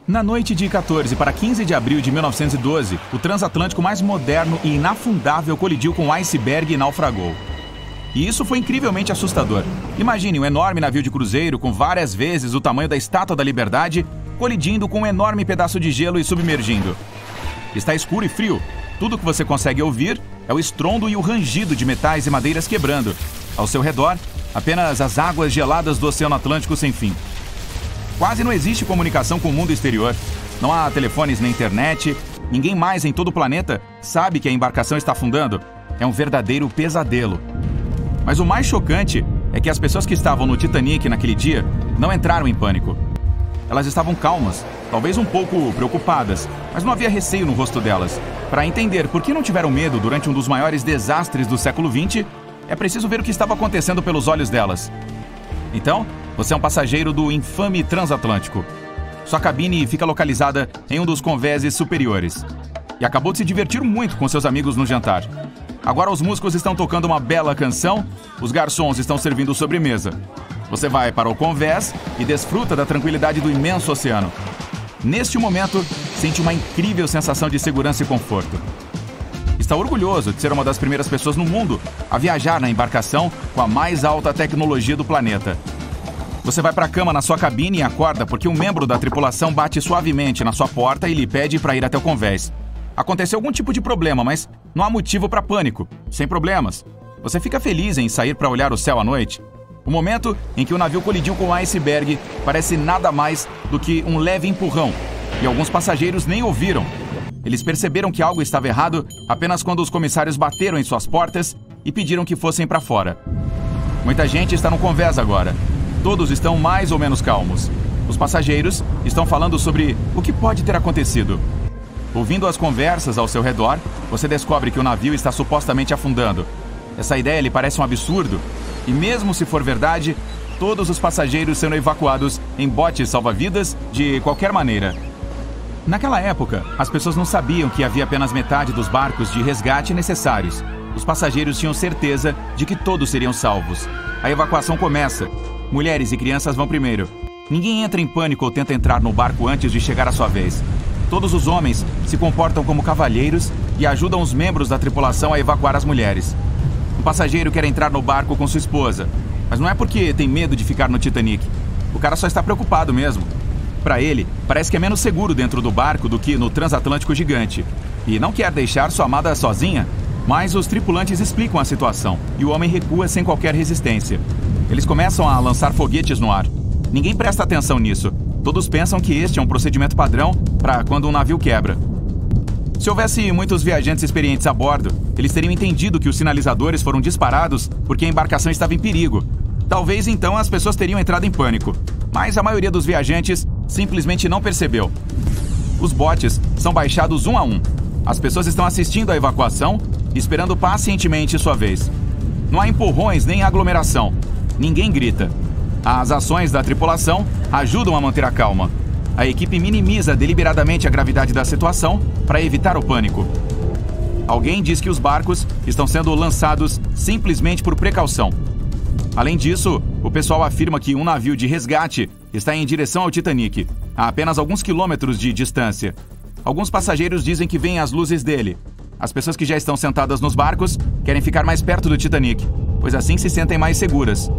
Na noite de 14 para 15 de abril de 1912, o transatlântico mais moderno e inafundável colidiu com um iceberg e naufragou. E isso foi incrivelmente assustador. Imagine um enorme navio de cruzeiro com várias vezes o tamanho da Estátua da Liberdade colidindo com um enorme pedaço de gelo e submergindo. Está escuro e frio. Tudo que você consegue ouvir é o estrondo e o rangido de metais e madeiras quebrando. Ao seu redor, apenas as águas geladas do Oceano Atlântico sem fim. Quase não existe comunicação com o mundo exterior. Não há telefones nem internet. Ninguém mais em todo o planeta sabe que a embarcação está afundando. É um verdadeiro pesadelo. Mas o mais chocante é que as pessoas que estavam no Titanic naquele dia não entraram em pânico. Elas estavam calmas, talvez um pouco preocupadas, mas não havia receio no rosto delas. Para entender por que não tiveram medo durante um dos maiores desastres do século XX, é preciso ver o que estava acontecendo pelos olhos delas. Então, você é um passageiro do infame transatlântico. Sua cabine fica localizada em um dos convéses superiores. E acabou de se divertir muito com seus amigos no jantar. Agora os músicos estão tocando uma bela canção, os garçons estão servindo sobremesa. Você vai para o convés e desfruta da tranquilidade do imenso oceano. Neste momento, sente uma incrível sensação de segurança e conforto. Está orgulhoso de ser uma das primeiras pessoas no mundo a viajar na embarcação com a mais alta tecnologia do planeta. Você vai para a cama na sua cabine e acorda porque um membro da tripulação bate suavemente na sua porta e lhe pede para ir até o convés. Aconteceu algum tipo de problema, mas não há motivo para pânico. Sem problemas. Você fica feliz em sair para olhar o céu à noite. O momento em que o navio colidiu com o iceberg parece nada mais do que um leve empurrão, e alguns passageiros nem ouviram. Eles perceberam que algo estava errado apenas quando os comissários bateram em suas portas e pediram que fossem para fora. Muita gente está no convés agora. Todos estão mais ou menos calmos. Os passageiros estão falando sobre o que pode ter acontecido. Ouvindo as conversas ao seu redor, você descobre que o navio está supostamente afundando. Essa ideia lhe parece um absurdo. E mesmo se for verdade, todos os passageiros serão evacuados em botes salva-vidas de qualquer maneira. Naquela época, as pessoas não sabiam que havia apenas metade dos barcos de resgate necessários. Os passageiros tinham certeza de que todos seriam salvos. A evacuação começa. Mulheres e crianças vão primeiro. Ninguém entra em pânico ou tenta entrar no barco antes de chegar a sua vez. Todos os homens se comportam como cavalheiros e ajudam os membros da tripulação a evacuar as mulheres. Um passageiro quer entrar no barco com sua esposa, mas não é porque tem medo de ficar no Titanic. O cara só está preocupado mesmo. Para ele, parece que é menos seguro dentro do barco do que no transatlântico gigante. E não quer deixar sua amada sozinha, mas os tripulantes explicam a situação e o homem recua sem qualquer resistência. Eles começam a lançar foguetes no ar. Ninguém presta atenção nisso. Todos pensam que este é um procedimento padrão para quando um navio quebra. Se houvesse muitos viajantes experientes a bordo, eles teriam entendido que os sinalizadores foram disparados porque a embarcação estava em perigo. Talvez então as pessoas teriam entrado em pânico, mas a maioria dos viajantes simplesmente não percebeu. Os botes são baixados um a um. As pessoas estão assistindo à evacuação, esperando pacientemente sua vez. Não há empurrões nem aglomeração. Ninguém grita. As ações da tripulação ajudam a manter a calma. A equipe minimiza deliberadamente a gravidade da situação para evitar o pânico. Alguém diz que os barcos estão sendo lançados simplesmente por precaução. Além disso, o pessoal afirma que um navio de resgate está em direção ao Titanic, a apenas alguns quilômetros de distância. Alguns passageiros dizem que veem as luzes dele. As pessoas que já estão sentadas nos barcos querem ficar mais perto do Titanic, pois assim se sentem mais seguras.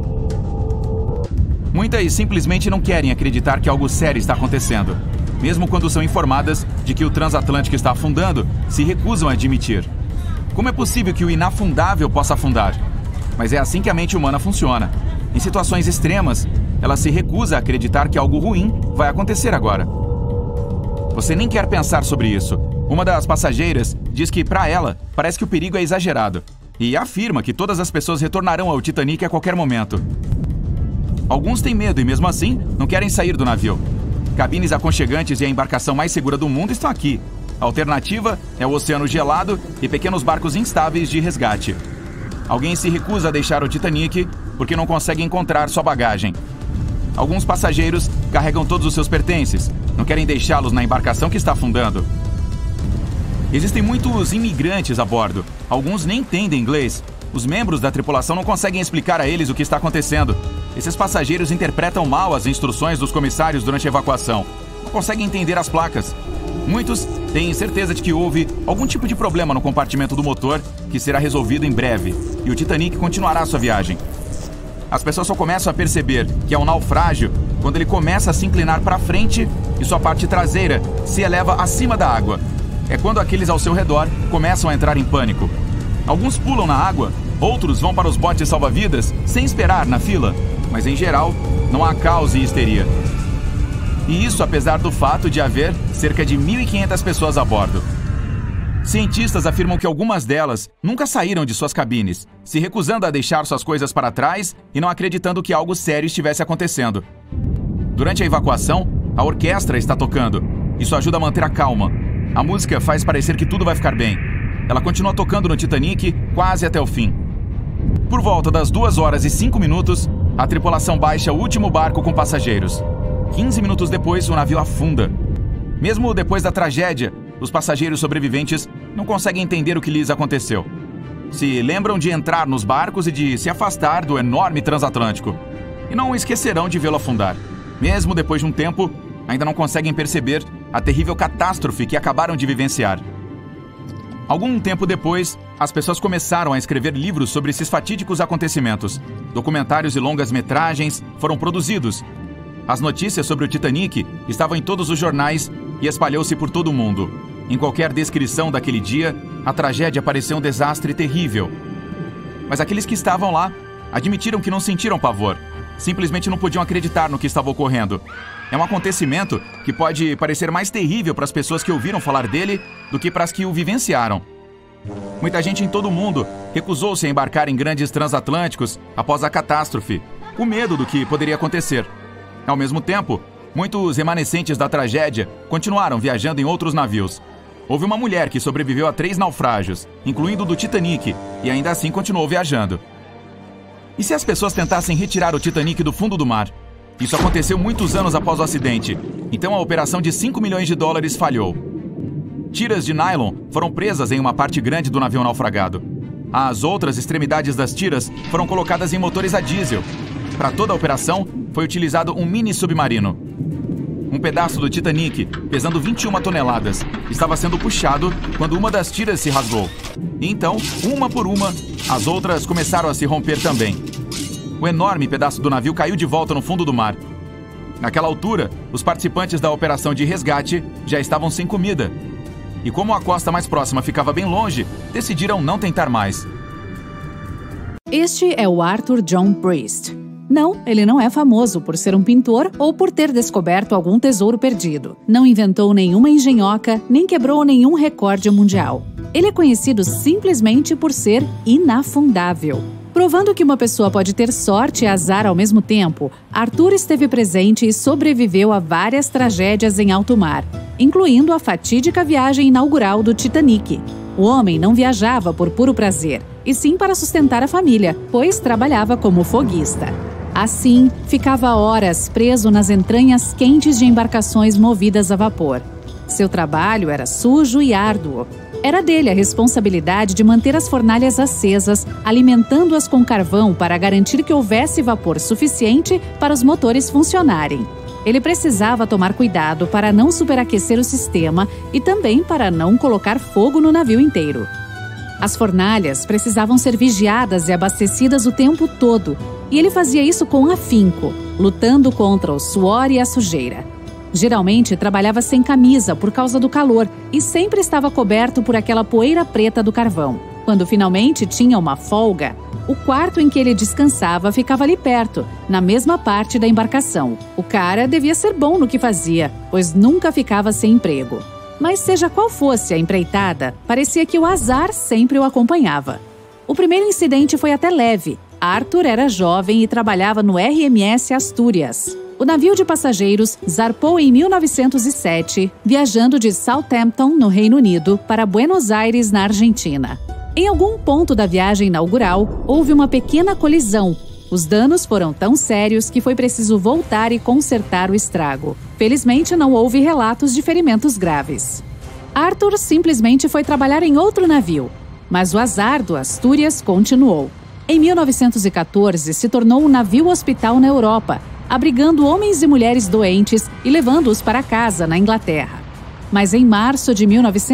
Muitas simplesmente não querem acreditar que algo sério está acontecendo. Mesmo quando são informadas de que o transatlântico está afundando, se recusam a admitir. Como é possível que o inafundável possa afundar? Mas é assim que a mente humana funciona. Em situações extremas, ela se recusa a acreditar que algo ruim vai acontecer agora. Você nem quer pensar sobre isso. Uma das passageiras diz que, para ela, parece que o perigo é exagerado. E afirma que todas as pessoas retornarão ao Titanic a qualquer momento. Alguns têm medo e, mesmo assim, não querem sair do navio. Cabines aconchegantes e a embarcação mais segura do mundo estão aqui. A alternativa é o oceano gelado e pequenos barcos instáveis de resgate. Alguém se recusa a deixar o Titanic porque não consegue encontrar sua bagagem. Alguns passageiros carregam todos os seus pertences, não querem deixá-los na embarcação que está afundando. Existem muitos imigrantes a bordo. Alguns nem entendem inglês. Os membros da tripulação não conseguem explicar a eles o que está acontecendo. Esses passageiros interpretam mal as instruções dos comissários durante a evacuação. não conseguem entender as placas. Muitos têm certeza de que houve algum tipo de problema no compartimento do motor que será resolvido em breve e o Titanic continuará sua viagem. As pessoas só começam a perceber que é um naufrágio quando ele começa a se inclinar para frente e sua parte traseira se eleva acima da água. É quando aqueles ao seu redor começam a entrar em pânico. Alguns pulam na água, outros vão para os botes salva-vidas sem esperar na fila, mas em geral não há caos e histeria. E isso apesar do fato de haver cerca de 1.500 pessoas a bordo. Cientistas afirmam que algumas delas nunca saíram de suas cabines, se recusando a deixar suas coisas para trás e não acreditando que algo sério estivesse acontecendo. Durante a evacuação, a orquestra está tocando. Isso ajuda a manter a calma. A música faz parecer que tudo vai ficar bem. Ela continua tocando no Titanic quase até o fim. Por volta das 2h05, a tripulação baixa o último barco com passageiros. 15 minutos depois, o navio afunda. Mesmo depois da tragédia, os passageiros sobreviventes não conseguem entender o que lhes aconteceu. Se lembram de entrar nos barcos e de se afastar do enorme transatlântico. E não esquecerão de vê-lo afundar. Mesmo depois de um tempo, ainda não conseguem perceber a terrível catástrofe que acabaram de vivenciar. Algum tempo depois, as pessoas começaram a escrever livros sobre esses fatídicos acontecimentos. Documentários e longas-metragens foram produzidos. As notícias sobre o Titanic estavam em todos os jornais e espalhou-se por todo o mundo. Em qualquer descrição daquele dia, a tragédia parecia um desastre terrível. Mas aqueles que estavam lá admitiram que não sentiram pavor. Simplesmente não podiam acreditar no que estava ocorrendo. É um acontecimento que pode parecer mais terrível para as pessoas que ouviram falar dele do que para as que o vivenciaram. Muita gente em todo o mundo recusou-se a embarcar em grandes transatlânticos após a catástrofe, com medo do que poderia acontecer. Ao mesmo tempo, muitos remanescentes da tragédia continuaram viajando em outros navios. Houve uma mulher que sobreviveu a 3 naufrágios, incluindo o do Titanic, e ainda assim continuou viajando. E se as pessoas tentassem retirar o Titanic do fundo do mar? Isso aconteceu muitos anos após o acidente, então a operação de $5 milhões falhou. Tiras de nylon foram presas em uma parte grande do navio naufragado. As outras extremidades das tiras foram colocadas em motores a diesel. Para toda a operação, foi utilizado um mini submarino. Um pedaço do Titanic, pesando 21 toneladas, estava sendo puxado quando uma das tiras se rasgou. E então, uma por uma, as outras começaram a se romper também. O enorme pedaço do navio caiu de volta no fundo do mar. Naquela altura, os participantes da operação de resgate já estavam sem comida. E como a costa mais próxima ficava bem longe, decidiram não tentar mais. Este é o Arthur John Priest. Não, ele não é famoso por ser um pintor ou por ter descoberto algum tesouro perdido. Não inventou nenhuma engenhoca, nem quebrou nenhum recorde mundial. Ele é conhecido simplesmente por ser inafundável. Provando que uma pessoa pode ter sorte e azar ao mesmo tempo, Arthur esteve presente e sobreviveu a várias tragédias em alto mar, incluindo a fatídica viagem inaugural do Titanic. O homem não viajava por puro prazer, e sim para sustentar a família, pois trabalhava como foguista. Assim, ficava horas preso nas entranhas quentes de embarcações movidas a vapor. Seu trabalho era sujo e árduo. Era dele a responsabilidade de manter as fornalhas acesas, alimentando-as com carvão para garantir que houvesse vapor suficiente para os motores funcionarem. Ele precisava tomar cuidado para não superaquecer o sistema e também para não colocar fogo no navio inteiro. As fornalhas precisavam ser vigiadas e abastecidas o tempo todo, e ele fazia isso com afinco, lutando contra o suor e a sujeira. Geralmente trabalhava sem camisa por causa do calor e sempre estava coberto por aquela poeira preta do carvão. Quando finalmente tinha uma folga, o quarto em que ele descansava ficava ali perto, na mesma parte da embarcação. O cara devia ser bom no que fazia, pois nunca ficava sem emprego. Mas seja qual fosse a empreitada, parecia que o azar sempre o acompanhava. O primeiro incidente foi até leve. Arthur era jovem e trabalhava no RMS Asturias. O navio de passageiros zarpou em 1907, viajando de Southampton, no Reino Unido, para Buenos Aires, na Argentina. Em algum ponto da viagem inaugural, houve uma pequena colisão. Os danos foram tão sérios que foi preciso voltar e consertar o estrago. Felizmente, não houve relatos de ferimentos graves. Arthur simplesmente foi trabalhar em outro navio, mas o azar do Asturias continuou. Em 1914, se tornou um navio-hospital na Europa abrigando homens e mulheres doentes e levando-os para casa, na Inglaterra. Mas em março de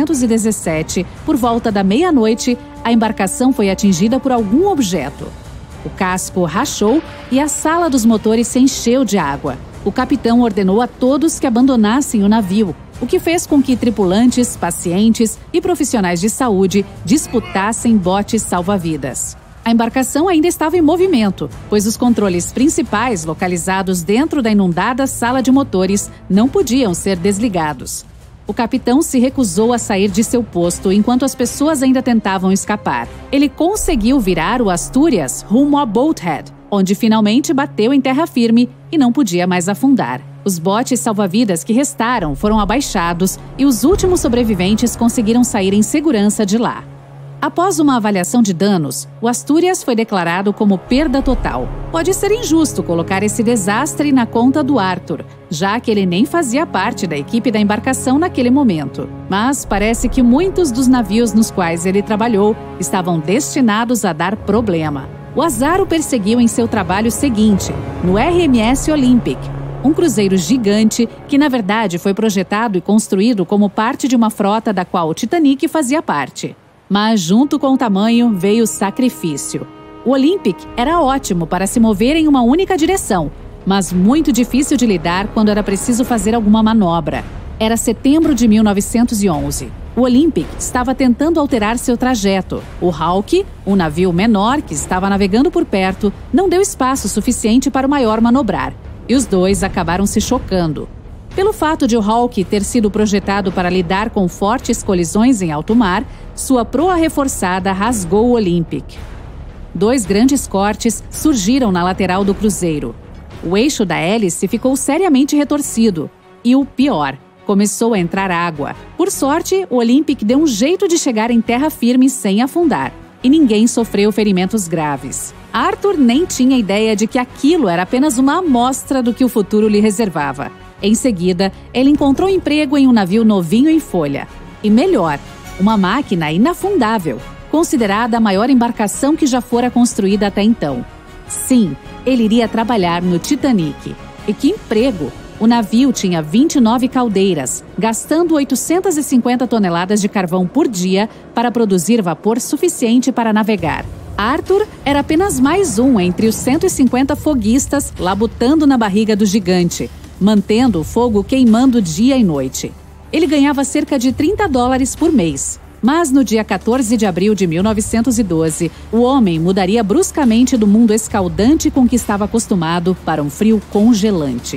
1917, por volta da meia-noite, a embarcação foi atingida por algum objeto. O casco rachou e a sala dos motores se encheu de água. O capitão ordenou a todos que abandonassem o navio, o que fez com que tripulantes, pacientes e profissionais de saúde disputassem botes salva-vidas. A embarcação ainda estava em movimento, pois os controles principais, localizados dentro da inundada sala de motores, não podiam ser desligados. O capitão se recusou a sair de seu posto enquanto as pessoas ainda tentavam escapar. Ele conseguiu virar o Asturias rumo a Bolthead, onde finalmente bateu em terra firme e não podia mais afundar. Os botes salva-vidas que restaram foram abaixados e os últimos sobreviventes conseguiram sair em segurança de lá. Após uma avaliação de danos, o Asturias foi declarado como perda total. Pode ser injusto colocar esse desastre na conta do Arthur, já que ele nem fazia parte da equipe da embarcação naquele momento. Mas parece que muitos dos navios nos quais ele trabalhou estavam destinados a dar problema. O azar o perseguiu em seu trabalho seguinte, no RMS Olympic, um cruzeiro gigante que, na verdade, foi projetado e construído como parte de uma frota da qual o Titanic fazia parte. Mas, junto com o tamanho, veio o sacrifício. O Olympic era ótimo para se mover em uma única direção, mas muito difícil de lidar quando era preciso fazer alguma manobra. Era setembro de 1911. O Olympic estava tentando alterar seu trajeto. O Hawke, um navio menor que estava navegando por perto, não deu espaço suficiente para o maior manobrar, e os dois acabaram se chocando. Pelo fato de o Hawke ter sido projetado para lidar com fortes colisões em alto mar, sua proa reforçada rasgou o Olympic. 2 grandes cortes surgiram na lateral do cruzeiro. O eixo da hélice ficou seriamente retorcido. E o pior, começou a entrar água. Por sorte, o Olympic deu um jeito de chegar em terra firme sem afundar. E ninguém sofreu ferimentos graves. Arthur nem tinha ideia de que aquilo era apenas uma amostra do que o futuro lhe reservava. Em seguida, ele encontrou emprego em um navio novinho em folha. E melhor, uma máquina inafundável, considerada a maior embarcação que já fora construída até então. Sim, ele iria trabalhar no Titanic. E que emprego! O navio tinha 29 caldeiras, gastando 850 toneladas de carvão por dia para produzir vapor suficiente para navegar. Arthur era apenas mais um entre os 150 foguistas labutando na barriga do gigante, mantendo o fogo queimando dia e noite. Ele ganhava cerca de $30 por mês. Mas no dia 14 de abril de 1912, o homem mudaria bruscamente do mundo escaldante com que estava acostumado para um frio congelante.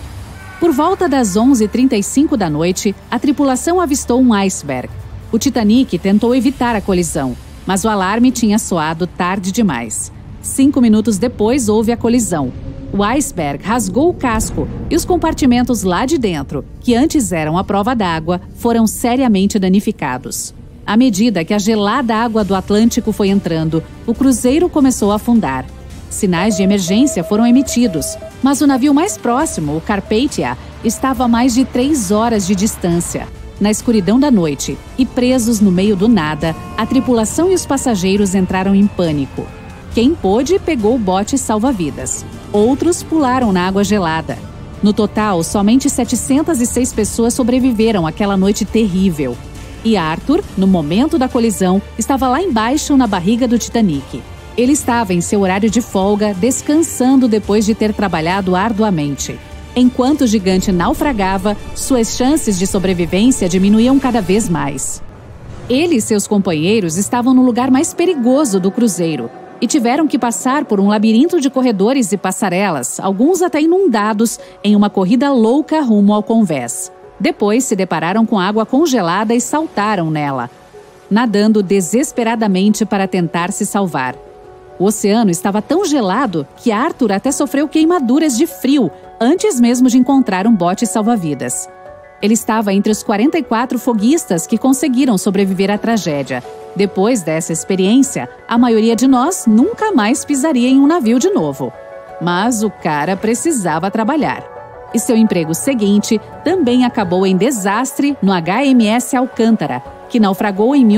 Por volta das 11h35 da noite, a tripulação avistou um iceberg. O Titanic tentou evitar a colisão, mas o alarme tinha soado tarde demais. 5 minutos depois houve a colisão. O iceberg rasgou o casco e os compartimentos lá de dentro, que antes eram à prova d'água, foram seriamente danificados. À medida que a gelada água do Atlântico foi entrando, o cruzeiro começou a afundar. Sinais de emergência foram emitidos, mas o navio mais próximo, o Carpathia, estava a mais de 3 horas de distância. Na escuridão da noite e presos no meio do nada, a tripulação e os passageiros entraram em pânico. Quem pôde pegou o bote salva-vidas. Outros pularam na água gelada. No total, somente 706 pessoas sobreviveram àquela noite terrível. E Arthur, no momento da colisão, estava lá embaixo na barriga do Titanic. Ele estava em seu horário de folga, descansando depois de ter trabalhado arduamente. Enquanto o gigante naufragava, suas chances de sobrevivência diminuíam cada vez mais. Ele e seus companheiros estavam no lugar mais perigoso do cruzeiro e tiveram que passar por um labirinto de corredores e passarelas, alguns até inundados, em uma corrida louca rumo ao convés. Depois se depararam com água congelada e saltaram nela, nadando desesperadamente para tentar se salvar. O oceano estava tão gelado que Arthur até sofreu queimaduras de frio antes mesmo de encontrar um bote salva-vidas. Ele estava entre os 44 foguistas que conseguiram sobreviver à tragédia. Depois dessa experiência, a maioria de nós nunca mais pisaria em um navio de novo. Mas o cara precisava trabalhar. E seu emprego seguinte também acabou em desastre no HMS Alcântara, que naufragou em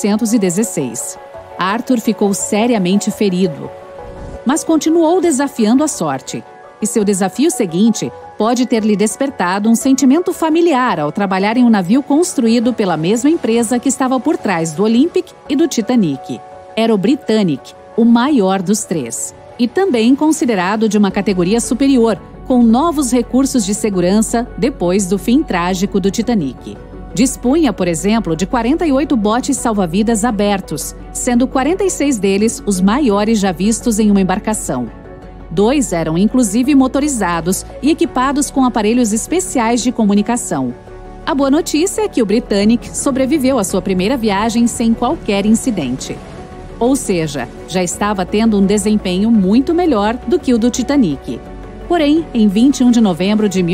1916. Arthur ficou seriamente ferido, mas continuou desafiando a sorte. e seu desafio seguinte pode ter lhe despertado um sentimento familiar ao trabalhar em um navio construído pela mesma empresa que estava por trás do Olympic e do Titanic. Era o Britannic, o maior dos três, e também considerado de uma categoria superior, com novos recursos de segurança depois do fim trágico do Titanic. Dispunha, por exemplo, de 48 botes salva-vidas abertos, sendo 46 deles os maiores já vistos em uma embarcação. 2 eram inclusive motorizados e equipados com aparelhos especiais de comunicação. A boa notícia é que o Britannic sobreviveu à sua primeira viagem sem qualquer incidente. Ou seja, já estava tendo um desempenho muito melhor do que o do Titanic. Porém, em 21 de novembro de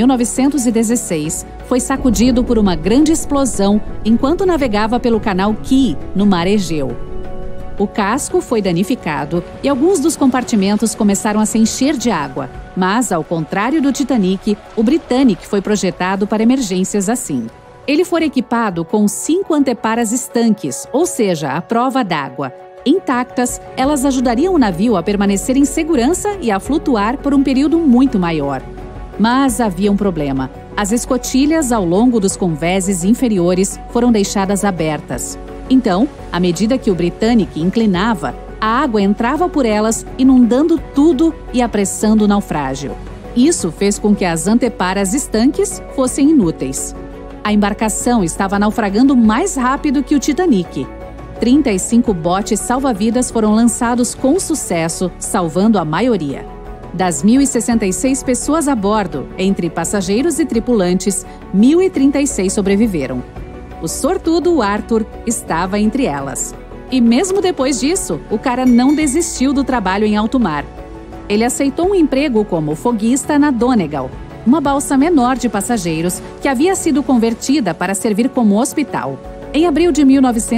1916, foi sacudido por uma grande explosão enquanto navegava pelo canal Key, no Mar Egeu. O casco foi danificado e alguns dos compartimentos começaram a se encher de água, mas, ao contrário do Titanic, o Britannic foi projetado para emergências assim. Ele foi equipado com 5 anteparas estanques, ou seja, à prova d'água. Intactas, elas ajudariam o navio a permanecer em segurança e a flutuar por um período muito maior. Mas havia um problema. As escotilhas ao longo dos convéses inferiores foram deixadas abertas. Então, à medida que o Britannic inclinava, a água entrava por elas, inundando tudo e apressando o naufrágio. Isso fez com que as anteparas estanques fossem inúteis. A embarcação estava naufragando mais rápido que o Titanic. 35 botes salva-vidas foram lançados com sucesso, salvando a maioria. Das 1.066 pessoas a bordo, entre passageiros e tripulantes, 1.036 sobreviveram. O sortudo Arthur estava entre elas. E mesmo depois disso, o cara não desistiu do trabalho em alto mar. Ele aceitou um emprego como foguista na Donegal, uma balsa menor de passageiros que havia sido convertida para servir como hospital. Em abril de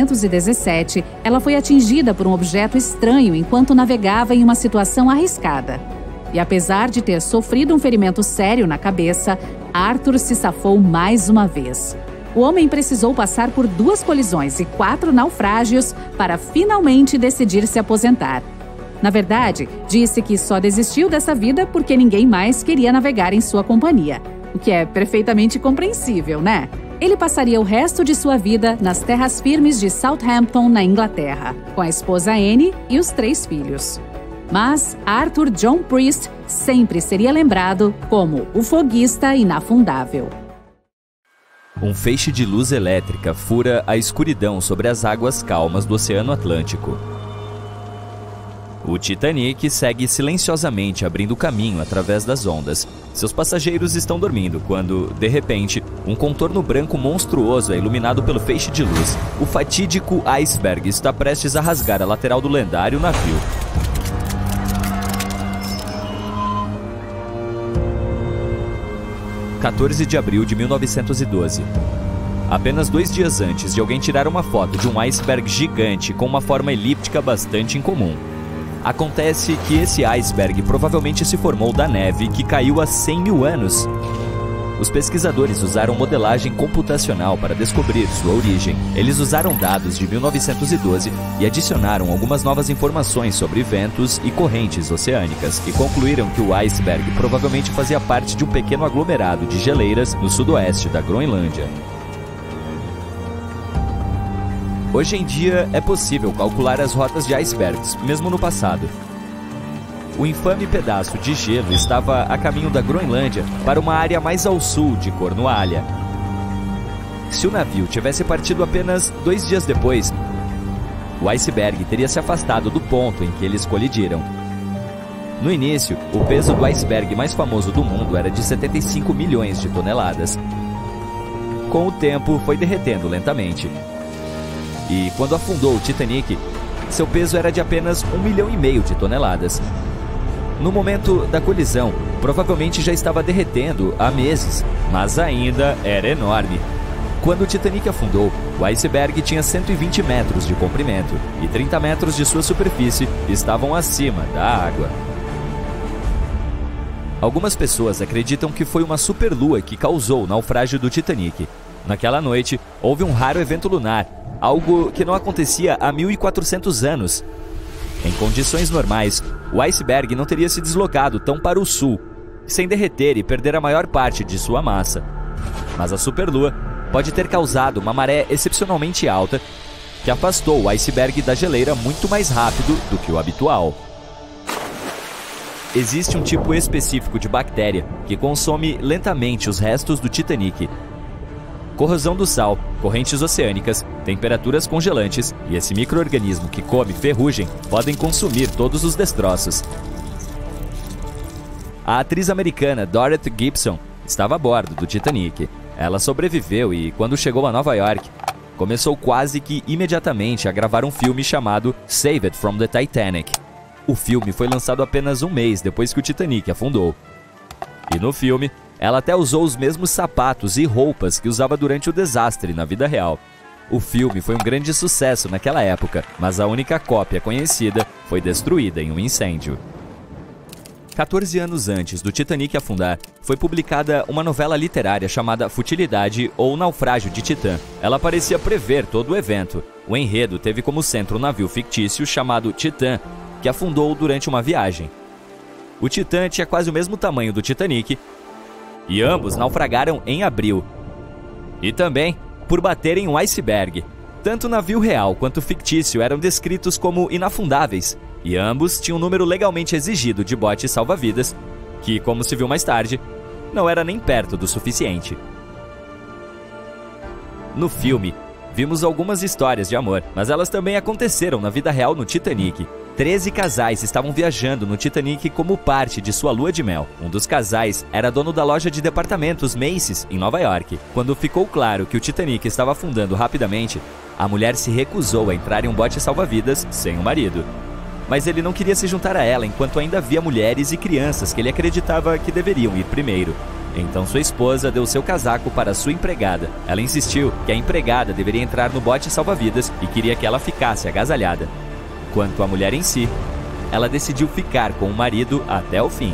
1917, ela foi atingida por um objeto estranho enquanto navegava em uma situação arriscada. E apesar de ter sofrido um ferimento sério na cabeça, Arthur se safou mais uma vez. O homem precisou passar por 2 colisões e 4 naufrágios para finalmente decidir se aposentar. Na verdade, disse que só desistiu dessa vida porque ninguém mais queria navegar em sua companhia, o que é perfeitamente compreensível, né? Ele passaria o resto de sua vida nas terras firmes de Southampton, na Inglaterra, com a esposa Anne e os 3 filhos. Mas Arthur John Priest sempre seria lembrado como o foguista inafundável. Um feixe de luz elétrica fura a escuridão sobre as águas calmas do Oceano Atlântico. O Titanic segue silenciosamente abrindo caminho através das ondas. Seus passageiros estão dormindo quando, de repente, um contorno branco monstruoso é iluminado pelo feixe de luz. O fatídico iceberg está prestes a rasgar a lateral do lendário navio. – 14 de abril de 1912. Apenas 2 dias antes de alguém tirar uma foto de um iceberg gigante com uma forma elíptica bastante incomum. Acontece que esse iceberg provavelmente se formou da neve que caiu há 100 mil anos. Os pesquisadores usaram modelagem computacional para descobrir sua origem. Eles usaram dados de 1912 e adicionaram algumas novas informações sobre ventos e correntes oceânicas e concluíram que o iceberg provavelmente fazia parte de um pequeno aglomerado de geleiras no sudoeste da Groenlândia. Hoje em dia, é possível calcular as rotas de icebergs, mesmo no passado. O infame pedaço de gelo estava a caminho da Groenlândia para uma área mais ao sul de Cornualha. Se o navio tivesse partido apenas 2 dias depois, o iceberg teria se afastado do ponto em que eles colidiram. No início, o peso do iceberg mais famoso do mundo era de 75 milhões de toneladas. Com o tempo, foi derretendo lentamente. E quando afundou o Titanic, seu peso era de apenas 1,5 milhão de toneladas. No momento da colisão, provavelmente já estava derretendo há meses, mas ainda era enorme. Quando o Titanic afundou, o iceberg tinha 120 metros de comprimento e 30 metros de sua superfície estavam acima da água. Algumas pessoas acreditam que foi uma superlua que causou o naufrágio do Titanic. Naquela noite, houve um raro evento lunar, algo que não acontecia há 1.400 anos. Em condições normais, o iceberg não teria se deslocado tão para o sul. sem derreter e perder a maior parte de sua massa. Mas a superlua pode ter causado uma maré excepcionalmente alta que afastou o iceberg da geleira muito mais rápido do que o habitual. Existe um tipo específico de bactéria que consome lentamente os restos do Titanic. Corrosão do sal, correntes oceânicas, temperaturas congelantes e esse micro-organismo que come ferrugem podem consumir todos os destroços. A atriz americana Dorothy Gibson estava a bordo do Titanic. Ela sobreviveu e, quando chegou a Nova York, começou quase que imediatamente a gravar um filme chamado Saved from the Titanic. O filme foi lançado apenas um mês depois que o Titanic afundou. E no filme, ela até usou os mesmos sapatos e roupas que usava durante o desastre na vida real. O filme foi um grande sucesso naquela época, mas a única cópia conhecida foi destruída em um incêndio. 14 anos antes do Titanic afundar, foi publicada uma novela literária chamada Futilidade ou Naufrágio de Titã. Ela parecia prever todo o evento. O enredo teve como centro um navio fictício chamado Titã, que afundou durante uma viagem. O Titã tinha quase o mesmo tamanho do Titanic e ambos naufragaram em abril. E também por baterem um iceberg. Tanto o navio real quanto o fictício eram descritos como inafundáveis, e ambos tinham um número legalmente exigido de botes salva-vidas, que, como se viu mais tarde, não era nem perto do suficiente. No filme, vimos algumas histórias de amor, mas elas também aconteceram na vida real no Titanic. 13 casais estavam viajando no Titanic como parte de sua lua de mel. Um dos casais era dono da loja de departamentos Macy's, em Nova York. Quando ficou claro que o Titanic estava afundando rapidamente, a mulher se recusou a entrar em um bote salva-vidas sem o marido. Mas ele não queria se juntar a ela enquanto ainda havia mulheres e crianças que ele acreditava que deveriam ir primeiro. Então sua esposa deu seu casaco para sua empregada. Ela insistiu que a empregada deveria entrar no bote salva-vidas e queria que ela ficasse agasalhada. Quanto à mulher em si, ela decidiu ficar com o marido até o fim.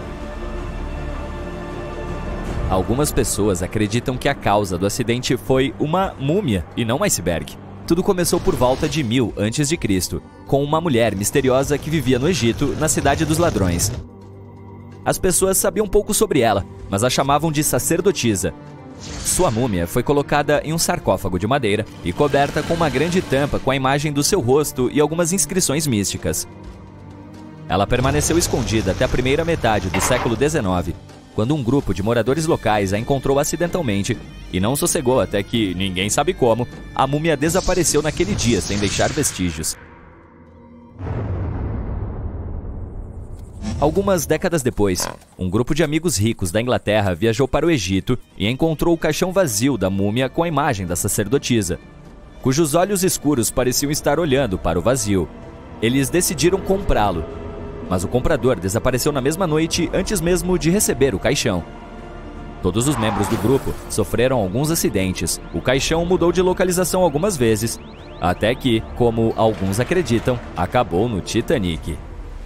Algumas pessoas acreditam que a causa do acidente foi uma múmia e não um iceberg. Tudo começou por volta de 1000 a.C., com uma mulher misteriosa que vivia no Egito, na Cidade dos Ladrões. As pessoas sabiam pouco sobre ela, mas a chamavam de sacerdotisa. Sua múmia foi colocada em um sarcófago de madeira e coberta com uma grande tampa com a imagem do seu rosto e algumas inscrições místicas. Ela permaneceu escondida até a primeira metade do século XIX, quando um grupo de moradores locais a encontrou acidentalmente e não sossegou até que, ninguém sabe como, a múmia desapareceu naquele dia sem deixar vestígios. Algumas décadas depois, um grupo de amigos ricos da Inglaterra viajou para o Egito e encontrou o caixão vazio da múmia com a imagem da sacerdotisa, cujos olhos escuros pareciam estar olhando para o vazio. Eles decidiram comprá-lo, mas o comprador desapareceu na mesma noite antes mesmo de receber o caixão. Todos os membros do grupo sofreram alguns acidentes. O caixão mudou de localização algumas vezes, até que, como alguns acreditam, acabou no Titanic.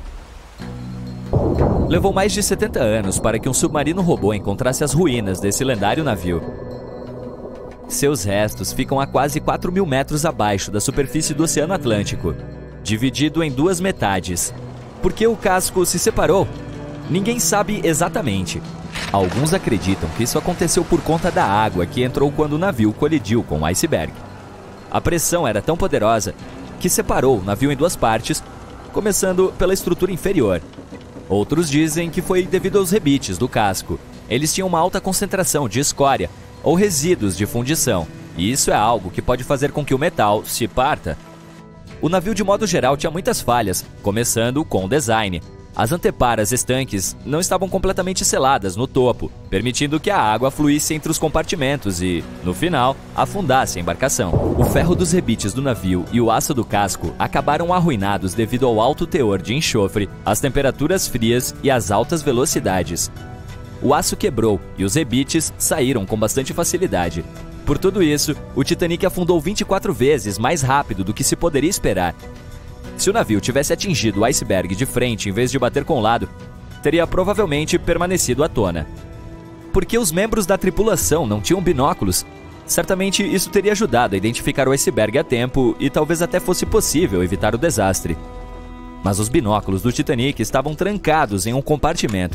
Levou mais de 70 anos para que um submarino robô encontrasse as ruínas desse lendário navio. Seus restos ficam a quase 4.000 metros abaixo da superfície do Oceano Atlântico, dividido em duas metades. Por que o casco se separou? Ninguém sabe exatamente. Alguns acreditam que isso aconteceu por conta da água que entrou quando o navio colidiu com o iceberg. A pressão era tão poderosa que separou o navio em duas partes, começando pela estrutura inferior. Outros dizem que foi devido aos rebites do casco. Eles tinham uma alta concentração de escória ou resíduos de fundição, e isso é algo que pode fazer com que o metal se parta. O navio, de modo geral, tinha muitas falhas, começando com o design. As anteparas estanques não estavam completamente seladas no topo, permitindo que a água fluísse entre os compartimentos e, no final, afundasse a embarcação. O ferro dos rebites do navio e o aço do casco acabaram arruinados devido ao alto teor de enxofre, às temperaturas frias e às altas velocidades. O aço quebrou e os rebites saíram com bastante facilidade. Por tudo isso, o Titanic afundou 24 vezes mais rápido do que se poderia esperar. Se o navio tivesse atingido o iceberg de frente em vez de bater com o lado, teria provavelmente permanecido à tona. Por que os membros da tripulação não tinham binóculos? Certamente isso teria ajudado a identificar o iceberg a tempo e talvez até fosse possível evitar o desastre. Mas os binóculos do Titanic estavam trancados em um compartimento.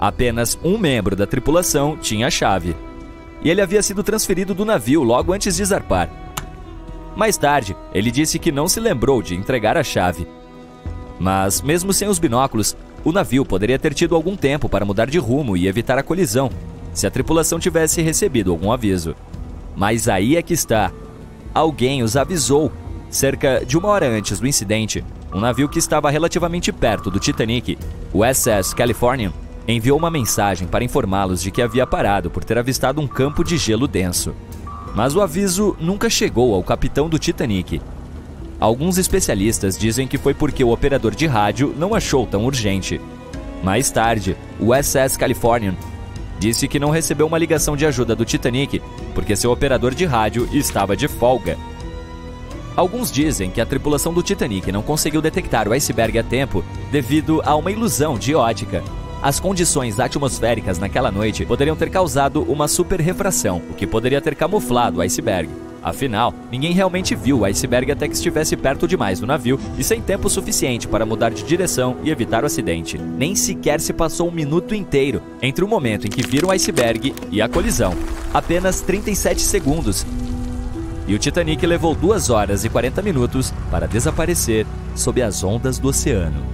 Apenas um membro da tripulação tinha a chave. E ele havia sido transferido do navio logo antes de zarpar. Mais tarde, ele disse que não se lembrou de entregar a chave. Mas, mesmo sem os binóculos, o navio poderia ter tido algum tempo para mudar de rumo e evitar a colisão, se a tripulação tivesse recebido algum aviso. Mas aí é que está. Alguém os avisou. Cerca de 1 hora antes do incidente, um navio que estava relativamente perto do Titanic, o SS Californian, enviou uma mensagem para informá-los de que havia parado por ter avistado um campo de gelo denso. Mas o aviso nunca chegou ao capitão do Titanic. Alguns especialistas dizem que foi porque o operador de rádio não achou tão urgente. Mais tarde, o SS Californian disse que não recebeu uma ligação de ajuda do Titanic porque seu operador de rádio estava de folga. Alguns dizem que a tripulação do Titanic não conseguiu detectar o iceberg a tempo devido a uma ilusão de ótica. As condições atmosféricas naquela noite poderiam ter causado uma superrefração, o que poderia ter camuflado o iceberg. Afinal, ninguém realmente viu o iceberg até que estivesse perto demais do navio e sem tempo suficiente para mudar de direção e evitar o acidente. Nem sequer se passou 1 minuto inteiro entre o momento em que viram o iceberg e a colisão. Apenas 37 segundos. E o Titanic levou 2 horas e 40 minutos para desaparecer sob as ondas do oceano.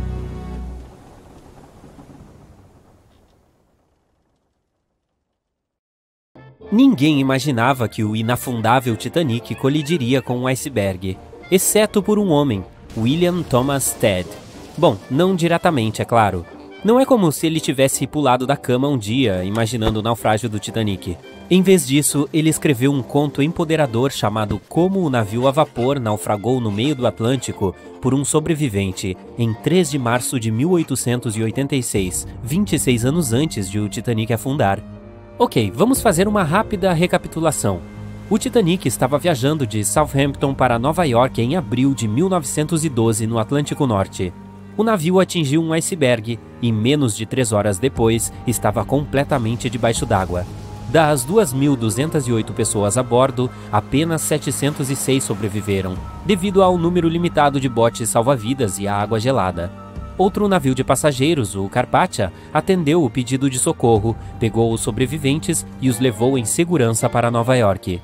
Ninguém imaginava que o inafundável Titanic colidiria com um iceberg, exceto por um homem, William Thomas Stead. Bom, não diretamente, é claro. Não é como se ele tivesse pulado da cama um dia, imaginando o naufrágio do Titanic. Em vez disso, ele escreveu um conto empoderador chamado Como o Navio a Vapor Naufragou no Meio do Atlântico por um Sobrevivente, em 3 de março de 1886, 26 anos antes de o Titanic afundar. Ok, vamos fazer uma rápida recapitulação. O Titanic estava viajando de Southampton para Nova York em abril de 1912 no Atlântico Norte. O navio atingiu um iceberg e menos de 3 horas depois estava completamente debaixo d'água. Das 2.208 pessoas a bordo, apenas 706 sobreviveram, devido ao número limitado de botes salva-vidas e à água gelada. Outro navio de passageiros, o Carpathia, atendeu o pedido de socorro, pegou os sobreviventes e os levou em segurança para Nova York.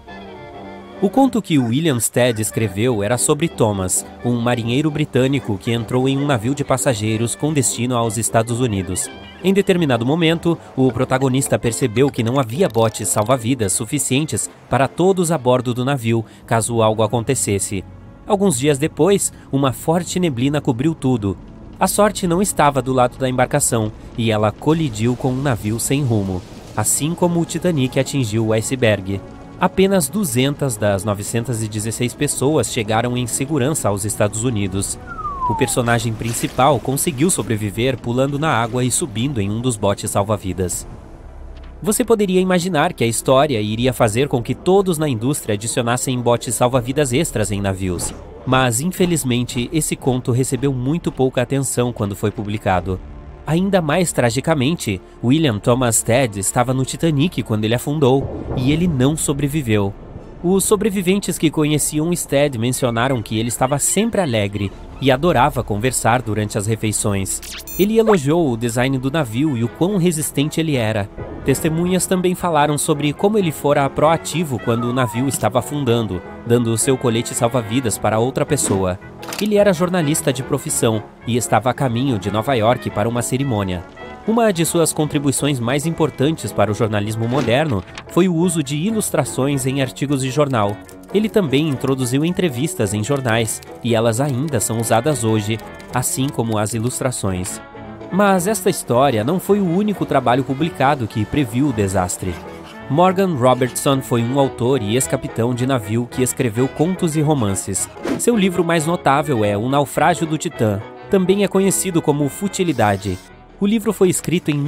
O conto que William Stead escreveu era sobre Thomas, um marinheiro britânico que entrou em um navio de passageiros com destino aos Estados Unidos. Em determinado momento, o protagonista percebeu que não havia botes salva-vidas suficientes para todos a bordo do navio, caso algo acontecesse. Alguns dias depois, uma forte neblina cobriu tudo. A sorte não estava do lado da embarcação e ela colidiu com um navio sem rumo, assim como o Titanic atingiu o iceberg. Apenas 200 das 916 pessoas chegaram em segurança aos Estados Unidos. O personagem principal conseguiu sobreviver pulando na água e subindo em um dos botes salva-vidas. Você poderia imaginar que a história iria fazer com que todos na indústria adicionassem botes salva-vidas extras em navios. Mas, infelizmente, esse conto recebeu muito pouca atenção quando foi publicado. Ainda mais tragicamente, William Thomas Stead estava no Titanic quando ele afundou, e ele não sobreviveu. Os sobreviventes que conheciam Stead mencionaram que ele estava sempre alegre e adorava conversar durante as refeições. Ele elogiou o design do navio e o quão resistente ele era. Testemunhas também falaram sobre como ele fora proativo quando o navio estava afundando, dando seu colete salva-vidas para outra pessoa. Ele era jornalista de profissão e estava a caminho de Nova York para uma cerimônia. Uma de suas contribuições mais importantes para o jornalismo moderno foi o uso de ilustrações em artigos de jornal. Ele também introduziu entrevistas em jornais, e elas ainda são usadas hoje, assim como as ilustrações. Mas esta história não foi o único trabalho publicado que previu o desastre. Morgan Robertson foi um autor e ex-capitão de navio que escreveu contos e romances. Seu livro mais notável é O Naufrágio do Titã, também é conhecido como Futilidade. O livro foi escrito em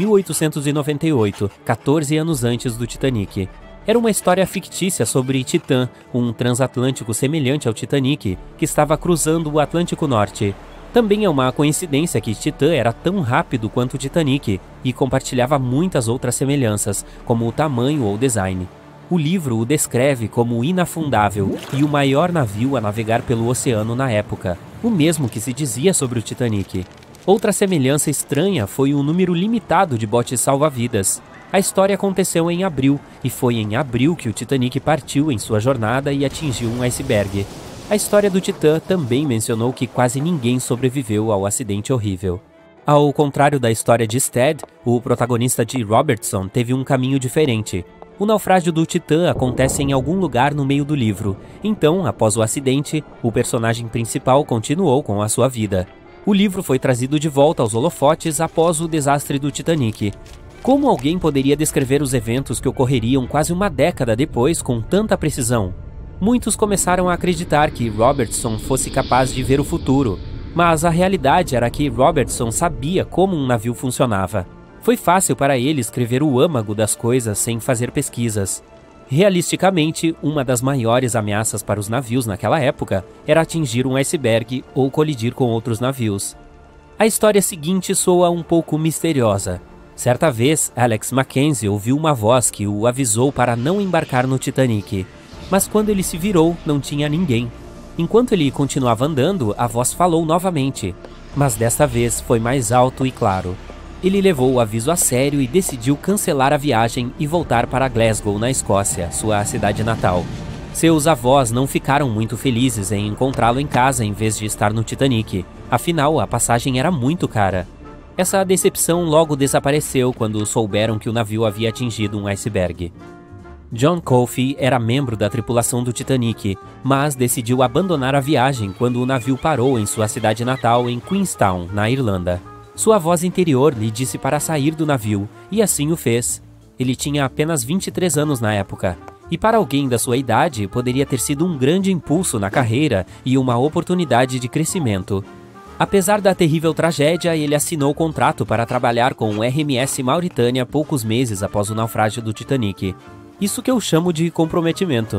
1898, 14 anos antes do Titanic. Era uma história fictícia sobre Titã, um transatlântico semelhante ao Titanic, que estava cruzando o Atlântico Norte. Também é uma coincidência que Titã era tão rápido quanto o Titanic e compartilhava muitas outras semelhanças, como o tamanho ou design. O livro o descreve como inafundável e o maior navio a navegar pelo oceano na época, o mesmo que se dizia sobre o Titanic. Outra semelhança estranha foi o número limitado de botes salva-vidas. A história aconteceu em abril, e foi em abril que o Titanic partiu em sua jornada e atingiu um iceberg. A história do Titã também mencionou que quase ninguém sobreviveu ao acidente horrível. Ao contrário da história de Stead, o protagonista de Robertson teve um caminho diferente. O naufrágio do Titã acontece em algum lugar no meio do livro, então, após o acidente, o personagem principal continuou com a sua vida. O livro foi trazido de volta aos holofotes após o desastre do Titanic. Como alguém poderia descrever os eventos que ocorreriam quase uma década depois com tanta precisão? Muitos começaram a acreditar que Robertson fosse capaz de ver o futuro, mas a realidade era que Robertson sabia como um navio funcionava. Foi fácil para ele escrever o âmago das coisas sem fazer pesquisas. Realisticamente, uma das maiores ameaças para os navios naquela época era atingir um iceberg ou colidir com outros navios. A história seguinte soa um pouco misteriosa. Certa vez, Alex Mackenzie ouviu uma voz que o avisou para não embarcar no Titanic. Mas quando ele se virou, não tinha ninguém. Enquanto ele continuava andando, a voz falou novamente, mas desta vez foi mais alto e claro. Ele levou o aviso a sério e decidiu cancelar a viagem e voltar para Glasgow, na Escócia, sua cidade natal. Seus avós não ficaram muito felizes em encontrá-lo em casa em vez de estar no Titanic, afinal a passagem era muito cara. Essa decepção logo desapareceu quando souberam que o navio havia atingido um iceberg. John Coffey era membro da tripulação do Titanic, mas decidiu abandonar a viagem quando o navio parou em sua cidade natal em Queenstown, na Irlanda. Sua voz interior lhe disse para sair do navio, e assim o fez. Ele tinha apenas 23 anos na época, e para alguém da sua idade poderia ter sido um grande impulso na carreira e uma oportunidade de crescimento. Apesar da terrível tragédia, ele assinou o contrato para trabalhar com o RMS Mauritânia poucos meses após o naufrágio do Titanic. Isso que eu chamo de comprometimento.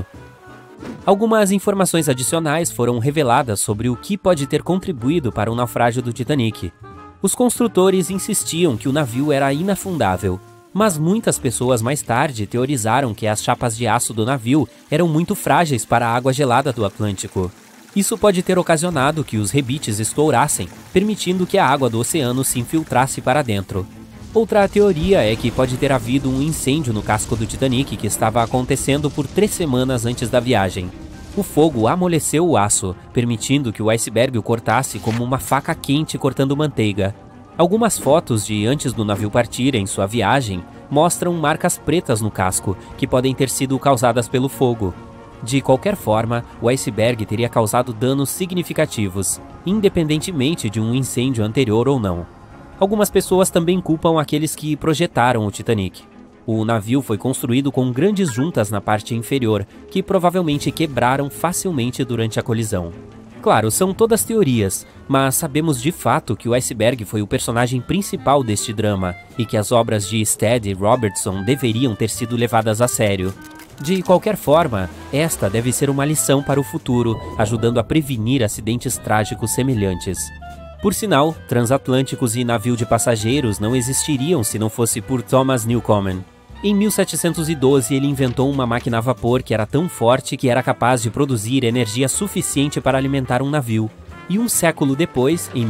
Algumas informações adicionais foram reveladas sobre o que pode ter contribuído para o naufrágio do Titanic. Os construtores insistiam que o navio era inafundável, mas muitas pessoas mais tarde teorizaram que as chapas de aço do navio eram muito frágeis para a água gelada do Atlântico. Isso pode ter ocasionado que os rebites estourassem, permitindo que a água do oceano se infiltrasse para dentro. Outra teoria é que pode ter havido um incêndio no casco do Titanic que estava acontecendo por 3 semanas antes da viagem. O fogo amoleceu o aço, permitindo que o iceberg o cortasse como uma faca quente cortando manteiga. Algumas fotos de antes do navio partir em sua viagem mostram marcas pretas no casco, que podem ter sido causadas pelo fogo. De qualquer forma, o iceberg teria causado danos significativos, independentemente de um incêndio anterior ou não. Algumas pessoas também culpam aqueles que projetaram o Titanic. O navio foi construído com grandes juntas na parte inferior, que provavelmente quebraram facilmente durante a colisão. Claro, são todas teorias, mas sabemos de fato que o iceberg foi o personagem principal deste drama, e que as obras de Stead e Robertson deveriam ter sido levadas a sério. De qualquer forma, esta deve ser uma lição para o futuro, ajudando a prevenir acidentes trágicos semelhantes. Por sinal, transatlânticos e navio de passageiros não existiriam se não fosse por Thomas Newcomen. Em 1712, ele inventou uma máquina a vapor que era tão forte que era capaz de produzir energia suficiente para alimentar um navio. E um século depois, em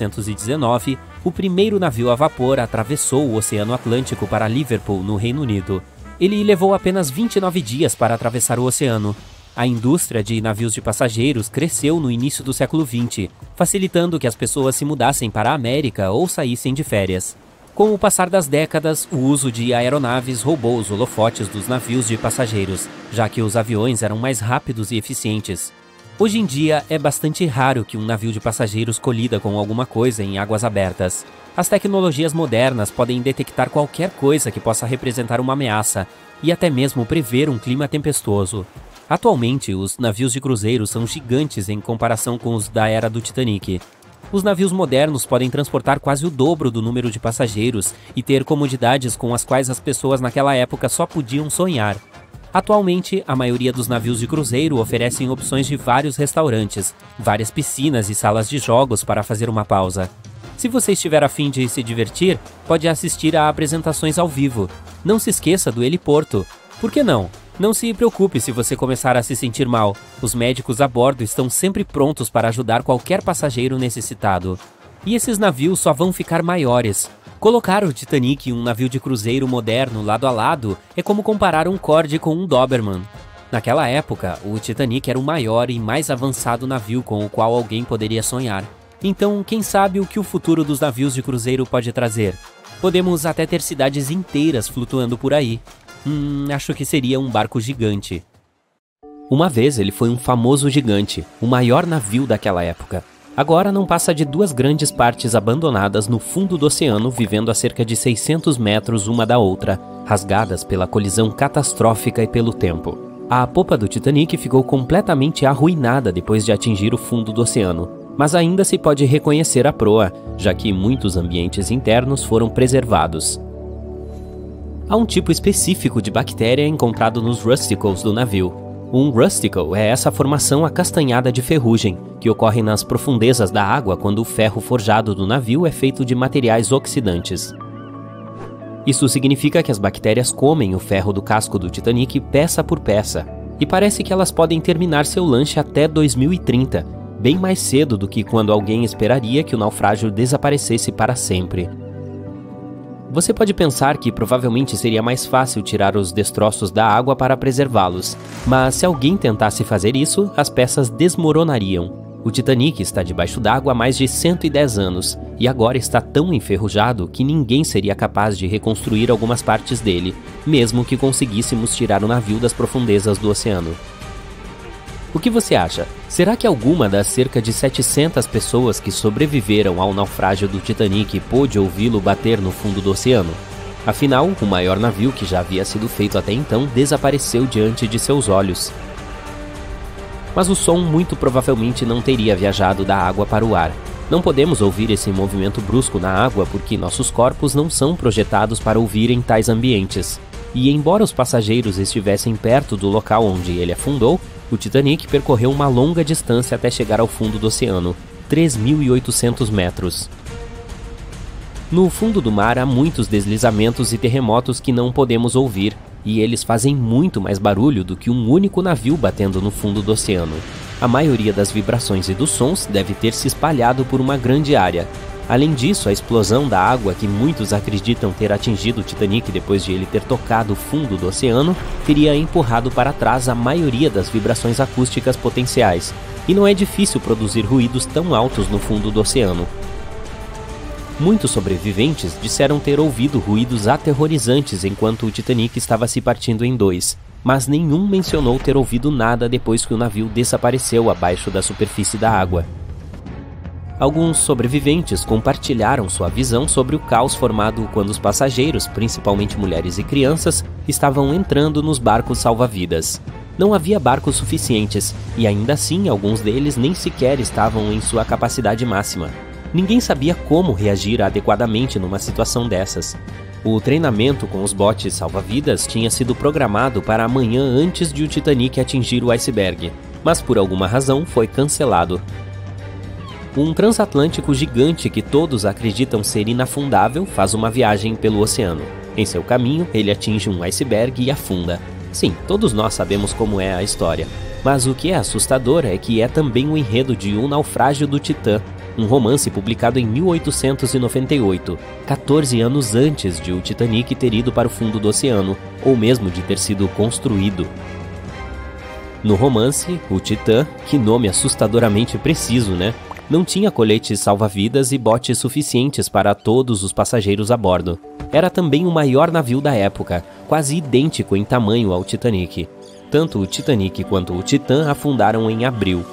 1819, o primeiro navio a vapor atravessou o Oceano Atlântico para Liverpool, no Reino Unido. Ele levou apenas 29 dias para atravessar o oceano. A indústria de navios de passageiros cresceu no início do século XX, facilitando que as pessoas se mudassem para a América ou saíssem de férias. Com o passar das décadas, o uso de aeronaves roubou os holofotes dos navios de passageiros, já que os aviões eram mais rápidos e eficientes. Hoje em dia, é bastante raro que um navio de passageiros colida com alguma coisa em águas abertas. As tecnologias modernas podem detectar qualquer coisa que possa representar uma ameaça, e até mesmo prever um clima tempestuoso. Atualmente, os navios de cruzeiro são gigantes em comparação com os da era do Titanic. Os navios modernos podem transportar quase o dobro do número de passageiros e ter comodidades com as quais as pessoas naquela época só podiam sonhar. Atualmente, a maioria dos navios de cruzeiro oferecem opções de vários restaurantes, várias piscinas e salas de jogos para fazer uma pausa. Se você estiver a fim de se divertir, pode assistir a apresentações ao vivo. Não se esqueça do heliporto. Por que não? Não se preocupe se você começar a se sentir mal. Os médicos a bordo estão sempre prontos para ajudar qualquer passageiro necessitado. E esses navios só vão ficar maiores. Colocar o Titanic em um navio de cruzeiro moderno lado a lado é como comparar um Concorde com um Doberman. Naquela época, o Titanic era o maior e mais avançado navio com o qual alguém poderia sonhar. Então, quem sabe o que o futuro dos navios de cruzeiro pode trazer? Podemos até ter cidades inteiras flutuando por aí. Acho que seria um barco gigante. Uma vez ele foi um famoso gigante, o maior navio daquela época. Agora não passa de 2 grandes partes abandonadas no fundo do oceano, vivendo a cerca de 600 metros uma da outra, rasgadas pela colisão catastrófica e pelo tempo. A popa do Titanic ficou completamente arruinada depois de atingir o fundo do oceano, mas ainda se pode reconhecer a proa, já que muitos ambientes internos foram preservados. Há um tipo específico de bactéria encontrado nos rusticles do navio. Um rusticle é essa formação acastanhada de ferrugem, que ocorre nas profundezas da água quando o ferro forjado do navio é feito de materiais oxidantes. Isso significa que as bactérias comem o ferro do casco do Titanic peça por peça, e parece que elas podem terminar seu lanche até 2030, bem mais cedo do que quando alguém esperaria que o naufrágio desaparecesse para sempre. Você pode pensar que provavelmente seria mais fácil tirar os destroços da água para preservá-los, mas se alguém tentasse fazer isso, as peças desmoronariam. O Titanic está debaixo d'água há mais de 110 anos, e agora está tão enferrujado que ninguém seria capaz de reconstruir algumas partes dele, mesmo que conseguíssemos tirar o navio das profundezas do oceano. O que você acha? Será que alguma das cerca de 700 pessoas que sobreviveram ao naufrágio do Titanic pôde ouvi-lo bater no fundo do oceano? Afinal, o maior navio que já havia sido feito até então desapareceu diante de seus olhos. Mas o som muito provavelmente não teria viajado da água para o ar. Não podemos ouvir esse movimento brusco na água porque nossos corpos não são projetados para ouvir em tais ambientes. E embora os passageiros estivessem perto do local onde ele afundou, o Titanic percorreu uma longa distância até chegar ao fundo do oceano, 3.800 metros. No fundo do mar há muitos deslizamentos e terremotos que não podemos ouvir, e eles fazem muito mais barulho do que um único navio batendo no fundo do oceano. A maioria das vibrações e dos sons deve ter se espalhado por uma grande área. Além disso, a explosão da água que muitos acreditam ter atingido o Titanic depois de ele ter tocado o fundo do oceano, teria empurrado para trás a maioria das vibrações acústicas potenciais, e não é difícil produzir ruídos tão altos no fundo do oceano. Muitos sobreviventes disseram ter ouvido ruídos aterrorizantes enquanto o Titanic estava se partindo em 2, mas nenhum mencionou ter ouvido nada depois que o navio desapareceu abaixo da superfície da água. Alguns sobreviventes compartilharam sua visão sobre o caos formado quando os passageiros, principalmente mulheres e crianças, estavam entrando nos barcos salva-vidas. Não havia barcos suficientes, e ainda assim alguns deles nem sequer estavam em sua capacidade máxima. Ninguém sabia como reagir adequadamente numa situação dessas. O treinamento com os botes salva-vidas tinha sido programado para amanhã antes de o Titanic atingir o iceberg, mas por alguma razão foi cancelado. Um transatlântico gigante que todos acreditam ser inafundável faz uma viagem pelo oceano. Em seu caminho, ele atinge um iceberg e afunda. Sim, todos nós sabemos como é a história. Mas o que é assustador é que é também o enredo de O Naufrágio do Titã, um romance publicado em 1898, 14 anos antes de o Titanic ter ido para o fundo do oceano, ou mesmo de ter sido construído. No romance, o Titã, que nome assustadoramente preciso, né? Não tinha coletes salva-vidas e botes suficientes para todos os passageiros a bordo. Era também o maior navio da época, quase idêntico em tamanho ao Titanic. Tanto o Titanic quanto o Titã afundaram em abril.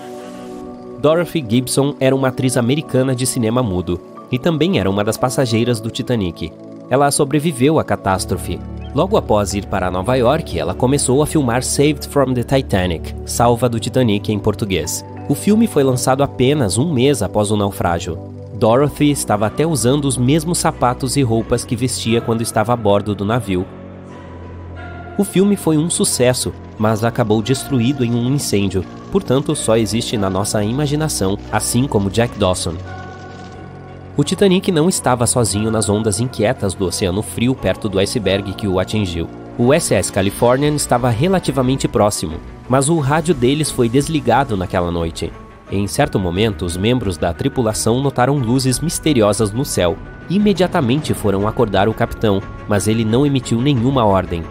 Dorothy Gibson era uma atriz americana de cinema mudo, e também era uma das passageiras do Titanic. Ela sobreviveu à catástrofe. Logo após ir para Nova York, ela começou a filmar Saved from the Titanic, Salva do Titanic em português. O filme foi lançado apenas um mês após o naufrágio. Dorothy estava até usando os mesmos sapatos e roupas que vestia quando estava a bordo do navio. O filme foi um sucesso, mas acabou destruído em um incêndio, portanto só existe na nossa imaginação, assim como Jack Dawson. O Titanic não estava sozinho nas ondas inquietas do Oceano Frio perto do iceberg que o atingiu. O SS Californian estava relativamente próximo, mas o rádio deles foi desligado naquela noite. Em certo momento, os membros da tripulação notaram luzes misteriosas no céu. Imediatamente foram acordar o capitão, mas ele não emitiu nenhuma ordem.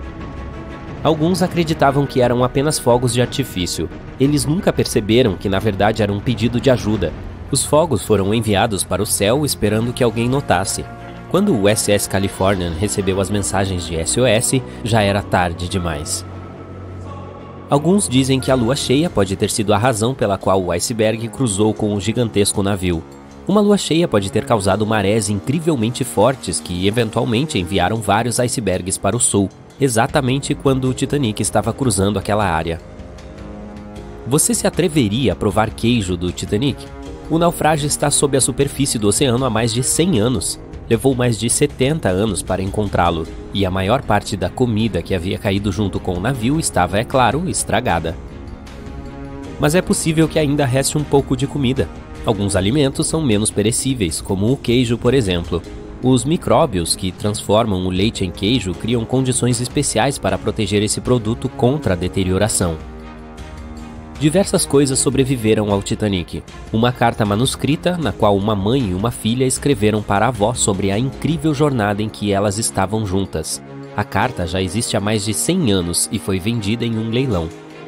Alguns acreditavam que eram apenas fogos de artifício. Eles nunca perceberam que na verdade era um pedido de ajuda. Os fogos foram enviados para o céu esperando que alguém notasse. Quando o SS Californian recebeu as mensagens de SOS, já era tarde demais. Alguns dizem que a lua cheia pode ter sido a razão pela qual o iceberg cruzou com o gigantesco navio. Uma lua cheia pode ter causado marés incrivelmente fortes que eventualmente enviaram vários icebergs para o sul, exatamente quando o Titanic estava cruzando aquela área. Você se atreveria a provar queijo do Titanic? O naufrágio está sob a superfície do oceano há mais de 100 anos. Levou mais de 70 anos para encontrá-lo, e a maior parte da comida que havia caído junto com o navio estava, é claro, estragada. Mas é possível que ainda reste um pouco de comida. Alguns alimentos são menos perecíveis, como o queijo, por exemplo. Os micróbios que transformam o leite em queijo criam condições especiais para proteger esse produto contra a deterioração. Diversas coisas sobreviveram ao Titanic. Uma carta manuscrita, na qual uma mãe e uma filha escreveram para a avó sobre a incrível jornada em que elas estavam juntas. A carta já existe há mais de 100 anos e foi vendida em um leilão.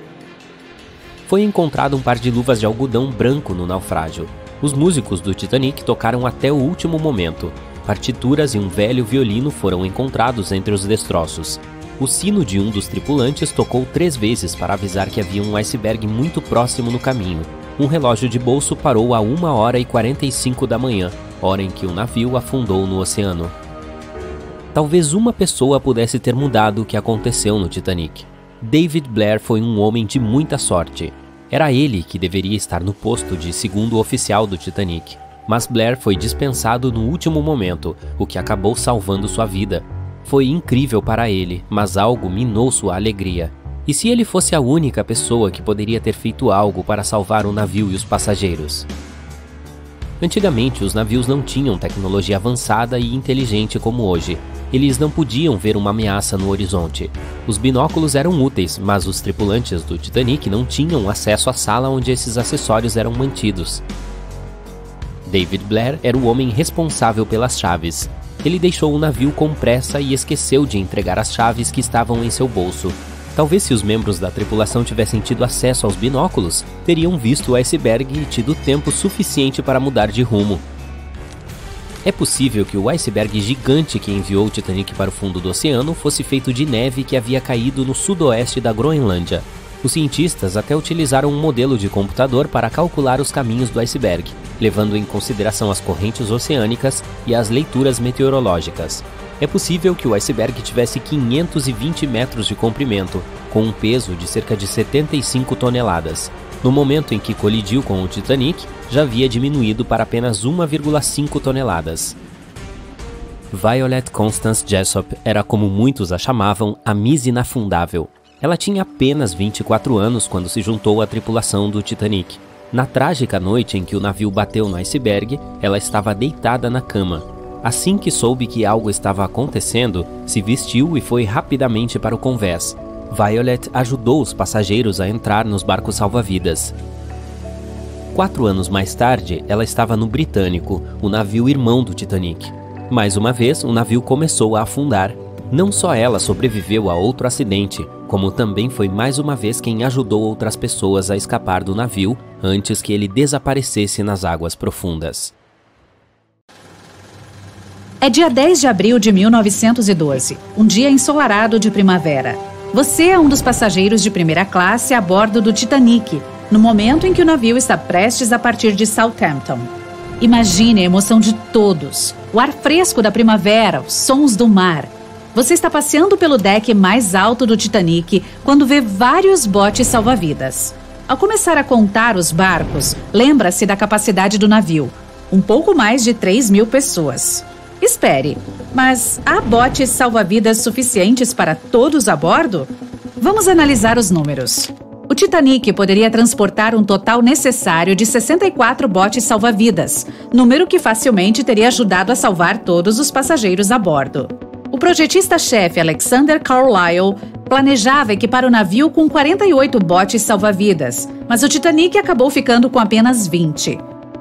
Foi encontrado um par de luvas de algodão branco no naufrágio. Os músicos do Titanic tocaram até o último momento. Partituras e um velho violino foram encontrados entre os destroços. O sino de um dos tripulantes tocou 3 vezes para avisar que havia um iceberg muito próximo no caminho. Um relógio de bolso parou a 1h45 da manhã, hora em que o navio afundou no oceano. Talvez uma pessoa pudesse ter mudado o que aconteceu no Titanic. David Blair foi um homem de muita sorte. Era ele que deveria estar no posto de segundo oficial do Titanic. Mas Blair foi dispensado no último momento, o que acabou salvando sua vida. Foi incrível para ele, mas algo minou sua alegria. E se ele fosse a única pessoa que poderia ter feito algo para salvar o navio e os passageiros? Antigamente, os navios não tinham tecnologia avançada e inteligente como hoje. Eles não podiam ver uma ameaça no horizonte. Os binóculos eram úteis, mas os tripulantes do Titanic não tinham acesso à sala onde esses acessórios eram mantidos. David Blair era o homem responsável pelas chaves. Ele deixou o navio com pressa e esqueceu de entregar as chaves que estavam em seu bolso. Talvez se os membros da tripulação tivessem tido acesso aos binóculos, teriam visto o iceberg e tido tempo suficiente para mudar de rumo. É possível que o iceberg gigante que enviou o Titanic para o fundo do oceano fosse feito de neve que havia caído no sudoeste da Groenlândia. Os cientistas até utilizaram um modelo de computador para calcular os caminhos do iceberg, levando em consideração as correntes oceânicas e as leituras meteorológicas. É possível que o iceberg tivesse 520 metros de comprimento, com um peso de cerca de 75 toneladas. No momento em que colidiu com o Titanic, já havia diminuído para apenas 1,5 toneladas. Violet Constance Jessop era, como muitos a chamavam, a Miss Inafundável. Ela tinha apenas 24 anos quando se juntou à tripulação do Titanic. Na trágica noite em que o navio bateu no iceberg, ela estava deitada na cama. Assim que soube que algo estava acontecendo, se vestiu e foi rapidamente para o convés. Violet ajudou os passageiros a entrar nos barcos salva-vidas. 4 anos mais tarde, ela estava no Britânico, o navio irmão do Titanic. Mais uma vez, o navio começou a afundar. Não só ela sobreviveu a outro acidente, como também foi mais uma vez quem ajudou outras pessoas a escapar do navio antes que ele desaparecesse nas águas profundas. É dia 10 de abril de 1912, um dia ensolarado de primavera. Você é um dos passageiros de primeira classe a bordo do Titanic, no momento em que o navio está prestes a partir de Southampton. Imagine a emoção de todos, o ar fresco da primavera, os sons do mar. Você está passeando pelo deck mais alto do Titanic quando vê vários botes salva-vidas. Ao começar a contar os barcos, lembra-se da capacidade do navio, um pouco mais de 3.000 pessoas. Espere, mas há botes salva-vidas suficientes para todos a bordo? Vamos analisar os números. O Titanic poderia transportar um total necessário de 64 botes salva-vidas, número que facilmente teria ajudado a salvar todos os passageiros a bordo. O projetista-chefe Alexander Carlisle planejava equipar o navio com 48 botes salva-vidas, mas o Titanic acabou ficando com apenas 20.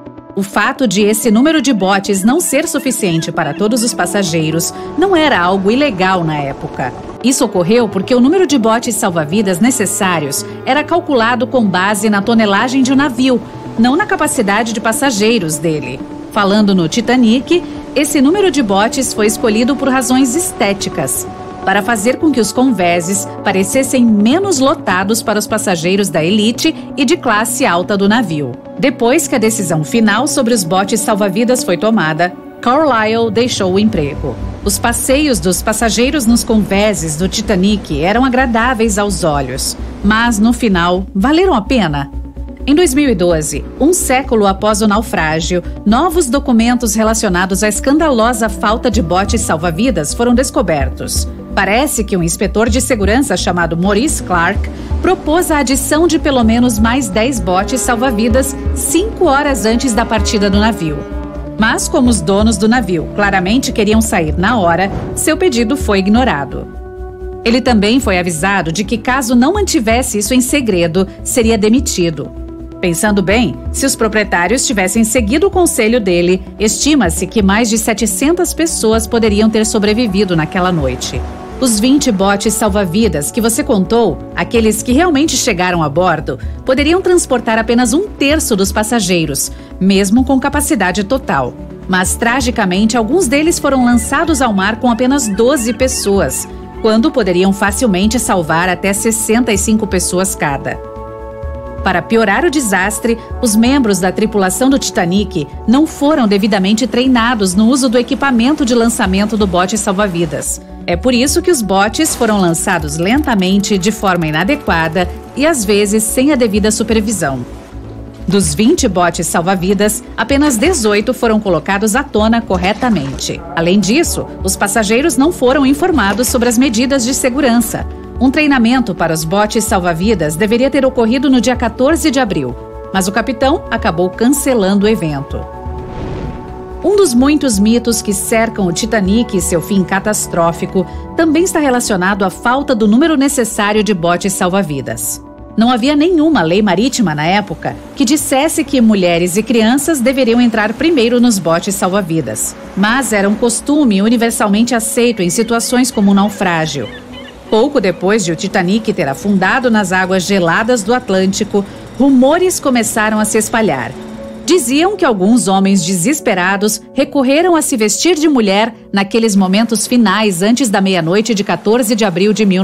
O fato de esse número de botes não ser suficiente para todos os passageiros não era algo ilegal na época. Isso ocorreu porque o número de botes salva-vidas necessários era calculado com base na tonelagem de um navio, não na capacidade de passageiros dele. Falando no Titanic, esse número de botes foi escolhido por razões estéticas, para fazer com que os convéses parecessem menos lotados para os passageiros da elite e de classe alta do navio. Depois que a decisão final sobre os botes salva-vidas foi tomada, Carlyle deixou o emprego. Os passeios dos passageiros nos convéses do Titanic eram agradáveis aos olhos, mas, no final, valeram a pena? Em 2012, um século após o naufrágio, novos documentos relacionados à escandalosa falta de botes salva-vidas foram descobertos. Parece que um inspetor de segurança chamado Maurice Clark propôs a adição de pelo menos mais 10 botes salva-vidas 5 horas antes da partida do navio. Mas, como os donos do navio claramente queriam sair na hora, seu pedido foi ignorado. Ele também foi avisado de que, caso não mantivesse isso em segredo, seria demitido. Pensando bem, se os proprietários tivessem seguido o conselho dele, estima-se que mais de 700 pessoas poderiam ter sobrevivido naquela noite. Os 20 botes salva-vidas que você contou, aqueles que realmente chegaram a bordo, poderiam transportar apenas 1/3 dos passageiros, mesmo com capacidade total. Mas, tragicamente, alguns deles foram lançados ao mar com apenas 12 pessoas, quando poderiam facilmente salvar até 65 pessoas cada. Para piorar o desastre, os membros da tripulação do Titanic não foram devidamente treinados no uso do equipamento de lançamento do bote salva-vidas. É por isso que os botes foram lançados lentamente, de forma inadequada e, às vezes, sem a devida supervisão. Dos 20 botes salva-vidas, apenas 18 foram colocados à tona corretamente. Além disso, os passageiros não foram informados sobre as medidas de segurança. Um treinamento para os botes salva-vidas deveria ter ocorrido no dia 14 de abril, mas o capitão acabou cancelando o evento. Um dos muitos mitos que cercam o Titanic e seu fim catastrófico também está relacionado à falta do número necessário de botes salva-vidas. Não havia nenhuma lei marítima na época que dissesse que mulheres e crianças deveriam entrar primeiro nos botes salva-vidas, mas era um costume universalmente aceito em situações como um naufrágio. Pouco depois de o Titanic ter afundado nas águas geladas do Atlântico, rumores começaram a se espalhar. Diziam que alguns homens desesperados recorreram a se vestir de mulher naqueles momentos finais antes da meia-noite de 14 de abril de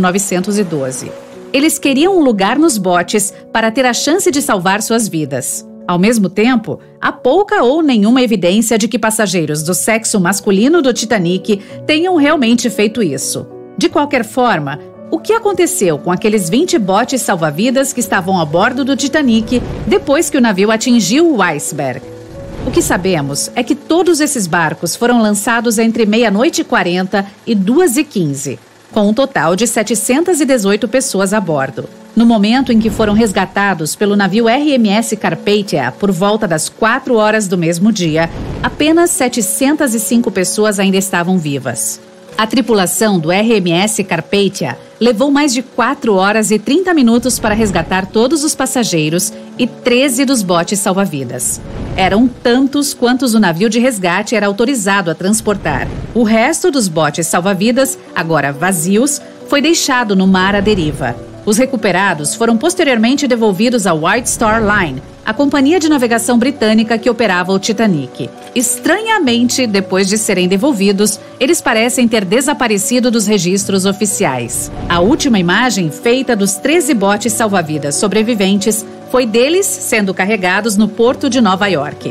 1912. Eles queriam um lugar nos botes para ter a chance de salvar suas vidas. Ao mesmo tempo, há pouca ou nenhuma evidência de que passageiros do sexo masculino do Titanic tenham realmente feito isso. De qualquer forma, o que aconteceu com aqueles 20 botes salva-vidas que estavam a bordo do Titanic depois que o navio atingiu o iceberg? O que sabemos é que todos esses barcos foram lançados entre 00:40 e 2:15, com um total de 718 pessoas a bordo. No momento em que foram resgatados pelo navio RMS Carpathia por volta das 4 horas do mesmo dia, apenas 705 pessoas ainda estavam vivas. A tripulação do RMS Carpathia levou mais de 4 horas e 30 minutos para resgatar todos os passageiros e 13 dos botes salva-vidas. Eram tantos quantos o navio de resgate era autorizado a transportar. O resto dos botes salva-vidas, agora vazios, foi deixado no mar à deriva. Os recuperados foram posteriormente devolvidos à White Star Line, a companhia de navegação britânica que operava o Titanic. Estranhamente, depois de serem devolvidos, eles parecem ter desaparecido dos registros oficiais. A última imagem feita dos 13 botes salva-vidas sobreviventes foi deles sendo carregados no porto de Nova York.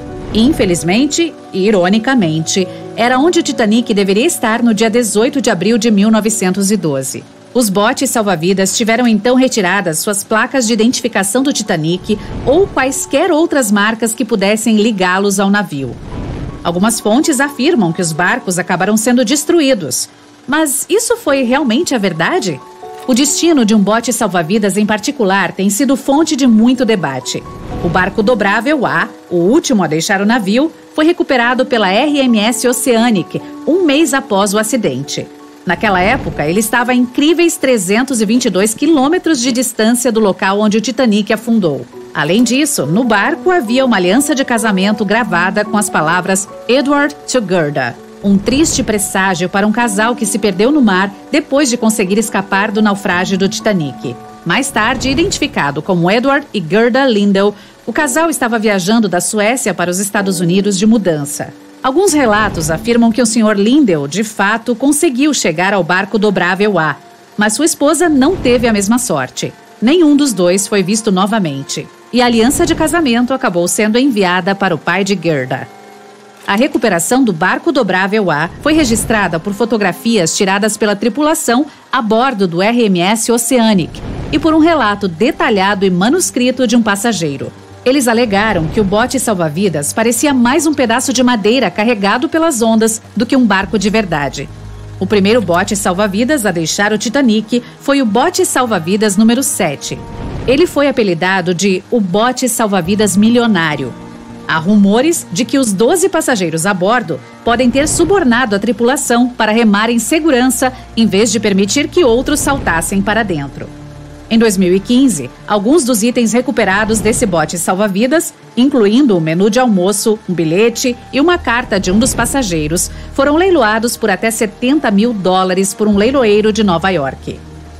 Infelizmente e ironicamente, era onde o Titanic deveria estar no dia 18 de abril de 1912. Os botes salva-vidas tiveram então retiradas suas placas de identificação do Titanic ou quaisquer outras marcas que pudessem ligá-los ao navio. Algumas fontes afirmam que os barcos acabaram sendo destruídos. Mas isso foi realmente a verdade? O destino de um bote salva-vidas em particular tem sido fonte de muito debate. O barco dobrável A, o último a deixar o navio, foi recuperado pela RMS Oceanic um mês após o acidente. Naquela época, ele estava a incríveis 322 quilômetros de distância do local onde o Titanic afundou. Além disso, no barco havia uma aliança de casamento gravada com as palavras Edward to Gerda, um triste presságio para um casal que se perdeu no mar depois de conseguir escapar do naufrágio do Titanic. Mais tarde, identificado como Edward e Gerda Lindell, o casal estava viajando da Suécia para os Estados Unidos de mudança. Alguns relatos afirmam que o Sr. Lindell, de fato, conseguiu chegar ao barco dobrável A, mas sua esposa não teve a mesma sorte. Nenhum dos dois foi visto novamente, e a aliança de casamento acabou sendo enviada para o pai de Gerda. A recuperação do barco dobrável A foi registrada por fotografias tiradas pela tripulação a bordo do RMS Oceanic e por um relato detalhado e manuscrito de um passageiro. Eles alegaram que o bote salva-vidas parecia mais um pedaço de madeira carregado pelas ondas do que um barco de verdade. O primeiro bote salva-vidas a deixar o Titanic foi o bote salva-vidas número 7. Ele foi apelidado de o bote salva-vidas milionário. Há rumores de que os 12 passageiros a bordo podem ter subornado a tripulação para remar em segurança em vez de permitir que outros saltassem para dentro. Em 2015, alguns dos itens recuperados desse bote salva-vidas, incluindo um menu de almoço, um bilhete e uma carta de um dos passageiros, foram leiloados por até $70 mil por um leiloeiro de Nova York.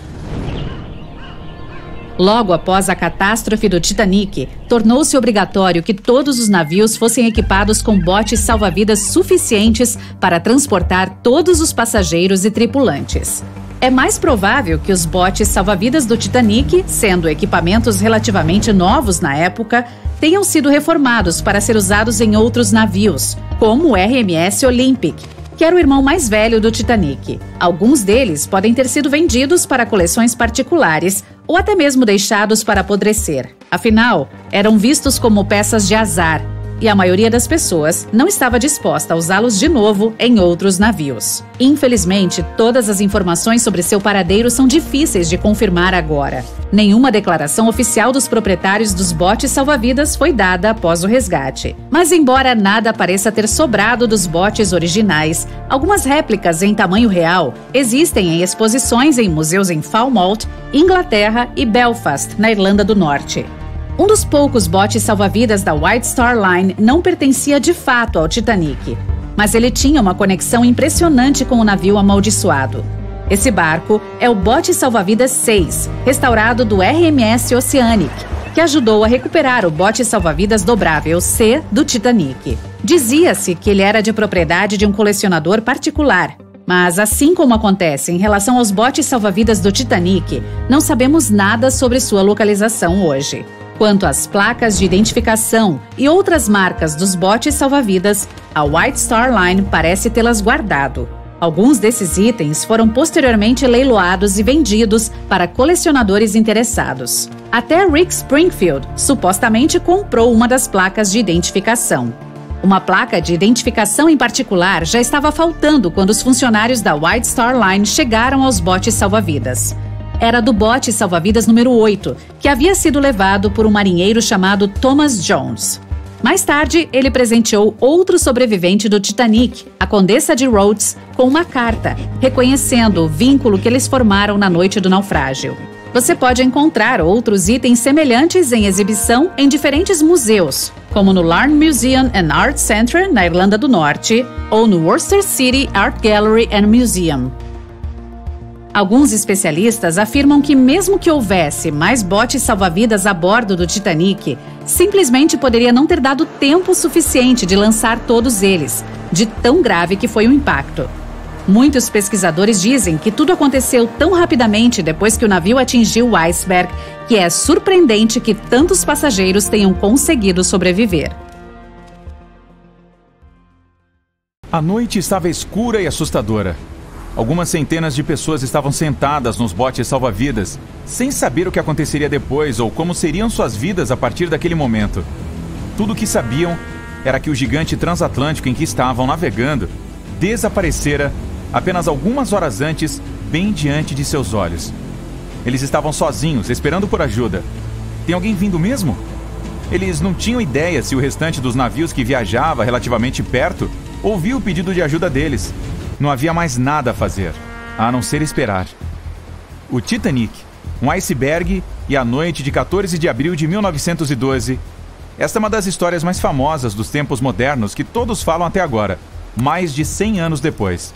Logo após a catástrofe do Titanic, tornou-se obrigatório que todos os navios fossem equipados com botes salva-vidas suficientes para transportar todos os passageiros e tripulantes. É mais provável que os botes salva-vidas do Titanic, sendo equipamentos relativamente novos na época, tenham sido reformados para ser usados em outros navios, como o RMS Olympic, que era o irmão mais velho do Titanic. Alguns deles podem ter sido vendidos para coleções particulares ou até mesmo deixados para apodrecer. Afinal, eram vistos como peças de azar, e a maioria das pessoas não estava disposta a usá-los de novo em outros navios. Infelizmente, todas as informações sobre seu paradeiro são difíceis de confirmar agora. Nenhuma declaração oficial dos proprietários dos botes salva-vidas foi dada após o resgate. Mas embora nada pareça ter sobrado dos botes originais, algumas réplicas em tamanho real existem em exposições em museus em Falmouth, Inglaterra e Belfast, na Irlanda do Norte. Um dos poucos botes salva-vidas da White Star Line não pertencia de fato ao Titanic, mas ele tinha uma conexão impressionante com o navio amaldiçoado. Esse barco é o bote salva-vidas 6, restaurado do RMS Oceanic, que ajudou a recuperar o bote salva-vidas dobrável C do Titanic. Dizia-se que ele era de propriedade de um colecionador particular, mas assim como acontece em relação aos botes salva-vidas do Titanic, não sabemos nada sobre sua localização hoje. Quanto às placas de identificação e outras marcas dos botes salva-vidas, a White Star Line parece tê-las guardado. Alguns desses itens foram posteriormente leiloados e vendidos para colecionadores interessados. Até Rick Springfield supostamente comprou uma das placas de identificação. Uma placa de identificação em particular já estava faltando quando os funcionários da White Star Line chegaram aos botes salva-vidas. Era do bote salva-vidas número 8, que havia sido levado por um marinheiro chamado Thomas Jones. Mais tarde, ele presenteou outro sobrevivente do Titanic, a Condessa de Rhodes, com uma carta, reconhecendo o vínculo que eles formaram na noite do naufrágio. Você pode encontrar outros itens semelhantes em exibição em diferentes museus, como no Larne Museum and Art Centre, na Irlanda do Norte, ou no Worcester City Art Gallery and Museum. Alguns especialistas afirmam que mesmo que houvesse mais botes salva-vidas a bordo do Titanic, simplesmente poderia não ter dado tempo suficiente de lançar todos eles, de tão grave que foi o impacto. Muitos pesquisadores dizem que tudo aconteceu tão rapidamente depois que o navio atingiu o iceberg que é surpreendente que tantos passageiros tenham conseguido sobreviver. A noite estava escura e assustadora. Algumas centenas de pessoas estavam sentadas nos botes salva-vidas, sem saber o que aconteceria depois ou como seriam suas vidas a partir daquele momento. Tudo o que sabiam era que o gigante transatlântico em que estavam navegando desaparecera apenas algumas horas antes, bem diante de seus olhos. Eles estavam sozinhos, esperando por ajuda. Tem alguém vindo mesmo? Eles não tinham ideia se o restante dos navios que viajava relativamente perto ouviu o pedido de ajuda deles. Não havia mais nada a fazer. a não ser esperar. O Titanic, um iceberg e a noite de 14 de abril de 1912. Esta é uma das histórias mais famosas dos tempos modernos que todos falam até agora, mais de 100 anos depois.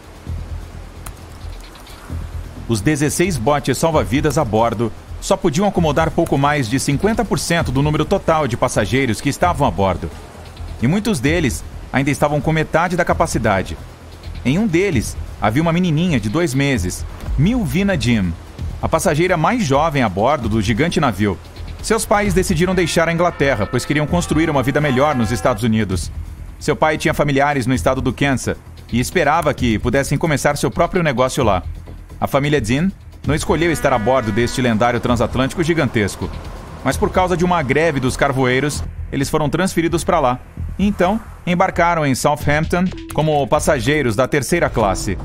Os 16 botes salva-vidas a bordo só podiam acomodar pouco mais de 50% do número total de passageiros que estavam a bordo. E muitos deles ainda estavam com metade da capacidade. Em um deles, havia uma menininha de 2 meses, Milvina Jim, a passageira mais jovem a bordo do gigante navio. Seus pais decidiram deixar a Inglaterra, pois queriam construir uma vida melhor nos Estados Unidos. Seu pai tinha familiares no estado do Kansas e esperava que pudessem começar seu próprio negócio lá. A família Dean não escolheu estar a bordo deste lendário transatlântico gigantesco, mas por causa de uma greve dos carvoeiros, eles foram transferidos para lá. Então, embarcaram em Southampton como passageiros da 3ª classe.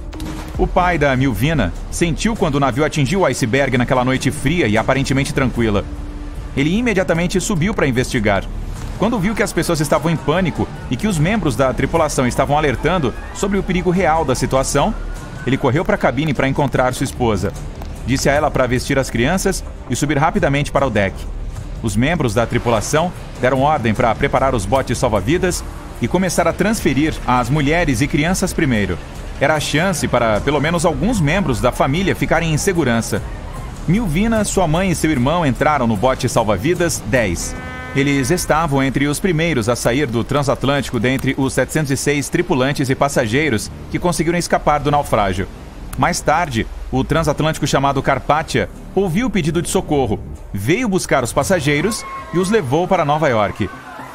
O pai da Milvina sentiu quando o navio atingiu o iceberg naquela noite fria e aparentemente tranquila. Ele imediatamente subiu para investigar. Quando viu que as pessoas estavam em pânico e que os membros da tripulação estavam alertando sobre o perigo real da situação, ele correu para a cabine para encontrar sua esposa. Disse a ela para vestir as crianças e subir rapidamente para o deck. Os membros da tripulação deram ordem para preparar os botes salva-vidas e começar a transferir as mulheres e crianças primeiro. Era a chance para pelo menos alguns membros da família ficarem em segurança. Milvina, sua mãe e seu irmão entraram no bote salva-vidas 10. Eles estavam entre os primeiros a sair do transatlântico dentre os 706 tripulantes e passageiros que conseguiram escapar do naufrágio. Mais tarde, o transatlântico chamado Carpathia ouviu o pedido de socorro, veio buscar os passageiros e os levou para Nova York.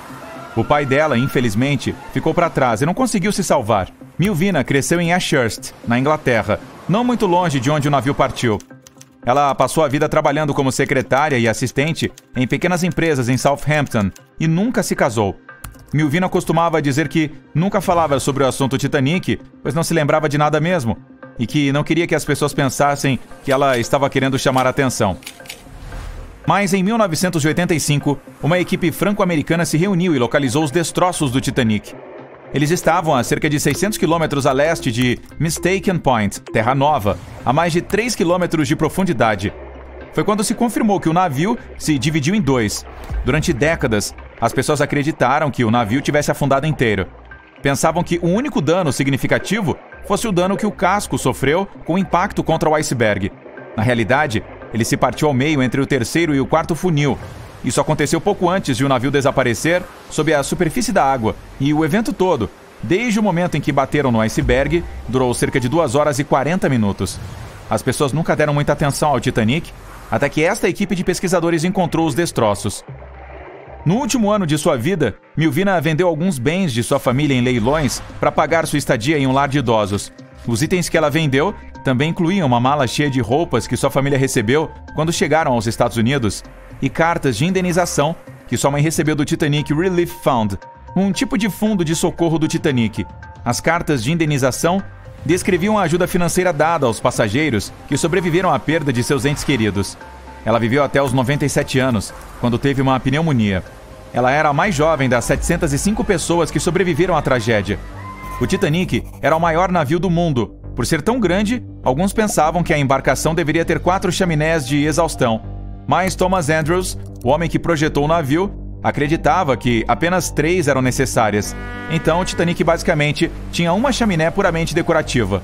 O pai dela, infelizmente, ficou para trás e não conseguiu se salvar. Milvina cresceu em Ashurst, na Inglaterra, não muito longe de onde o navio partiu. Ela passou a vida trabalhando como secretária e assistente em pequenas empresas em Southampton e nunca se casou. Milvina costumava dizer que nunca falava sobre o assunto Titanic, pois não se lembrava de nada mesmo, e que não queria que as pessoas pensassem que ela estava querendo chamar a atenção. Mas em 1985, uma equipe franco-americana se reuniu e localizou os destroços do Titanic. Eles estavam a cerca de 600 quilômetros a leste de Mistaken Point, Terra Nova, a mais de 3 quilômetros de profundidade. Foi quando se confirmou que o navio se dividiu em 2. Durante décadas, as pessoas acreditaram que o navio tivesse afundado inteiro. Pensavam que o único dano significativo fosse o dano que o casco sofreu com o impacto contra o iceberg. Na realidade, ele se partiu ao meio entre o 3º e o 4º funil. Isso aconteceu pouco antes de o navio desaparecer sob a superfície da água, e o evento todo, desde o momento em que bateram no iceberg, durou cerca de 2 horas e 40 minutos. As pessoas nunca deram muita atenção ao Titanic, até que esta equipe de pesquisadores encontrou os destroços. No último ano de sua vida, Milvina vendeu alguns bens de sua família em leilões para pagar sua estadia em um lar de idosos. Os itens que ela vendeu também incluíam uma mala cheia de roupas que sua família recebeu quando chegaram aos Estados Unidos e cartas de indenização que sua mãe recebeu do Titanic Relief Fund, um tipo de fundo de socorro do Titanic. As cartas de indenização descreviam a ajuda financeira dada aos passageiros que sobreviveram à perda de seus entes queridos. Ela viveu até os 97 anos, quando teve uma pneumonia. Ela era a mais jovem das 705 pessoas que sobreviveram à tragédia. O Titanic era o maior navio do mundo. Por ser tão grande, alguns pensavam que a embarcação deveria ter 4 chaminés de exaustão. Mas Thomas Andrews, o homem que projetou o navio, acreditava que apenas 3 eram necessárias. Então o Titanic basicamente tinha uma chaminé puramente decorativa.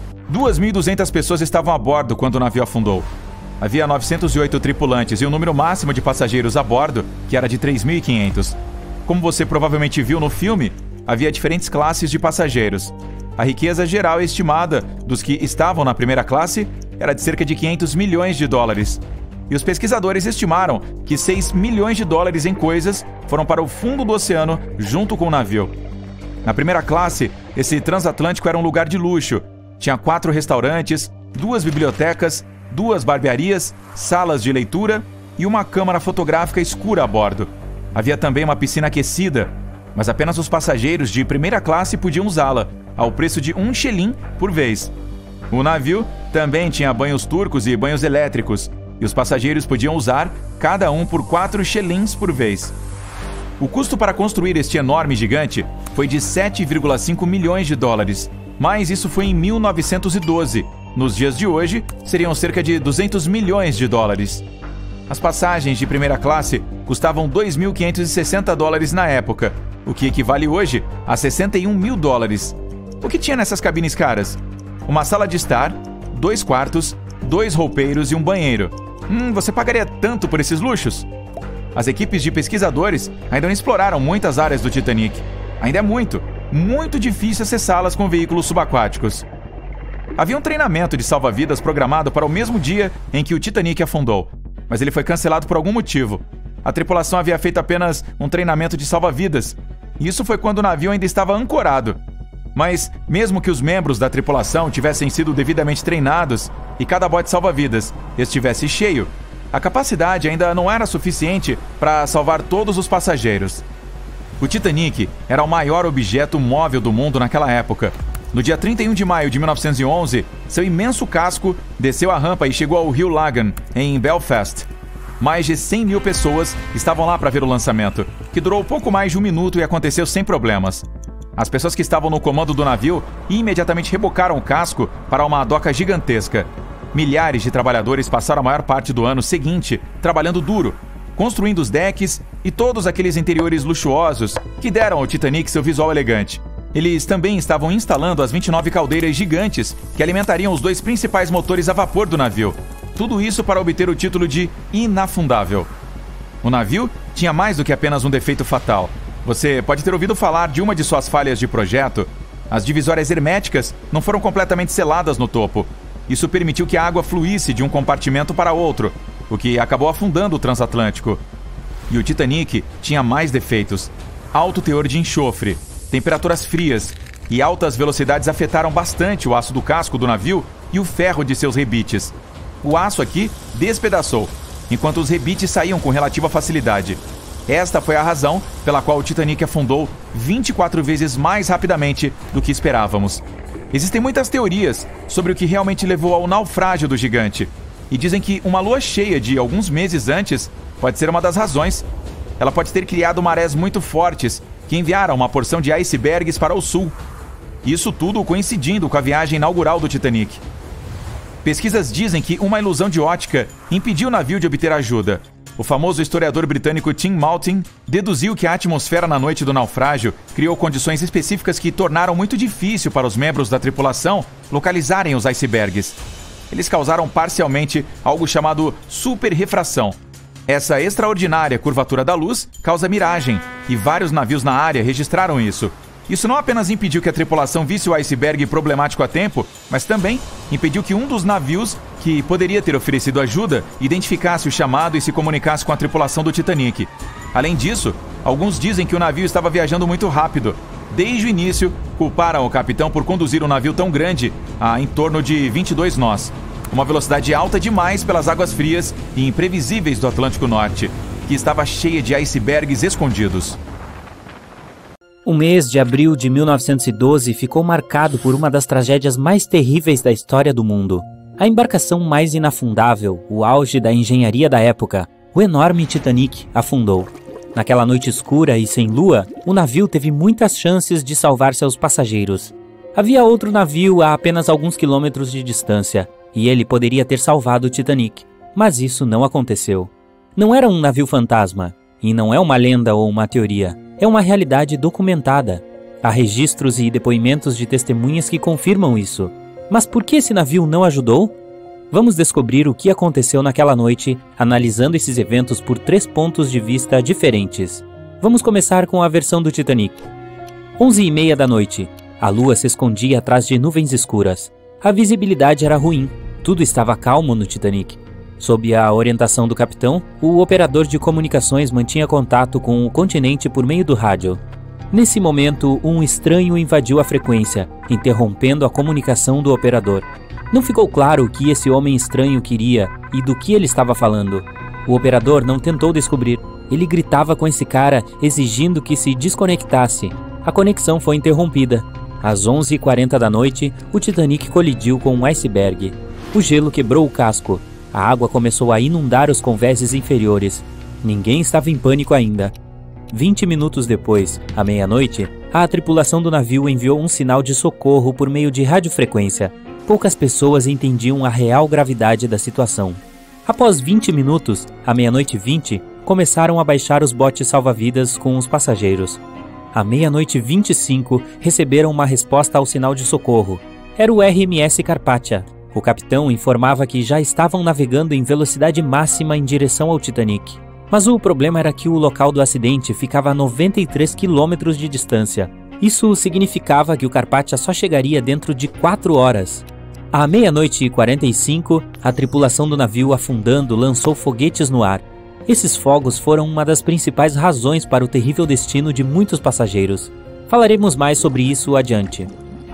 2.200 pessoas estavam a bordo quando o navio afundou. Havia 908 tripulantes e o número máximo de passageiros a bordo, que era de 3.500. Como você provavelmente viu no filme, havia diferentes classes de passageiros. A riqueza geral estimada dos que estavam na primeira classe era de cerca de 500 milhões de dólares. E os pesquisadores estimaram que 6 milhões de dólares em coisas foram para o fundo do oceano junto com o navio. Na primeira classe, esse transatlântico era um lugar de luxo. Tinha 4 restaurantes, 2 bibliotecas, 2 barbearias, salas de leitura e uma câmara fotográfica escura a bordo. Havia também uma piscina aquecida, mas apenas os passageiros de primeira classe podiam usá-la, ao preço de 1 shilling por vez. O navio também tinha banhos turcos e banhos elétricos, e os passageiros podiam usar cada um por 4 shillings por vez. O custo para construir este enorme gigante foi de 7,5 milhões de dólares. Mas isso foi em 1912. Nos dias de hoje, seriam cerca de 200 milhões de dólares. As passagens de primeira classe custavam 2.560 dólares na época, o que equivale hoje a 61 mil dólares. O que tinha nessas cabines caras? Uma sala de estar, 2 quartos, 2 roupeiros e um banheiro. Você pagaria tanto por esses luxos? As equipes de pesquisadores ainda não exploraram muitas áreas do Titanic. Ainda é muito difícil acessá-las com veículos subaquáticos. Havia um treinamento de salva-vidas programado para o mesmo dia em que o Titanic afundou, mas ele foi cancelado por algum motivo. A tripulação havia feito apenas um treinamento de salva-vidas, e isso foi quando o navio ainda estava ancorado. Mas, mesmo que os membros da tripulação tivessem sido devidamente treinados e cada bote salva-vidas estivesse cheio, a capacidade ainda não era suficiente para salvar todos os passageiros. O Titanic era o maior objeto móvel do mundo naquela época. No dia 31 de maio de 1911, seu imenso casco desceu a rampa e chegou ao rio Lagan, em Belfast. Mais de 100 mil pessoas estavam lá para ver o lançamento, que durou pouco mais de 1 minuto e aconteceu sem problemas. As pessoas que estavam no comando do navio imediatamente rebocaram o casco para uma doca gigantesca. Milhares de trabalhadores passaram a maior parte do ano seguinte trabalhando duro, construindo os decks e todos aqueles interiores luxuosos que deram ao Titanic seu visual elegante. Eles também estavam instalando as 29 caldeiras gigantes que alimentariam os 2 principais motores a vapor do navio. Tudo isso para obter o título de inafundável. O navio tinha mais do que apenas um defeito fatal. Você pode ter ouvido falar de uma de suas falhas de projeto. As divisórias herméticas não foram completamente seladas no topo. Isso permitiu que a água fluísse de um compartimento para outro, o que acabou afundando o transatlântico. E o Titanic tinha mais defeitos. Alto teor de enxofre, temperaturas frias e altas velocidades afetaram bastante o aço do casco do navio e o ferro de seus rebites. O aço aqui despedaçou, enquanto os rebites saíam com relativa facilidade. Esta foi a razão pela qual o Titanic afundou 24 vezes mais rapidamente do que esperávamos. Existem muitas teorias sobre o que realmente levou ao naufrágio do gigante, e dizem que uma lua cheia de alguns meses antes pode ser uma das razões. Ela pode ter criado marés muito fortes que enviaram uma porção de icebergs para o sul. Isso tudo coincidindo com a viagem inaugural do Titanic. Pesquisas dizem que uma ilusão de ótica impediu o navio de obter ajuda. O famoso historiador britânico Tim Maltin deduziu que a atmosfera na noite do naufrágio criou condições específicas que tornaram muito difícil para os membros da tripulação localizarem os icebergs. Eles causaram parcialmente algo chamado superrefração. Essa extraordinária curvatura da luz causa miragem, e vários navios na área registraram isso. Isso não apenas impediu que a tripulação visse o iceberg problemático a tempo, mas também impediu que um dos navios, que poderia ter oferecido ajuda, identificasse o chamado e se comunicasse com a tripulação do Titanic. Além disso, alguns dizem que o navio estava viajando muito rápido. Desde o início, culparam o capitão por conduzir um navio tão grande a em torno de 22 nós. Uma velocidade alta demais pelas águas frias e imprevisíveis do Atlântico Norte, que estava cheia de icebergs escondidos. O mês de abril de 1912 ficou marcado por uma das tragédias mais terríveis da história do mundo. A embarcação mais inafundável, o auge da engenharia da época, o enorme Titanic, afundou. Naquela noite escura e sem lua, o navio teve muitas chances de salvar seus passageiros. Havia outro navio a apenas alguns quilômetros de distância, e ele poderia ter salvado o Titanic, mas isso não aconteceu. Não era um navio fantasma, e não é uma lenda ou uma teoria, é uma realidade documentada. Há registros e depoimentos de testemunhas que confirmam isso. Mas por que esse navio não ajudou? Vamos descobrir o que aconteceu naquela noite, analisando esses eventos por 3 pontos de vista diferentes. Vamos começar com a versão do Titanic. 11h30 da noite. A lua se escondia atrás de nuvens escuras. A visibilidade era ruim. Tudo estava calmo no Titanic. Sob a orientação do capitão, o operador de comunicações mantinha contato com o continente por meio do rádio. Nesse momento, um estranho invadiu a frequência, interrompendo a comunicação do operador. Não ficou claro o que esse homem estranho queria e do que ele estava falando. O operador não tentou descobrir. Ele gritava com esse cara, exigindo que se desconectasse. A conexão foi interrompida. Às 11h40 da noite, o Titanic colidiu com um iceberg. O gelo quebrou o casco. A água começou a inundar os convéses inferiores. Ninguém estava em pânico ainda. 20 minutos depois, à meia-noite, a tripulação do navio enviou um sinal de socorro por meio de radiofrequência. Poucas pessoas entendiam a real gravidade da situação. Após 20 minutos, à 00:20, começaram a baixar os botes salva-vidas com os passageiros. À 00:25, receberam uma resposta ao sinal de socorro. Era o RMS Carpathia. O capitão informava que já estavam navegando em velocidade máxima em direção ao Titanic. Mas o problema era que o local do acidente ficava a 93 quilômetros de distância. Isso significava que o Carpathia só chegaria dentro de 4 horas. À 00:45, a tripulação do navio afundando lançou foguetes no ar. Esses fogos foram uma das principais razões para o terrível destino de muitos passageiros. Falaremos mais sobre isso adiante.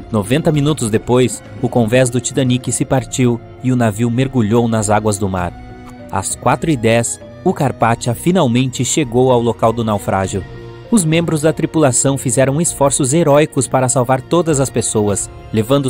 90 minutos depois, o convés do Titanic se partiu e o navio mergulhou nas águas do mar. Às 4:10, o Carpathia finalmente chegou ao local do naufrágio. Os membros da tripulação fizeram esforços heróicos para salvar todas as pessoas, levando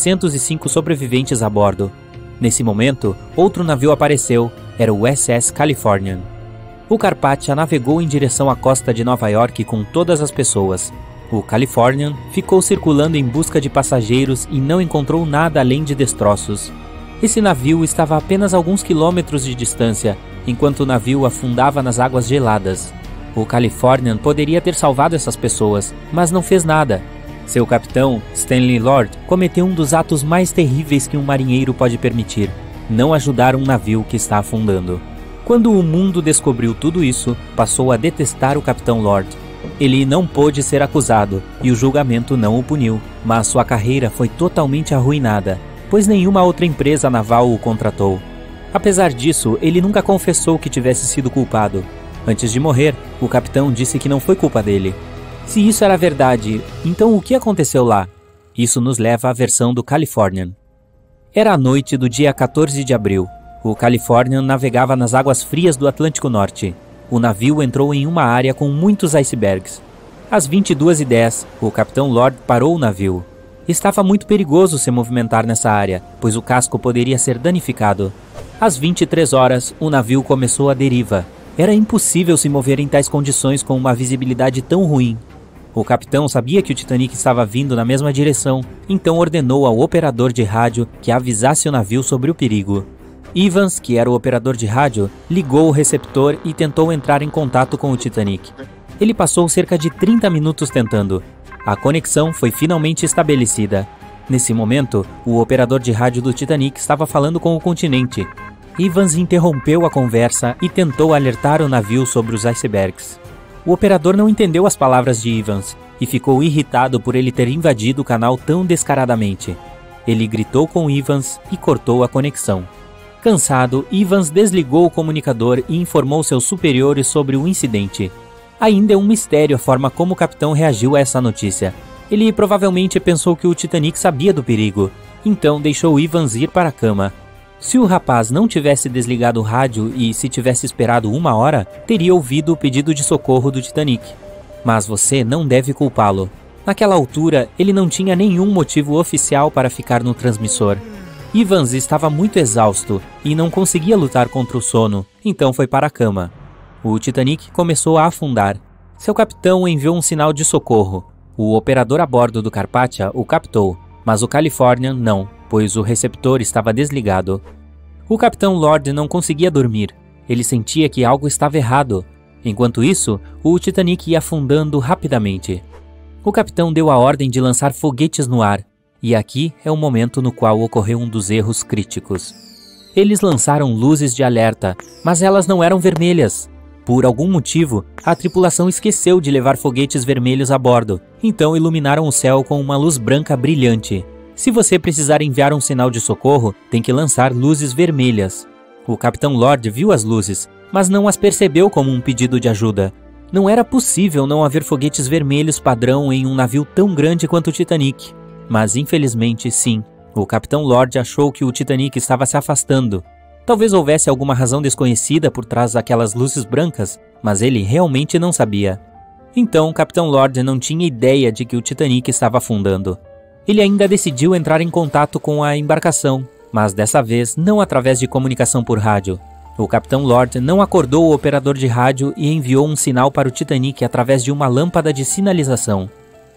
705 sobreviventes a bordo. Nesse momento, outro navio apareceu, era o SS Californian. O Carpathia navegou em direção à costa de Nova York com todas as pessoas. O Californian ficou circulando em busca de passageiros e não encontrou nada além de destroços. Esse navio estava a apenas alguns quilômetros de distância, enquanto o navio afundava nas águas geladas. O Californian poderia ter salvado essas pessoas, mas não fez nada. Seu capitão, Stanley Lord, cometeu um dos atos mais terríveis que um marinheiro pode permitir: não ajudar um navio que está afundando. Quando o mundo descobriu tudo isso, passou a detestar o capitão Lord. Ele não pôde ser acusado, e o julgamento não o puniu, mas sua carreira foi totalmente arruinada, pois nenhuma outra empresa naval o contratou. Apesar disso, ele nunca confessou que tivesse sido culpado. Antes de morrer, o capitão disse que não foi culpa dele. Se isso era verdade, então o que aconteceu lá? Isso nos leva à versão do Californian. Era a noite do dia 14 de abril. O Californian navegava nas águas frias do Atlântico Norte. O navio entrou em uma área com muitos icebergs. Às 22:10, o capitão Lord parou o navio. Estava muito perigoso se movimentar nessa área, pois o casco poderia ser danificado. Às 23 horas, o navio começou a deriva. Era impossível se mover em tais condições com uma visibilidade tão ruim. O capitão sabia que o Titanic estava vindo na mesma direção, então ordenou ao operador de rádio que avisasse o navio sobre o perigo. Evans, que era o operador de rádio, ligou o receptor e tentou entrar em contato com o Titanic. Ele passou cerca de 30 minutos tentando. A conexão foi finalmente estabelecida. Nesse momento, o operador de rádio do Titanic estava falando com o continente. Evans interrompeu a conversa e tentou alertar o navio sobre os icebergs. O operador não entendeu as palavras de Evans e ficou irritado por ele ter invadido o canal tão descaradamente. Ele gritou com Evans e cortou a conexão. Cansado, Evans desligou o comunicador e informou seus superiores sobre o incidente. Ainda é um mistério a forma como o capitão reagiu a essa notícia. Ele provavelmente pensou que o Titanic sabia do perigo, então deixou Evans ir para a cama. Se o rapaz não tivesse desligado o rádio e se tivesse esperado 1 hora, teria ouvido o pedido de socorro do Titanic. Mas você não deve culpá-lo. Naquela altura, ele não tinha nenhum motivo oficial para ficar no transmissor. Evans estava muito exausto e não conseguia lutar contra o sono, então foi para a cama. O Titanic começou a afundar. Seu capitão enviou um sinal de socorro. O operador a bordo do Carpathia o captou, mas o Californian não, pois o receptor estava desligado. O capitão Lord não conseguia dormir. Ele sentia que algo estava errado. Enquanto isso, o Titanic ia afundando rapidamente. O capitão deu a ordem de lançar foguetes no ar, e aqui é o momento no qual ocorreu um dos erros críticos. Eles lançaram luzes de alerta, mas elas não eram vermelhas. Por algum motivo, a tripulação esqueceu de levar foguetes vermelhos a bordo, então iluminaram o céu com uma luz branca brilhante. Se você precisar enviar um sinal de socorro, tem que lançar luzes vermelhas. O capitão Lord viu as luzes, mas não as percebeu como um pedido de ajuda. Não era possível não haver foguetes vermelhos padrão em um navio tão grande quanto o Titanic. Mas infelizmente sim, o capitão Lord achou que o Titanic estava se afastando. Talvez houvesse alguma razão desconhecida por trás daquelas luzes brancas, mas ele realmente não sabia. Então o capitão Lord não tinha ideia de que o Titanic estava afundando. Ele ainda decidiu entrar em contato com a embarcação, mas dessa vez não através de comunicação por rádio. O capitão Lord não acordou o operador de rádio e enviou um sinal para o Titanic através de uma lâmpada de sinalização.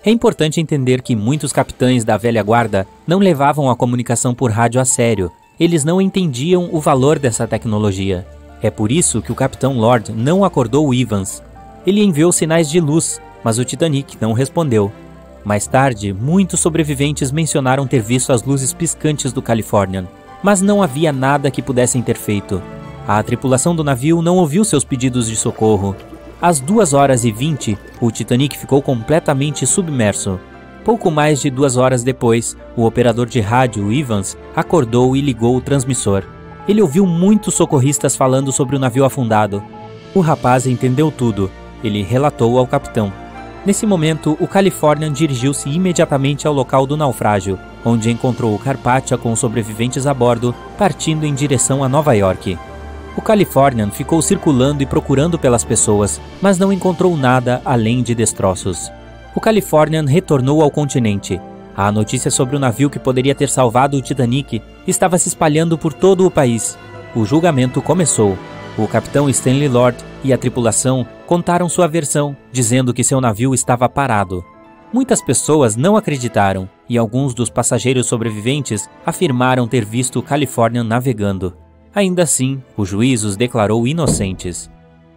É importante entender que muitos capitães da velha guarda não levavam a comunicação por rádio a sério. Eles não entendiam o valor dessa tecnologia. É por isso que o Capitão Lord não acordou o Evans. Ele enviou sinais de luz, mas o Titanic não respondeu. Mais tarde, muitos sobreviventes mencionaram ter visto as luzes piscantes do Californian, mas não havia nada que pudessem ter feito. A tripulação do navio não ouviu seus pedidos de socorro. Às 2h20, o Titanic ficou completamente submerso. Pouco mais de 2 horas depois, o operador de rádio, Evans, acordou e ligou o transmissor. Ele ouviu muitos socorristas falando sobre o navio afundado. O rapaz entendeu tudo. Ele relatou ao capitão. Nesse momento, o Californian dirigiu-se imediatamente ao local do naufrágio, onde encontrou o Carpathia com os sobreviventes a bordo, partindo em direção a Nova York. O Californian ficou circulando e procurando pelas pessoas, mas não encontrou nada além de destroços. O Californian retornou ao continente. A notícia sobre o navio que poderia ter salvado o Titanic estava se espalhando por todo o país. O julgamento começou. O capitão Stanley Lord e a tripulação contaram sua versão, dizendo que seu navio estava parado. Muitas pessoas não acreditaram, e alguns dos passageiros sobreviventes afirmaram ter visto o Californian navegando. Ainda assim, o juiz os declarou inocentes.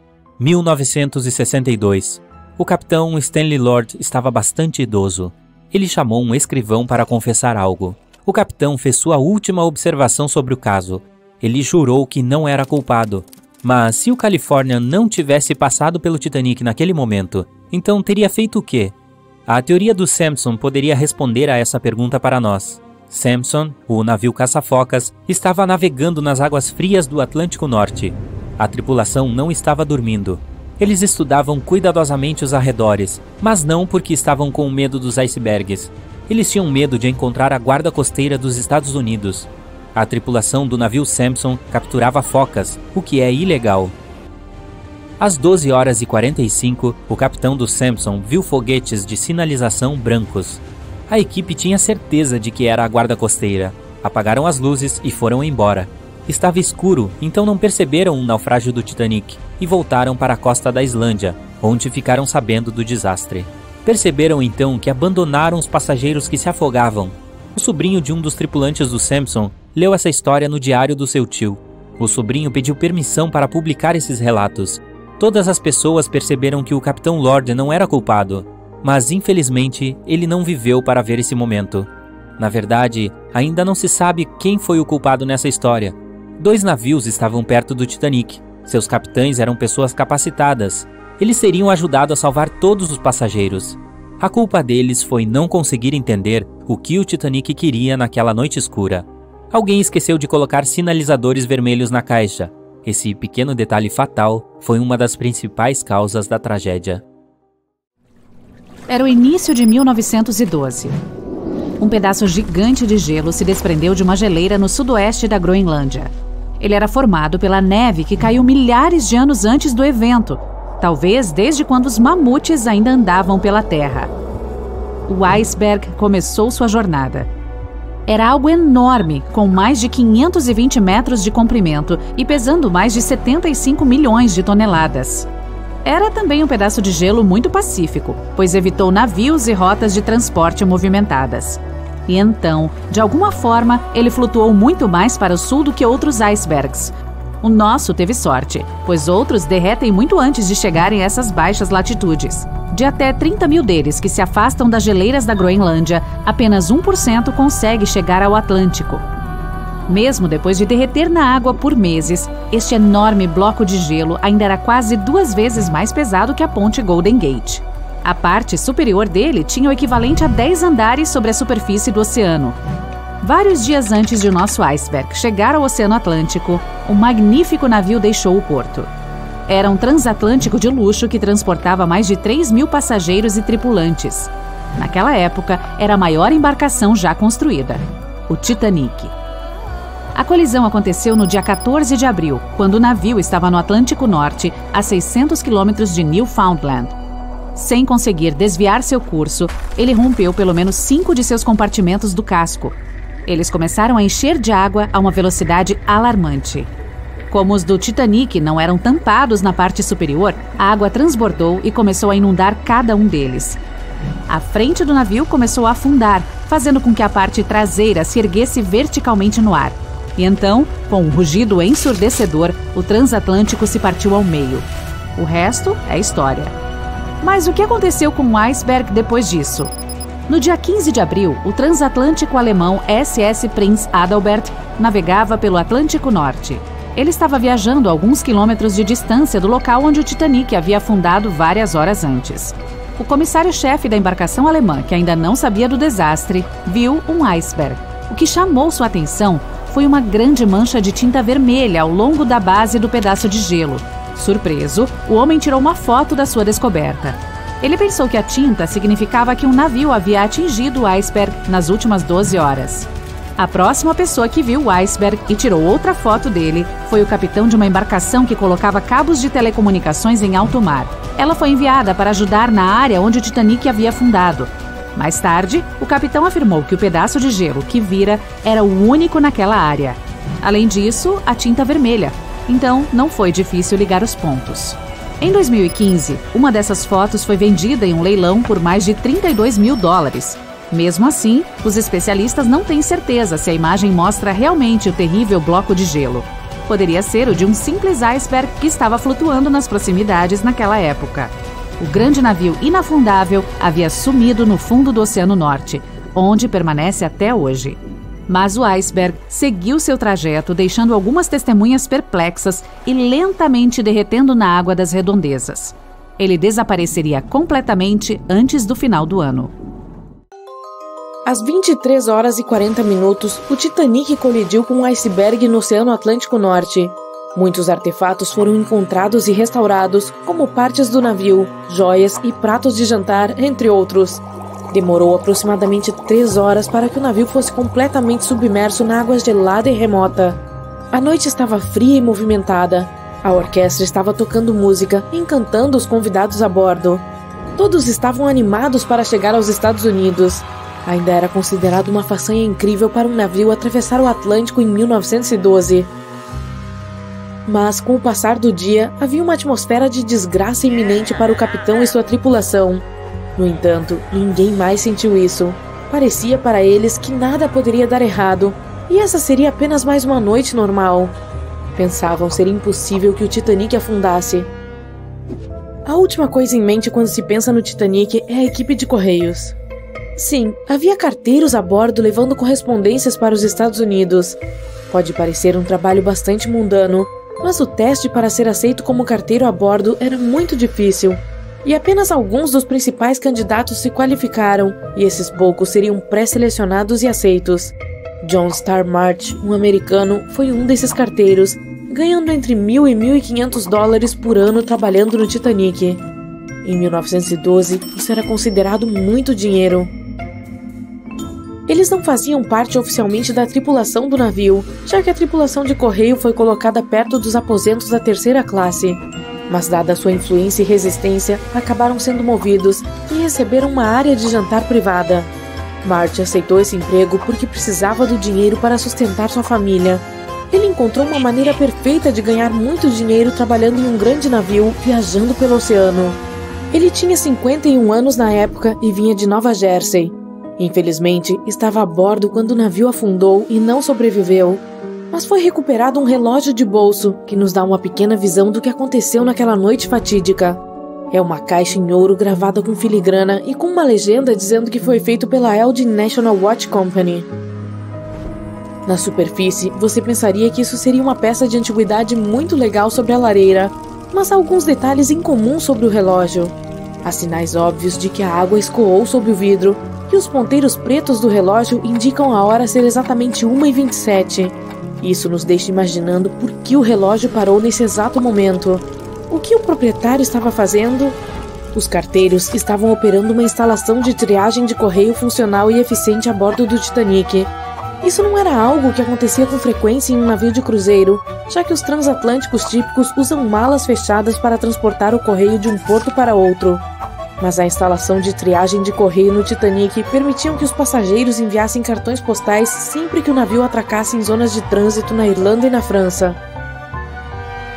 1962. O capitão Stanley Lord estava bastante idoso. Ele chamou um escrivão para confessar algo. O capitão fez sua última observação sobre o caso. Ele jurou que não era culpado. Mas se o Californian não tivesse passado pelo Titanic naquele momento, então teria feito o quê? A teoria do Sampson poderia responder a essa pergunta para nós. Sampson, o navio caça-focas, estava navegando nas águas frias do Atlântico Norte. A tripulação não estava dormindo. Eles estudavam cuidadosamente os arredores, mas não porque estavam com medo dos icebergs. Eles tinham medo de encontrar a guarda costeira dos Estados Unidos. A tripulação do navio Sampson capturava focas, o que é ilegal. Às 12h45, o capitão do Sampson viu foguetes de sinalização brancos. A equipe tinha certeza de que era a guarda costeira. Apagaram as luzes e foram embora. Estava escuro, então não perceberam o naufrágio do Titanic e voltaram para a costa da Islândia, onde ficaram sabendo do desastre. Perceberam então que abandonaram os passageiros que se afogavam. O sobrinho de um dos tripulantes do Sampson leu essa história no diário do seu tio. O sobrinho pediu permissão para publicar esses relatos. Todas as pessoas perceberam que o Capitão Lord não era culpado, mas infelizmente ele não viveu para ver esse momento. Na verdade, ainda não se sabe quem foi o culpado nessa história. 2 navios estavam perto do Titanic. Seus capitães eram pessoas capacitadas. Eles teriam ajudado a salvar todos os passageiros. A culpa deles foi não conseguir entender o que o Titanic queria naquela noite escura. Alguém esqueceu de colocar sinalizadores vermelhos na caixa. Esse pequeno detalhe fatal foi uma das principais causas da tragédia. Era o início de 1912. Um pedaço gigante de gelo se desprendeu de uma geleira no sudoeste da Groenlândia. Ele era formado pela neve que caiu milhares de anos antes do evento, talvez desde quando os mamutes ainda andavam pela Terra. O iceberg começou sua jornada. Era algo enorme, com mais de 520 metros de comprimento e pesando mais de 75 milhões de toneladas. Era também um pedaço de gelo muito pacífico, pois evitou navios e rotas de transporte movimentadas. E então, de alguma forma, ele flutuou muito mais para o sul do que outros icebergs. O nosso teve sorte, pois outros derretem muito antes de chegarem a essas baixas latitudes. De até 30 mil deles que se afastam das geleiras da Groenlândia, apenas 1% consegue chegar ao Atlântico. Mesmo depois de derreter na água por meses, este enorme bloco de gelo ainda era quase 2 vezes mais pesado que a ponte Golden Gate. A parte superior dele tinha o equivalente a 10 andares sobre a superfície do oceano. Vários dias antes de o nosso iceberg chegar ao Oceano Atlântico, um magnífico navio deixou o porto. Era um transatlântico de luxo que transportava mais de 3.000 passageiros e tripulantes. Naquela época, era a maior embarcação já construída, o Titanic. A colisão aconteceu no dia 14 de abril, quando o navio estava no Atlântico Norte, a 600 quilômetros de Newfoundland. Sem conseguir desviar seu curso, ele rompeu pelo menos 5 de seus compartimentos do casco. Eles começaram a encher de água a uma velocidade alarmante. Como os do Titanic não eram tampados na parte superior, a água transbordou e começou a inundar cada um deles. A frente do navio começou a afundar, fazendo com que a parte traseira se erguesse verticalmente no ar. E então, com um rugido ensurdecedor, o transatlântico se partiu ao meio. O resto é história. Mas o que aconteceu com o iceberg depois disso? No dia 15 de abril, o transatlântico alemão SS Prinz Adalbert navegava pelo Atlântico Norte. Ele estava viajando a alguns quilômetros de distância do local onde o Titanic havia afundado várias horas antes. O comissário-chefe da embarcação alemã, que ainda não sabia do desastre, viu um iceberg. O que chamou sua atenção foi uma grande mancha de tinta vermelha ao longo da base do pedaço de gelo. Surpreso, o homem tirou uma foto da sua descoberta. Ele pensou que a tinta significava que um navio havia atingido o iceberg nas últimas 12 horas. A próxima pessoa que viu o iceberg e tirou outra foto dele foi o capitão de uma embarcação que colocava cabos de telecomunicações em alto mar. Ela foi enviada para ajudar na área onde o Titanic havia afundado. Mais tarde, o capitão afirmou que o pedaço de gelo que vira era o único naquela área. Além disso, a tinta vermelha. Então, não foi difícil ligar os pontos. Em 2015, uma dessas fotos foi vendida em um leilão por mais de $32 mil. Mesmo assim, os especialistas não têm certeza se a imagem mostra realmente o terrível bloco de gelo. Poderia ser o de um simples iceberg que estava flutuando nas proximidades naquela época. O grande navio inafundável havia sumido no fundo do Oceano Norte, onde permanece até hoje. Mas o iceberg seguiu seu trajeto, deixando algumas testemunhas perplexas e lentamente derretendo na água das redondezas. Ele desapareceria completamente antes do final do ano. Às 23 horas e 40 minutos, o Titanic colidiu com um iceberg no Oceano Atlântico Norte. Muitos artefatos foram encontrados e restaurados, como partes do navio, joias e pratos de jantar, entre outros. Demorou aproximadamente 3 horas para que o navio fosse completamente submerso na água gelada e remota. A noite estava fria e movimentada. A orquestra estava tocando música, encantando os convidados a bordo. Todos estavam animados para chegar aos Estados Unidos. Ainda era considerado uma façanha incrível para um navio atravessar o Atlântico em 1912. Mas, com o passar do dia, havia uma atmosfera de desgraça iminente para o capitão e sua tripulação. No entanto, ninguém mais sentiu isso. Parecia para eles que nada poderia dar errado, e essa seria apenas mais uma noite normal. Pensavam ser impossível que o Titanic afundasse. A última coisa em mente quando se pensa no Titanic é a equipe de correios. Sim, havia carteiros a bordo levando correspondências para os Estados Unidos. Pode parecer um trabalho bastante mundano, mas o teste para ser aceito como carteiro a bordo era muito difícil. E apenas alguns dos principais candidatos se qualificaram, e esses poucos seriam pré-selecionados e aceitos. John Starr March, um americano, foi um desses carteiros, ganhando entre $1.000 e $1.500 por ano trabalhando no Titanic. Em 1912, isso era considerado muito dinheiro. Eles não faziam parte oficialmente da tripulação do navio, já que a tripulação de correio foi colocada perto dos aposentos da terceira classe. Mas, dada sua influência e resistência, acabaram sendo movidos e receberam uma área de jantar privada. Marty aceitou esse emprego porque precisava do dinheiro para sustentar sua família. Ele encontrou uma maneira perfeita de ganhar muito dinheiro trabalhando em um grande navio, viajando pelo oceano. Ele tinha 51 anos na época e vinha de Nova Jersey. Infelizmente, estava a bordo quando o navio afundou e não sobreviveu. Mas foi recuperado um relógio de bolso, que nos dá uma pequena visão do que aconteceu naquela noite fatídica. É uma caixa em ouro gravada com filigrana e com uma legenda dizendo que foi feito pela Elgin National Watch Company. Na superfície, você pensaria que isso seria uma peça de antiguidade muito legal sobre a lareira, mas há alguns detalhes incomuns sobre o relógio. Há sinais óbvios de que a água escoou sobre o vidro, e os ponteiros pretos do relógio indicam a hora ser exatamente 1h27. Isso nos deixa imaginando por que o relógio parou nesse exato momento. O que o proprietário estava fazendo? Os carteiros estavam operando uma instalação de triagem de correio funcional e eficiente a bordo do Titanic. Isso não era algo que acontecia com frequência em um navio de cruzeiro, já que os transatlânticos típicos usam malas fechadas para transportar o correio de um porto para outro. Mas a instalação de triagem de correio no Titanic permitiam que os passageiros enviassem cartões postais sempre que o navio atracasse em zonas de trânsito na Irlanda e na França.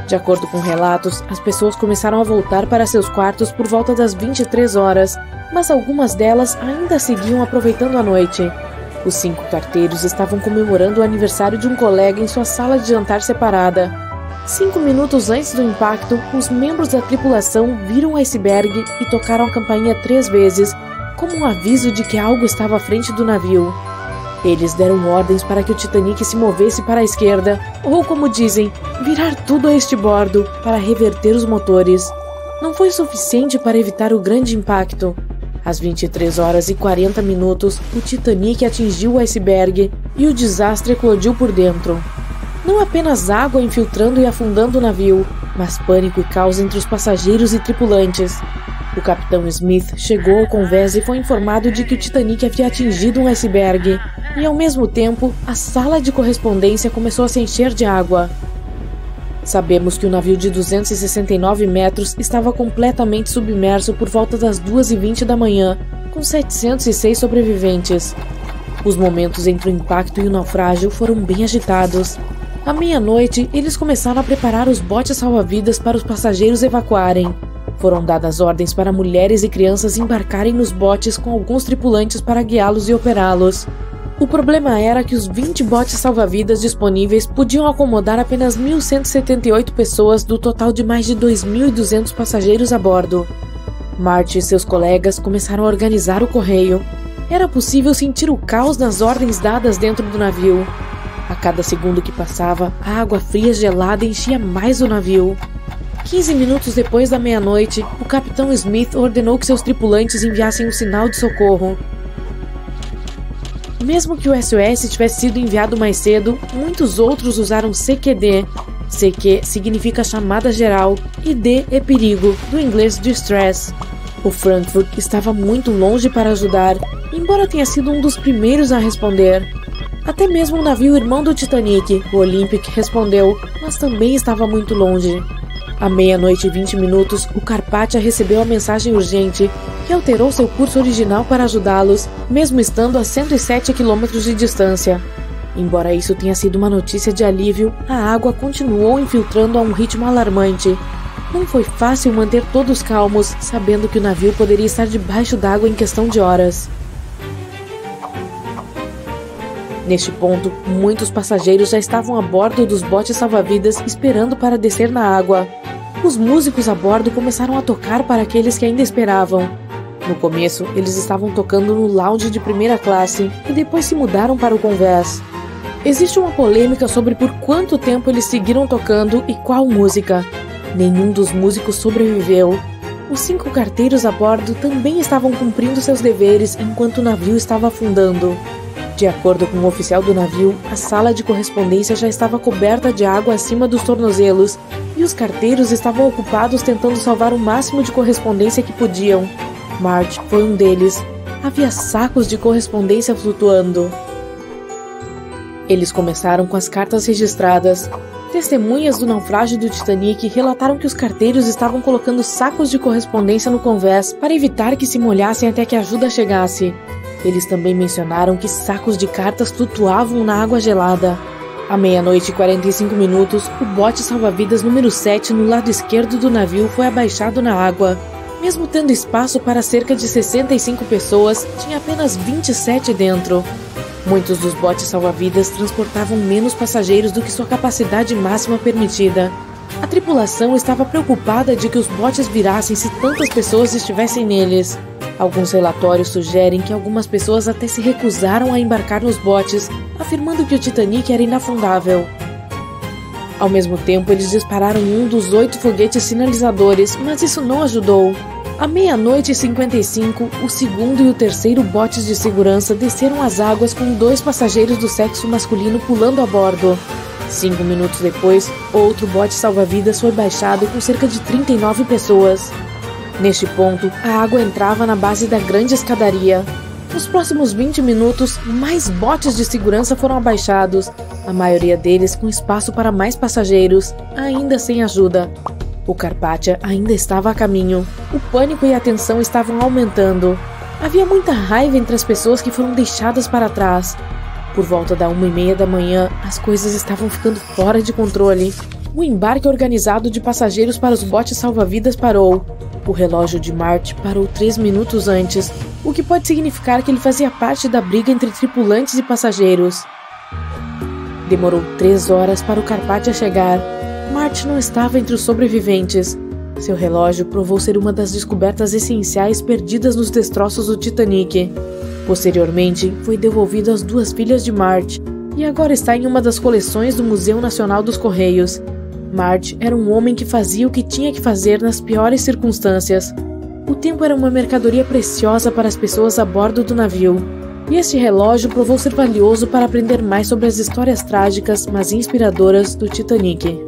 De acordo com relatos, as pessoas começaram a voltar para seus quartos por volta das 23 horas, mas algumas delas ainda seguiam aproveitando a noite. Os 5 carteiros estavam comemorando o aniversário de um colega em sua sala de jantar separada. 5 minutos antes do impacto, os membros da tripulação viram o iceberg e tocaram a campainha 3 vezes, como um aviso de que algo estava à frente do navio. Eles deram ordens para que o Titanic se movesse para a esquerda, ou como dizem, virar tudo a este bordo para reverter os motores. Não foi suficiente para evitar o grande impacto. Às 23 horas e 40 minutos, o Titanic atingiu o iceberg e o desastre eclodiu por dentro. Não apenas água infiltrando e afundando o navio, mas pânico e caos entre os passageiros e tripulantes. O capitão Smith chegou ao convés e foi informado de que o Titanic havia atingido um iceberg, e ao mesmo tempo, a sala de correspondência começou a se encher de água. Sabemos que o navio de 269 metros estava completamente submerso por volta das 2h20 da manhã, com 706 sobreviventes. Os momentos entre o impacto e o naufrágio foram bem agitados. À meia-noite, eles começaram a preparar os botes salva-vidas para os passageiros evacuarem. Foram dadas ordens para mulheres e crianças embarcarem nos botes com alguns tripulantes para guiá-los e operá-los. O problema era que os 20 botes salva-vidas disponíveis podiam acomodar apenas 1.178 pessoas do total de mais de 2.200 passageiros a bordo. Marty e seus colegas começaram a organizar o correio. Era possível sentir o caos nas ordens dadas dentro do navio. A cada segundo que passava, a água fria gelada enchia mais o navio. 15 minutos depois da meia-noite, o capitão Smith ordenou que seus tripulantes enviassem um sinal de socorro. Mesmo que o SOS tivesse sido enviado mais cedo, muitos outros usaram CQD. CQ significa chamada geral e D é perigo, do inglês distress. O Frankfurt estava muito longe para ajudar, embora tenha sido um dos primeiros a responder. Até mesmo o navio irmão do Titanic, o Olympic, respondeu, mas também estava muito longe. À meia-noite e 20 minutos, o Carpathia recebeu a mensagem urgente, que alterou seu curso original para ajudá-los, mesmo estando a 107 km de distância. Embora isso tenha sido uma notícia de alívio, a água continuou infiltrando a um ritmo alarmante. Não foi fácil manter todos calmos, sabendo que o navio poderia estar debaixo d'água em questão de horas. Neste ponto, muitos passageiros já estavam a bordo dos botes salva-vidas esperando para descer na água. Os músicos a bordo começaram a tocar para aqueles que ainda esperavam. No começo, eles estavam tocando no lounge de primeira classe e depois se mudaram para o convés. Existe uma polêmica sobre por quanto tempo eles seguiram tocando e qual música. Nenhum dos músicos sobreviveu. Os 5 carteiros a bordo também estavam cumprindo seus deveres enquanto o navio estava afundando. De acordo com o oficial do navio, a sala de correspondência já estava coberta de água acima dos tornozelos e os carteiros estavam ocupados tentando salvar o máximo de correspondência que podiam. Marty foi um deles. Havia sacos de correspondência flutuando. Eles começaram com as cartas registradas. Testemunhas do naufrágio do Titanic relataram que os carteiros estavam colocando sacos de correspondência no convés para evitar que se molhassem até que a ajuda chegasse. Eles também mencionaram que sacos de cartas flutuavam na água gelada. À meia-noite e 45 minutos, o bote salva-vidas número 7 no lado esquerdo do navio foi abaixado na água. Mesmo tendo espaço para cerca de 65 pessoas, tinha apenas 27 dentro. Muitos dos botes salva-vidas transportavam menos passageiros do que sua capacidade máxima permitida. A tripulação estava preocupada de que os botes virassem se tantas pessoas estivessem neles. Alguns relatórios sugerem que algumas pessoas até se recusaram a embarcar nos botes, afirmando que o Titanic era inafundável. Ao mesmo tempo, eles dispararam um dos 8 foguetes sinalizadores, mas isso não ajudou. À meia-noite e 55, o segundo e o terceiro botes de segurança desceram as águas com 2 passageiros do sexo masculino pulando a bordo. 5 minutos depois, outro bote salva-vidas foi baixado com cerca de 39 pessoas. Neste ponto, a água entrava na base da grande escadaria. Nos próximos 20 minutos, mais botes de segurança foram abaixados, a maioria deles com espaço para mais passageiros, ainda sem ajuda. O Carpathia ainda estava a caminho. O pânico e a tensão estavam aumentando. Havia muita raiva entre as pessoas que foram deixadas para trás. Por volta da 1h30 da manhã, as coisas estavam ficando fora de controle. O embarque organizado de passageiros para os botes salva-vidas parou. O relógio de Marty parou 3 minutos antes, o que pode significar que ele fazia parte da briga entre tripulantes e passageiros. Demorou 3 horas para o Carpathia chegar. Marty não estava entre os sobreviventes. Seu relógio provou ser uma das descobertas essenciais perdidas nos destroços do Titanic. Posteriormente, foi devolvido às 2 filhas de Marty e agora está em uma das coleções do Museu Nacional dos Correios. Marty era um homem que fazia o que tinha que fazer nas piores circunstâncias. O tempo era uma mercadoria preciosa para as pessoas a bordo do navio. E este relógio provou ser valioso para aprender mais sobre as histórias trágicas, mas inspiradoras do Titanic.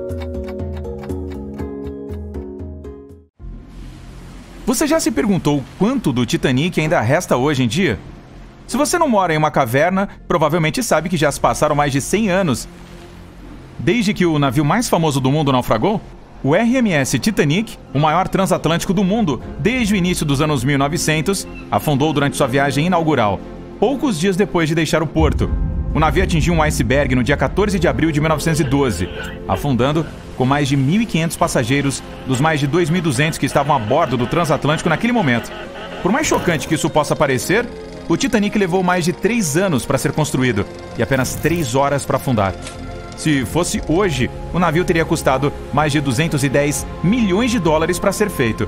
Você já se perguntou quanto do Titanic ainda resta hoje em dia? Se você não mora em uma caverna, provavelmente sabe que já se passaram mais de 100 anos desde que o navio mais famoso do mundo naufragou. O RMS Titanic, o maior transatlântico do mundo desde o início dos anos 1900, afundou durante sua viagem inaugural, poucos dias depois de deixar o porto. O navio atingiu um iceberg no dia 14 de abril de 1912, afundando com mais de 1.500 passageiros dos mais de 2.200 que estavam a bordo do transatlântico naquele momento. Por mais chocante que isso possa parecer, o Titanic levou mais de 3 anos para ser construído e apenas 3 horas para afundar. Se fosse hoje, o navio teria custado mais de 210 milhões de dólares para ser feito.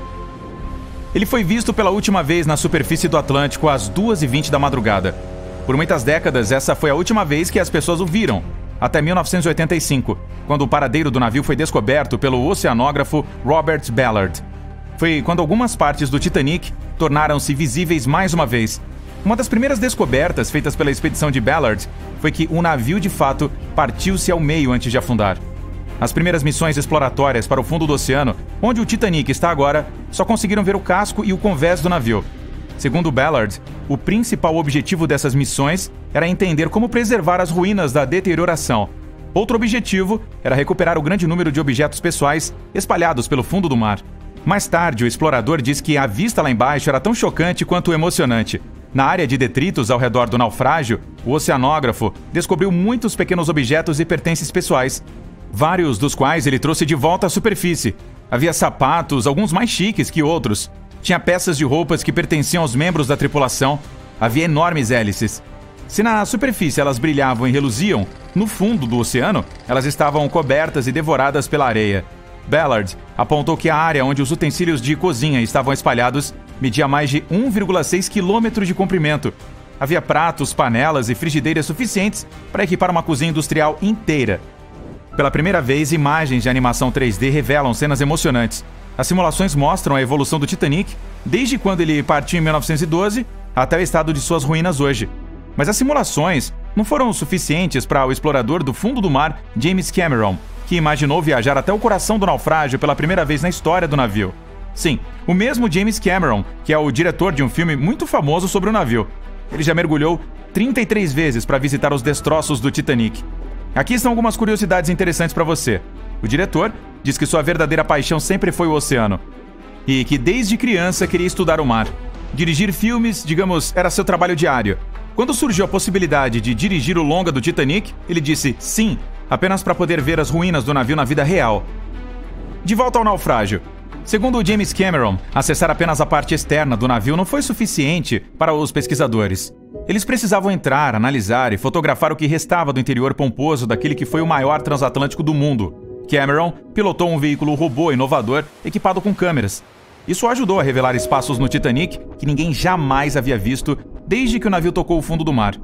Ele foi visto pela última vez na superfície do Atlântico às 2h20 da madrugada. Por muitas décadas, essa foi a última vez que as pessoas o viram, até 1985, quando o paradeiro do navio foi descoberto pelo oceanógrafo Robert Ballard. Foi quando algumas partes do Titanic tornaram-se visíveis mais uma vez. Uma das primeiras descobertas feitas pela expedição de Ballard foi que o navio de fato partiu-se ao meio antes de afundar. As primeiras missões exploratórias para o fundo do oceano, onde o Titanic está agora, só conseguiram ver o casco e o convés do navio. Segundo Ballard, o principal objetivo dessas missões era entender como preservar as ruínas da deterioração. Outro objetivo era recuperar o grande número de objetos pessoais espalhados pelo fundo do mar. Mais tarde, o explorador disse que a vista lá embaixo era tão chocante quanto emocionante. Na área de detritos ao redor do naufrágio, o oceanógrafo descobriu muitos pequenos objetos e pertences pessoais, vários dos quais ele trouxe de volta à superfície. Havia sapatos, alguns mais chiques que outros. Tinha peças de roupas que pertenciam aos membros da tripulação. Havia enormes hélices. Se na superfície elas brilhavam e reluziam, no fundo do oceano elas estavam cobertas e devoradas pela areia. Ballard apontou que a área onde os utensílios de cozinha estavam espalhados media mais de 1,6 km de comprimento. Havia pratos, panelas e frigideiras suficientes para equipar uma cozinha industrial inteira. Pela primeira vez, imagens de animação 3D revelam cenas emocionantes. As simulações mostram a evolução do Titanic desde quando ele partiu em 1912 até o estado de suas ruínas hoje. Mas as simulações não foram suficientes para o explorador do fundo do mar, James Cameron, que imaginou viajar até o coração do naufrágio pela primeira vez na história do navio. Sim, o mesmo James Cameron, que é o diretor de um filme muito famoso sobre o navio. Ele já mergulhou 33 vezes para visitar os destroços do Titanic. Aqui estão algumas curiosidades interessantes para você. O diretor diz que sua verdadeira paixão sempre foi o oceano e que desde criança queria estudar o mar. Dirigir filmes, digamos, era seu trabalho diário. Quando surgiu a possibilidade de dirigir o longa do Titanic, ele disse sim, apenas para poder ver as ruínas do navio na vida real. De volta ao naufrágio. Segundo o James Cameron, acessar apenas a parte externa do navio não foi suficiente para os pesquisadores. Eles precisavam entrar, analisar e fotografar o que restava do interior pomposo daquele que foi o maior transatlântico do mundo. Cameron pilotou um veículo robô inovador equipado com câmeras. Isso ajudou a revelar espaços no Titanic que ninguém jamais havia visto desde que o navio tocou o fundo do mar.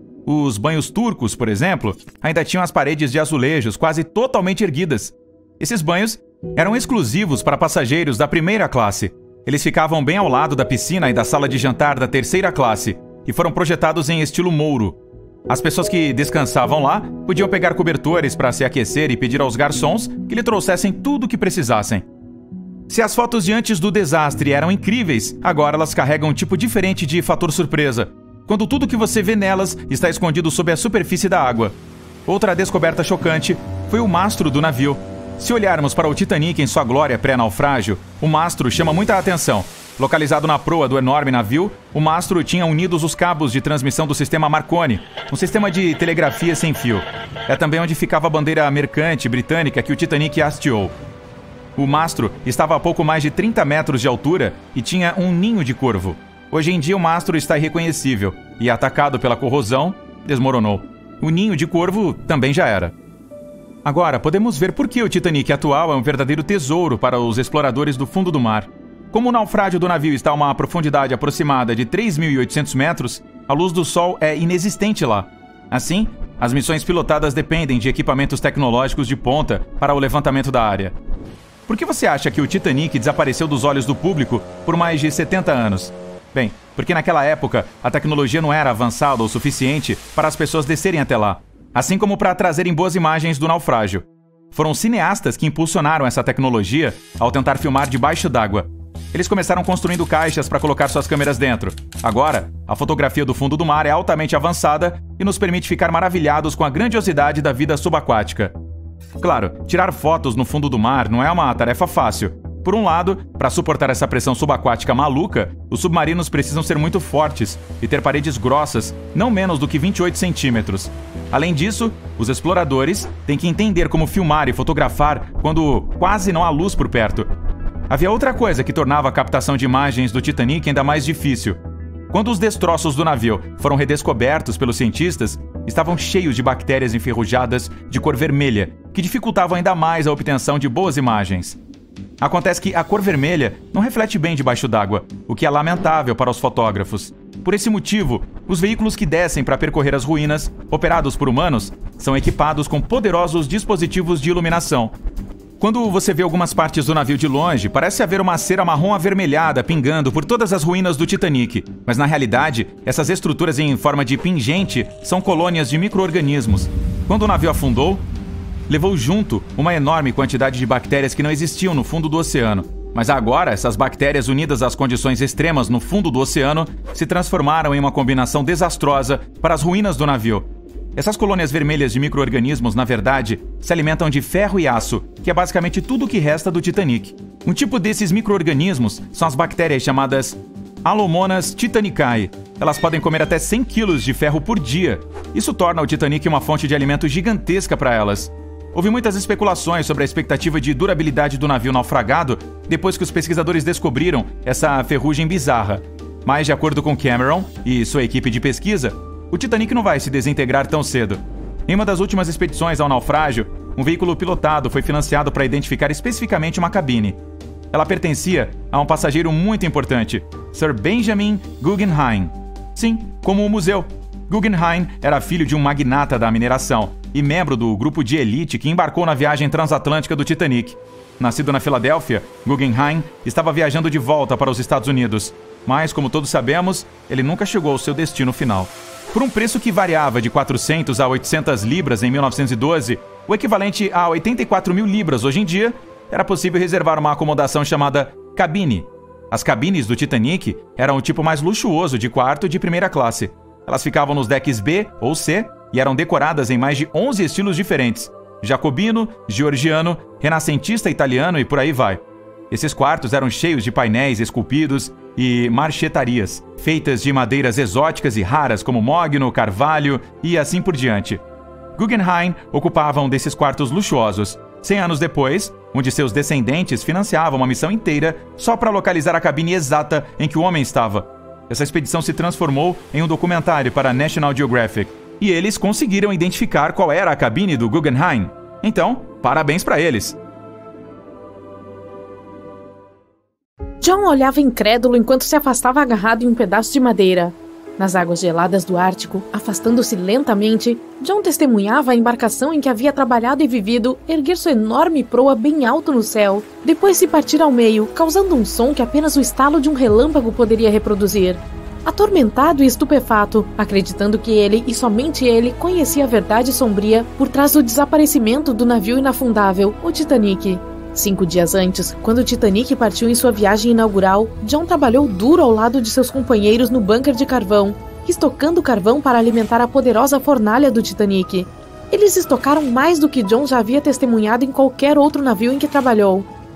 Os banhos turcos, por exemplo, ainda tinham as paredes de azulejos quase totalmente erguidas. Esses banhos eram exclusivos para passageiros da primeira classe. Eles ficavam bem ao lado da piscina e da sala de jantar da terceira classe e foram projetados em estilo mouro. As pessoas que descansavam lá podiam pegar cobertores para se aquecer e pedir aos garçons que lhe trouxessem tudo o que precisassem. Se as fotos de antes do desastre eram incríveis, agora elas carregam um tipo diferente de fator surpresa, quando tudo que você vê nelas está escondido sob a superfície da água. Outra descoberta chocante foi o mastro do navio. Se olharmos para o Titanic em sua glória pré-naufrágio, o mastro chama muita atenção. Localizado na proa do enorme navio, o mastro tinha unidos os cabos de transmissão do sistema Marconi, um sistema de telegrafia sem fio. É também onde ficava a bandeira mercante britânica que o Titanic hasteou. O mastro estava a pouco mais de 30 metros de altura e tinha um ninho de corvo. Hoje em dia o mastro está irreconhecível e, atacado pela corrosão, desmoronou. O ninho de corvo também já era. Agora, podemos ver por que o Titanic atual é um verdadeiro tesouro para os exploradores do fundo do mar. Como o naufrágio do navio está a uma profundidade aproximada de 3.800 metros, a luz do sol é inexistente lá. Assim, as missões pilotadas dependem de equipamentos tecnológicos de ponta para o levantamento da área. Por que você acha que o Titanic desapareceu dos olhos do público por mais de 70 anos? Bem, porque naquela época a tecnologia não era avançada o suficiente para as pessoas descerem até lá, assim como para trazerem boas imagens do naufrágio. Foram cineastas que impulsionaram essa tecnologia ao tentar filmar debaixo d'água. Eles começaram construindo caixas para colocar suas câmeras dentro. Agora, a fotografia do fundo do mar é altamente avançada e nos permite ficar maravilhados com a grandiosidade da vida subaquática. Claro, tirar fotos no fundo do mar não é uma tarefa fácil. Por um lado, para suportar essa pressão subaquática maluca, os submarinos precisam ser muito fortes e ter paredes grossas, não menos do que 28 centímetros. Além disso, os exploradores têm que entender como filmar e fotografar quando quase não há luz por perto. Havia outra coisa que tornava a captação de imagens do Titanic ainda mais difícil. Quando os destroços do navio foram redescobertos pelos cientistas, estavam cheios de bactérias enferrujadas de cor vermelha, que dificultavam ainda mais a obtenção de boas imagens. Acontece que a cor vermelha não reflete bem debaixo d'água, o que é lamentável para os fotógrafos. Por esse motivo, os veículos que descem para percorrer as ruínas, operados por humanos, são equipados com poderosos dispositivos de iluminação. Quando você vê algumas partes do navio de longe, parece haver uma cera marrom avermelhada pingando por todas as ruínas do Titanic. Mas na realidade, essas estruturas em forma de pingente são colônias de micro-organismos. Quando o navio afundou, levou junto uma enorme quantidade de bactérias que não existiam no fundo do oceano. Mas agora, essas bactérias unidas às condições extremas no fundo do oceano se transformaram em uma combinação desastrosa para as ruínas do navio. Essas colônias vermelhas de micro-organismos, na verdade, se alimentam de ferro e aço, que é basicamente tudo o que resta do Titanic. Um tipo desses micro-organismos são as bactérias chamadas Alomonas titanicae. Elas podem comer até 100 quilos de ferro por dia. Isso torna o Titanic uma fonte de alimento gigantesca para elas. Houve muitas especulações sobre a expectativa de durabilidade do navio naufragado depois que os pesquisadores descobriram essa ferrugem bizarra. Mas, de acordo com Cameron e sua equipe de pesquisa, o Titanic não vai se desintegrar tão cedo. Em uma das últimas expedições ao naufrágio, um veículo pilotado foi financiado para identificar especificamente uma cabine. Ela pertencia a um passageiro muito importante, Sir Benjamin Guggenheim. Sim, como o museu. Guggenheim era filho de um magnata da mineração e membro do grupo de elite que embarcou na viagem transatlântica do Titanic. Nascido na Filadélfia, Guggenheim estava viajando de volta para os Estados Unidos. Mas, como todos sabemos, ele nunca chegou ao seu destino final. Por um preço que variava de 400 a 800 libras em 1912, o equivalente a 84 mil libras hoje em dia, era possível reservar uma acomodação chamada cabine. As cabines do Titanic eram o tipo mais luxuoso de quarto de primeira classe. Elas ficavam nos decks B ou C e eram decoradas em mais de 11 estilos diferentes: jacobino, georgiano, renascentista italiano e por aí vai. Esses quartos eram cheios de painéis esculpidos e marchetarias, feitas de madeiras exóticas e raras como mogno, carvalho e assim por diante. Guggenheim ocupava um desses quartos luxuosos. 100 anos depois, um de seus descendentes financiava uma missão inteira só para localizar a cabine exata em que o homem estava. Essa expedição se transformou em um documentário para a National Geographic, e eles conseguiram identificar qual era a cabine do Guggenheim. Então, parabéns para eles! John olhava incrédulo enquanto se afastava agarrado em um pedaço de madeira. Nas águas geladas do Ártico, afastando-se lentamente, John testemunhava a embarcação em que havia trabalhado e vivido erguer sua enorme proa bem alto no céu, depois se partir ao meio, causando um som que apenas o estalo de um relâmpago poderia reproduzir. Atormentado e estupefato, acreditando que ele, e somente ele, conhecia a verdade sombria por trás do desaparecimento do navio inafundável, o Titanic. 5 dias antes, quando o Titanic partiu em sua viagem inaugural, John trabalhou duro ao lado de seus companheiros no bunker de carvão, estocando carvão para alimentar a poderosa fornalha do Titanic. Eles estocaram mais do que John já havia testemunhado em qualquer outro navio em que trabalhou.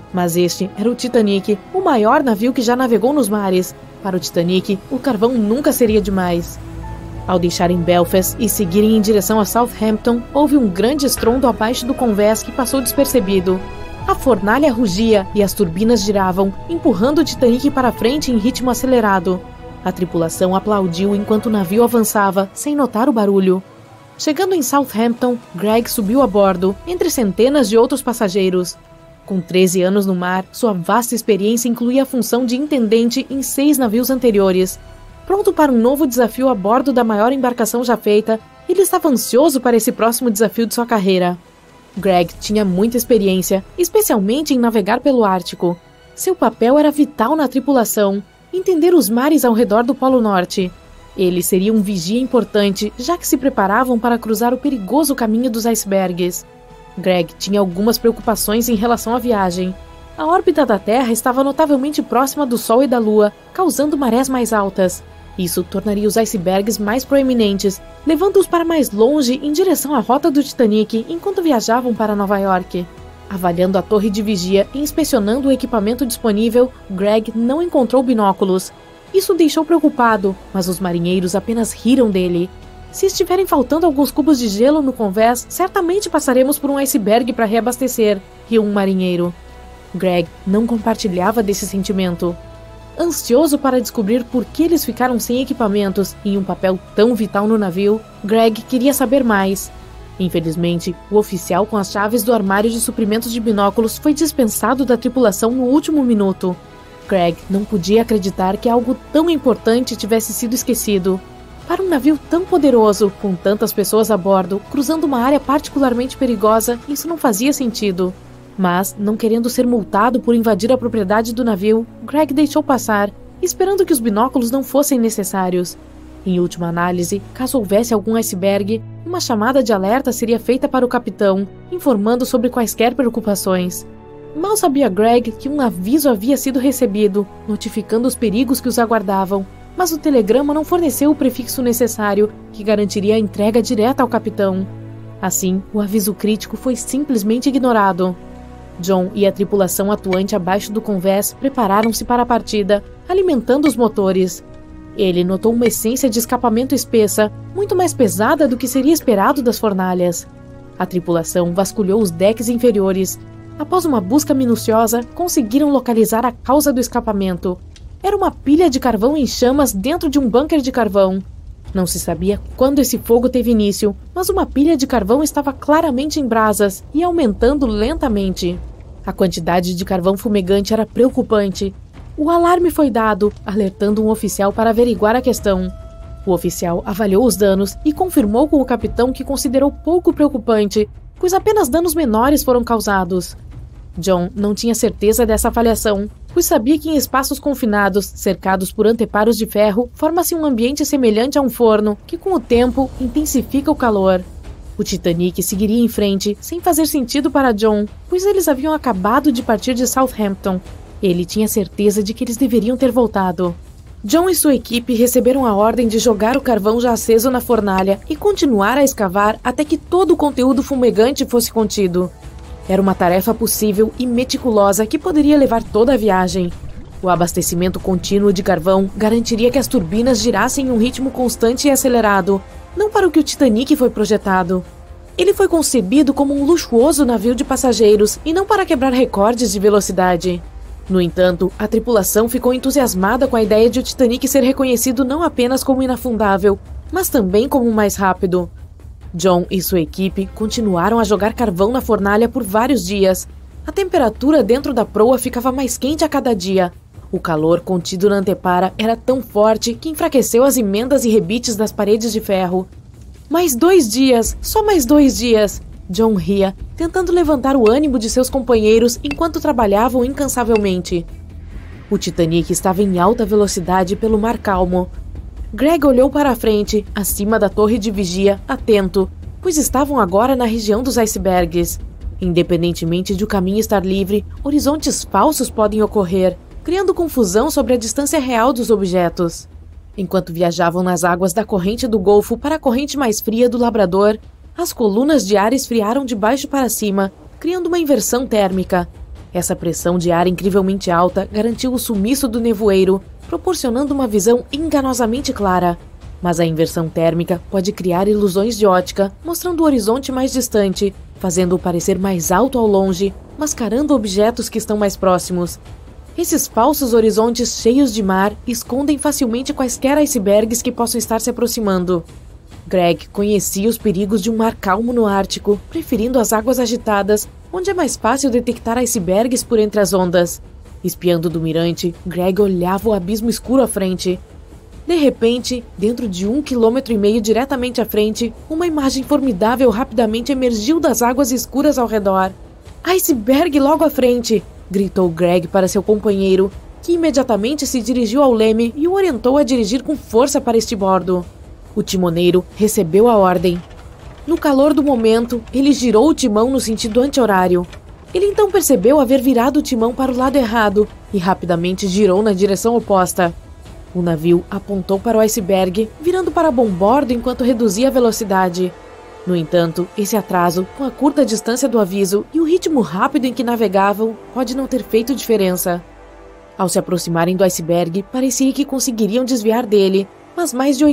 Mas este era o Titanic, o maior navio que já navegou nos mares. Para o Titanic, o carvão nunca seria demais. Ao deixarem Belfast e seguirem em direção a Southampton, houve um grande estrondo abaixo do convés que passou despercebido. A fornalha rugia e as turbinas giravam, empurrando o Titanic para frente em ritmo acelerado. A tripulação aplaudiu enquanto o navio avançava, sem notar o barulho. Chegando em Southampton, Greg subiu a bordo, entre centenas de outros passageiros. Com 13 anos no mar, sua vasta experiência incluía a função de intendente em 6 navios anteriores. Pronto para um novo desafio a bordo da maior embarcação já feita, ele estava ansioso para esse próximo desafio de sua carreira. Greg tinha muita experiência, especialmente em navegar pelo Ártico. Seu papel era vital na tripulação, entender os mares ao redor do Polo Norte. Ele seria um vigia importante, já que se preparavam para cruzar o perigoso caminho dos icebergs. Greg tinha algumas preocupações em relação à viagem. A órbita da Terra estava notavelmente próxima do Sol e da Lua, causando marés mais altas. Isso tornaria os icebergs mais proeminentes, levando-os para mais longe em direção à rota do Titanic enquanto viajavam para Nova York. Avaliando a torre de vigia e inspecionando o equipamento disponível, Greg não encontrou binóculos. Isso o deixou preocupado, mas os marinheiros apenas riram dele. Se estiverem faltando alguns cubos de gelo no convés, certamente passaremos por um iceberg para reabastecer, riu um marinheiro. Greg não compartilhava desse sentimento. Ansioso para descobrir por que eles ficaram sem equipamentos em um papel tão vital no navio, Greg queria saber mais. Infelizmente, o oficial com as chaves do armário de suprimentos de binóculos foi dispensado da tripulação no último minuto. Greg não podia acreditar que algo tão importante tivesse sido esquecido. Para um navio tão poderoso, com tantas pessoas a bordo, cruzando uma área particularmente perigosa, isso não fazia sentido. Mas, não querendo ser multado por invadir a propriedade do navio, Greg deixou passar, esperando que os binóculos não fossem necessários. Em última análise, caso houvesse algum iceberg, uma chamada de alerta seria feita para o capitão, informando sobre quaisquer preocupações. Mal sabia Greg que um aviso havia sido recebido, notificando os perigos que os aguardavam, mas o telegrama não forneceu o prefixo necessário, que garantiria a entrega direta ao capitão. Assim, o aviso crítico foi simplesmente ignorado. John e a tripulação atuante abaixo do convés prepararam-se para a partida, alimentando os motores. Ele notou uma essência de escapamento espessa, muito mais pesada do que seria esperado das fornalhas. A tripulação vasculhou os decks inferiores. Após uma busca minuciosa, conseguiram localizar a causa do escapamento. Era uma pilha de carvão em chamas dentro de um bunker de carvão. Não se sabia quando esse fogo teve início, mas uma pilha de carvão estava claramente em brasas e aumentando lentamente. A quantidade de carvão fumegante era preocupante. O alarme foi dado, alertando um oficial para averiguar a questão. O oficial avaliou os danos e confirmou com o capitão que considerou pouco preocupante, pois apenas danos menores foram causados. John não tinha certeza dessa avaliação, pois sabia que em espaços confinados, cercados por anteparos de ferro, forma-se um ambiente semelhante a um forno, que com o tempo intensifica o calor. O Titanic seguiria em frente, sem fazer sentido para John, pois eles haviam acabado de partir de Southampton. Ele tinha certeza de que eles deveriam ter voltado. John e sua equipe receberam a ordem de jogar o carvão já aceso na fornalha e continuar a escavar até que todo o conteúdo fumegante fosse contido. Era uma tarefa possível e meticulosa que poderia levar toda a viagem. O abastecimento contínuo de carvão garantiria que as turbinas girassem em um ritmo constante e acelerado, não para o que o Titanic foi projetado. Ele foi concebido como um luxuoso navio de passageiros e não para quebrar recordes de velocidade. No entanto, a tripulação ficou entusiasmada com a ideia de o Titanic ser reconhecido não apenas como inafundável, mas também como o mais rápido. John e sua equipe continuaram a jogar carvão na fornalha por vários dias. A temperatura dentro da proa ficava mais quente a cada dia. O calor contido na antepara era tão forte que enfraqueceu as emendas e rebites das paredes de ferro. Mais 2 dias! Só mais 2 dias! John ria, tentando levantar o ânimo de seus companheiros enquanto trabalhavam incansavelmente. O Titanic estava em alta velocidade pelo mar calmo. Greg olhou para a frente, acima da torre de vigia, atento, pois estavam agora na região dos icebergs. Independentemente de o caminho estar livre, horizontes falsos podem ocorrer, criando confusão sobre a distância real dos objetos. Enquanto viajavam nas águas da corrente do Golfo para a corrente mais fria do Labrador, as colunas de ar esfriaram de baixo para cima, criando uma inversão térmica. Essa pressão de ar incrivelmente alta garantiu o sumiço do nevoeiro, proporcionando uma visão enganosamente clara. Mas a inversão térmica pode criar ilusões de ótica, mostrando o horizonte mais distante, fazendo-o parecer mais alto ao longe, mascarando objetos que estão mais próximos. Esses falsos horizontes cheios de mar escondem facilmente quaisquer icebergs que possam estar se aproximando. Greg conhecia os perigos de um mar calmo no Ártico, preferindo as águas agitadas, onde é mais fácil detectar icebergs por entre as ondas. Espiando do mirante, Greg olhava o abismo escuro à frente. De repente, dentro de 1,5 km diretamente à frente, uma imagem formidável rapidamente emergiu das águas escuras ao redor. "Iceberg logo à frente!" gritou Greg para seu companheiro, que imediatamente se dirigiu ao leme e o orientou a dirigir com força para este bordo. O timoneiro recebeu a ordem. No calor do momento, ele girou o timão no sentido anti-horário. Ele então percebeu haver virado o timão para o lado errado e rapidamente girou na direção oposta. O navio apontou para o iceberg, virando para bombordo enquanto reduzia a velocidade. No entanto, esse atraso, com a curta distância do aviso e o ritmo rápido em que navegavam, pode não ter feito diferença. Ao se aproximarem do iceberg, parecia que conseguiriam desviar dele, mas mais de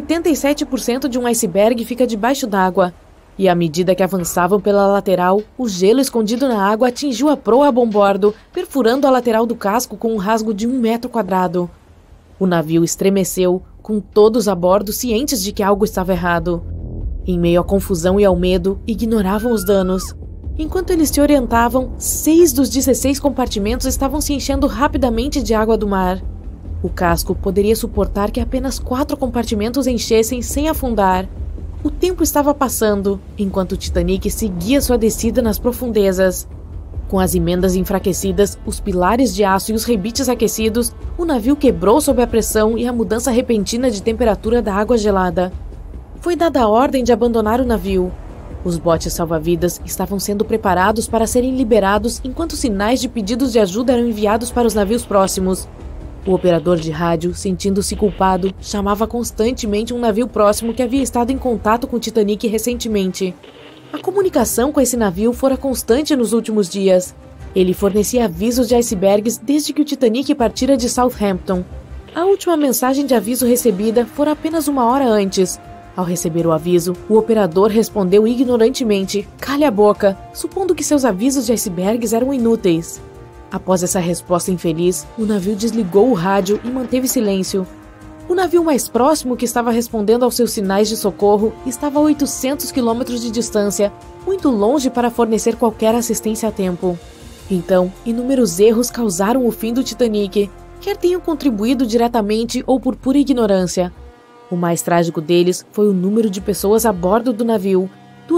87% de um iceberg fica debaixo d'água. E à medida que avançavam pela lateral, o gelo escondido na água atingiu a proa a bombordo, perfurando a lateral do casco com um rasgo de 1 metro quadrado. O navio estremeceu, com todos a bordo cientes de que algo estava errado. Em meio à confusão e ao medo, ignoravam os danos. Enquanto eles se orientavam, 6 dos 16 compartimentos estavam se enchendo rapidamente de água do mar. O casco poderia suportar que apenas 4 compartimentos enchessem sem afundar. O tempo estava passando, enquanto o Titanic seguia sua descida nas profundezas. Com as emendas enfraquecidas, os pilares de aço e os rebites aquecidos, o navio quebrou sob a pressão e a mudança repentina de temperatura da água gelada. Foi dada a ordem de abandonar o navio. Os botes salva-vidas estavam sendo preparados para serem liberados enquanto sinais de pedidos de ajuda eram enviados para os navios próximos. O operador de rádio, sentindo-se culpado, chamava constantemente um navio próximo que havia estado em contato com o Titanic recentemente. A comunicação com esse navio fora constante nos últimos dias. Ele fornecia avisos de icebergs desde que o Titanic partira de Southampton. A última mensagem de aviso recebida fora apenas 1 hora antes. Ao receber o aviso, o operador respondeu ignorantemente, "Cale a boca", supondo que seus avisos de icebergs eram inúteis. Após essa resposta infeliz, o navio desligou o rádio e manteve silêncio. O navio mais próximo que estava respondendo aos seus sinais de socorro estava a 800 quilômetros de distância, muito longe para fornecer qualquer assistência a tempo. Então, inúmeros erros causaram o fim do Titanic, quer tenham contribuído diretamente ou por pura ignorância. O mais trágico deles foi o número de pessoas a bordo do navio,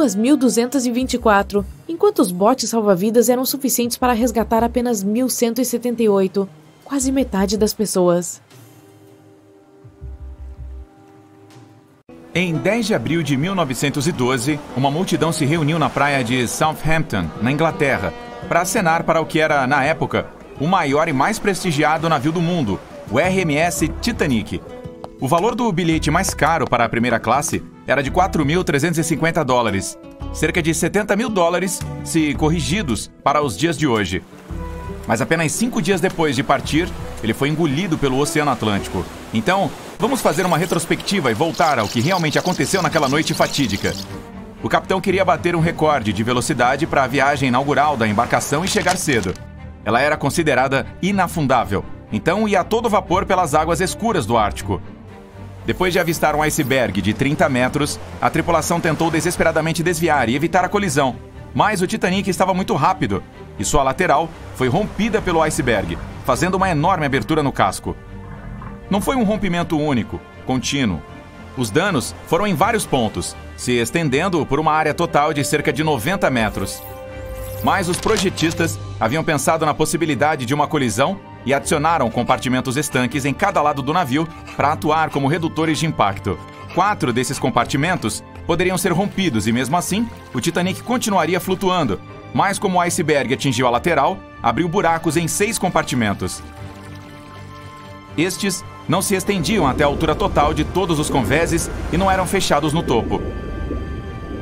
2.224, enquanto os botes salva-vidas eram suficientes para resgatar apenas 1.178, quase metade das pessoas. Em 10 de abril de 1912, uma multidão se reuniu na praia de Southampton, na Inglaterra, para acenar para o que era, na época, o maior e mais prestigiado navio do mundo, o RMS Titanic. O valor do bilhete mais caro para a primeira classe era de $4.350, cerca de $70 mil se corrigidos para os dias de hoje. Mas apenas 5 dias depois de partir, ele foi engolido pelo Oceano Atlântico. Então, vamos fazer uma retrospectiva e voltar ao que realmente aconteceu naquela noite fatídica. O capitão queria bater um recorde de velocidade para a viagem inaugural da embarcação e chegar cedo. Ela era considerada inafundável, então ia a todo vapor pelas águas escuras do Ártico. Depois de avistar um iceberg de 30 metros, a tripulação tentou desesperadamente desviar e evitar a colisão, mas o Titanic estava muito rápido e sua lateral foi rompida pelo iceberg, fazendo uma enorme abertura no casco. Não foi um rompimento único, contínuo. Os danos foram em vários pontos, se estendendo por uma área total de cerca de 90 metros. Mas os projetistas haviam pensado na possibilidade de uma colisão e adicionaram compartimentos estanques em cada lado do navio para atuar como redutores de impacto. 4 desses compartimentos poderiam ser rompidos e, mesmo assim, o Titanic continuaria flutuando, mas como o iceberg atingiu a lateral, abriu buracos em 6 compartimentos. Estes não se estendiam até a altura total de todos os convéses e não eram fechados no topo.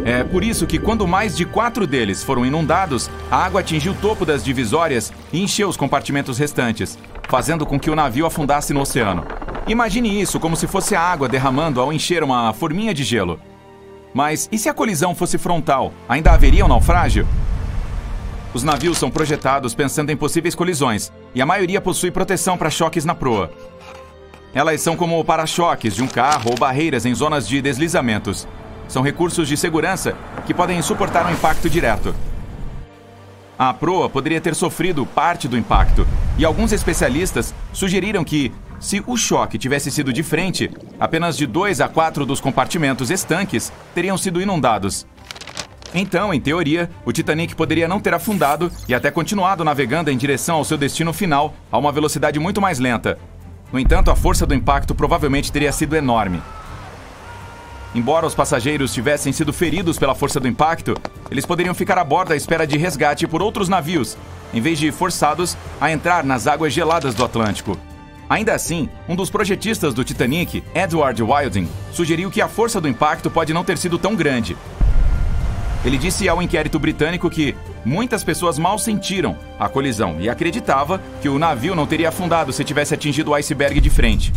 É por isso que quando mais de 4 deles foram inundados, a água atingiu o topo das divisórias e encheu os compartimentos restantes, fazendo com que o navio afundasse no oceano. Imagine isso como se fosse a água derramando ao encher uma forminha de gelo. Mas e se a colisão fosse frontal? Ainda haveria um naufrágio? Os navios são projetados pensando em possíveis colisões, e a maioria possui proteção para choques na proa. Elas são como para-choques de um carro ou barreiras em zonas de deslizamentos. São recursos de segurança que podem suportar um impacto direto. A proa poderia ter sofrido parte do impacto, e alguns especialistas sugeriram que, se o choque tivesse sido de frente, apenas de 2 a 4 dos compartimentos estanques teriam sido inundados. Então, em teoria, o Titanic poderia não ter afundado e até continuado navegando em direção ao seu destino final a uma velocidade muito mais lenta. No entanto, a força do impacto provavelmente teria sido enorme. Embora os passageiros tivessem sido feridos pela força do impacto, eles poderiam ficar a bordo à espera de resgate por outros navios, em vez de forçados a entrar nas águas geladas do Atlântico. Ainda assim, um dos projetistas do Titanic, Edward Wilding, sugeriu que a força do impacto pode não ter sido tão grande. Ele disse ao inquérito britânico que muitas pessoas mal sentiram a colisão e acreditava que o navio não teria afundado se tivesse atingido o iceberg de frente.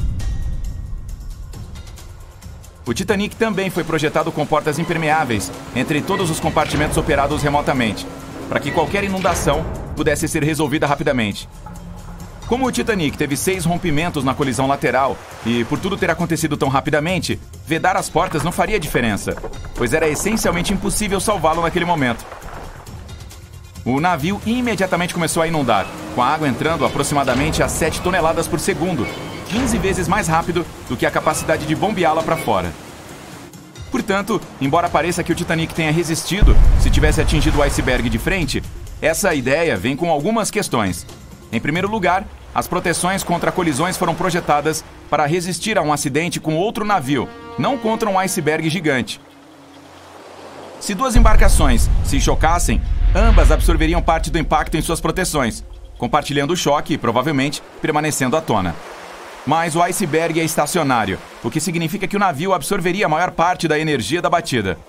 O Titanic também foi projetado com portas impermeáveis entre todos os compartimentos operados remotamente, para que qualquer inundação pudesse ser resolvida rapidamente. Como o Titanic teve 6 rompimentos na colisão lateral e por tudo ter acontecido tão rapidamente, vedar as portas não faria diferença, pois era essencialmente impossível salvá-lo naquele momento. O navio imediatamente começou a inundar, com a água entrando aproximadamente a 7 toneladas por segundo, 15 vezes mais rápido do que a capacidade de bombeá-la para fora. Portanto, embora pareça que o Titanic tenha resistido se tivesse atingido o iceberg de frente, essa ideia vem com algumas questões. Em primeiro lugar, as proteções contra colisões foram projetadas para resistir a um acidente com outro navio, não contra um iceberg gigante. Se 2 embarcações se chocassem, ambas absorveriam parte do impacto em suas proteções, compartilhando o choque e, provavelmente, permanecendo à tona. Mas o iceberg é estacionário, o que significa que o navio absorveria a maior parte da energia da batida.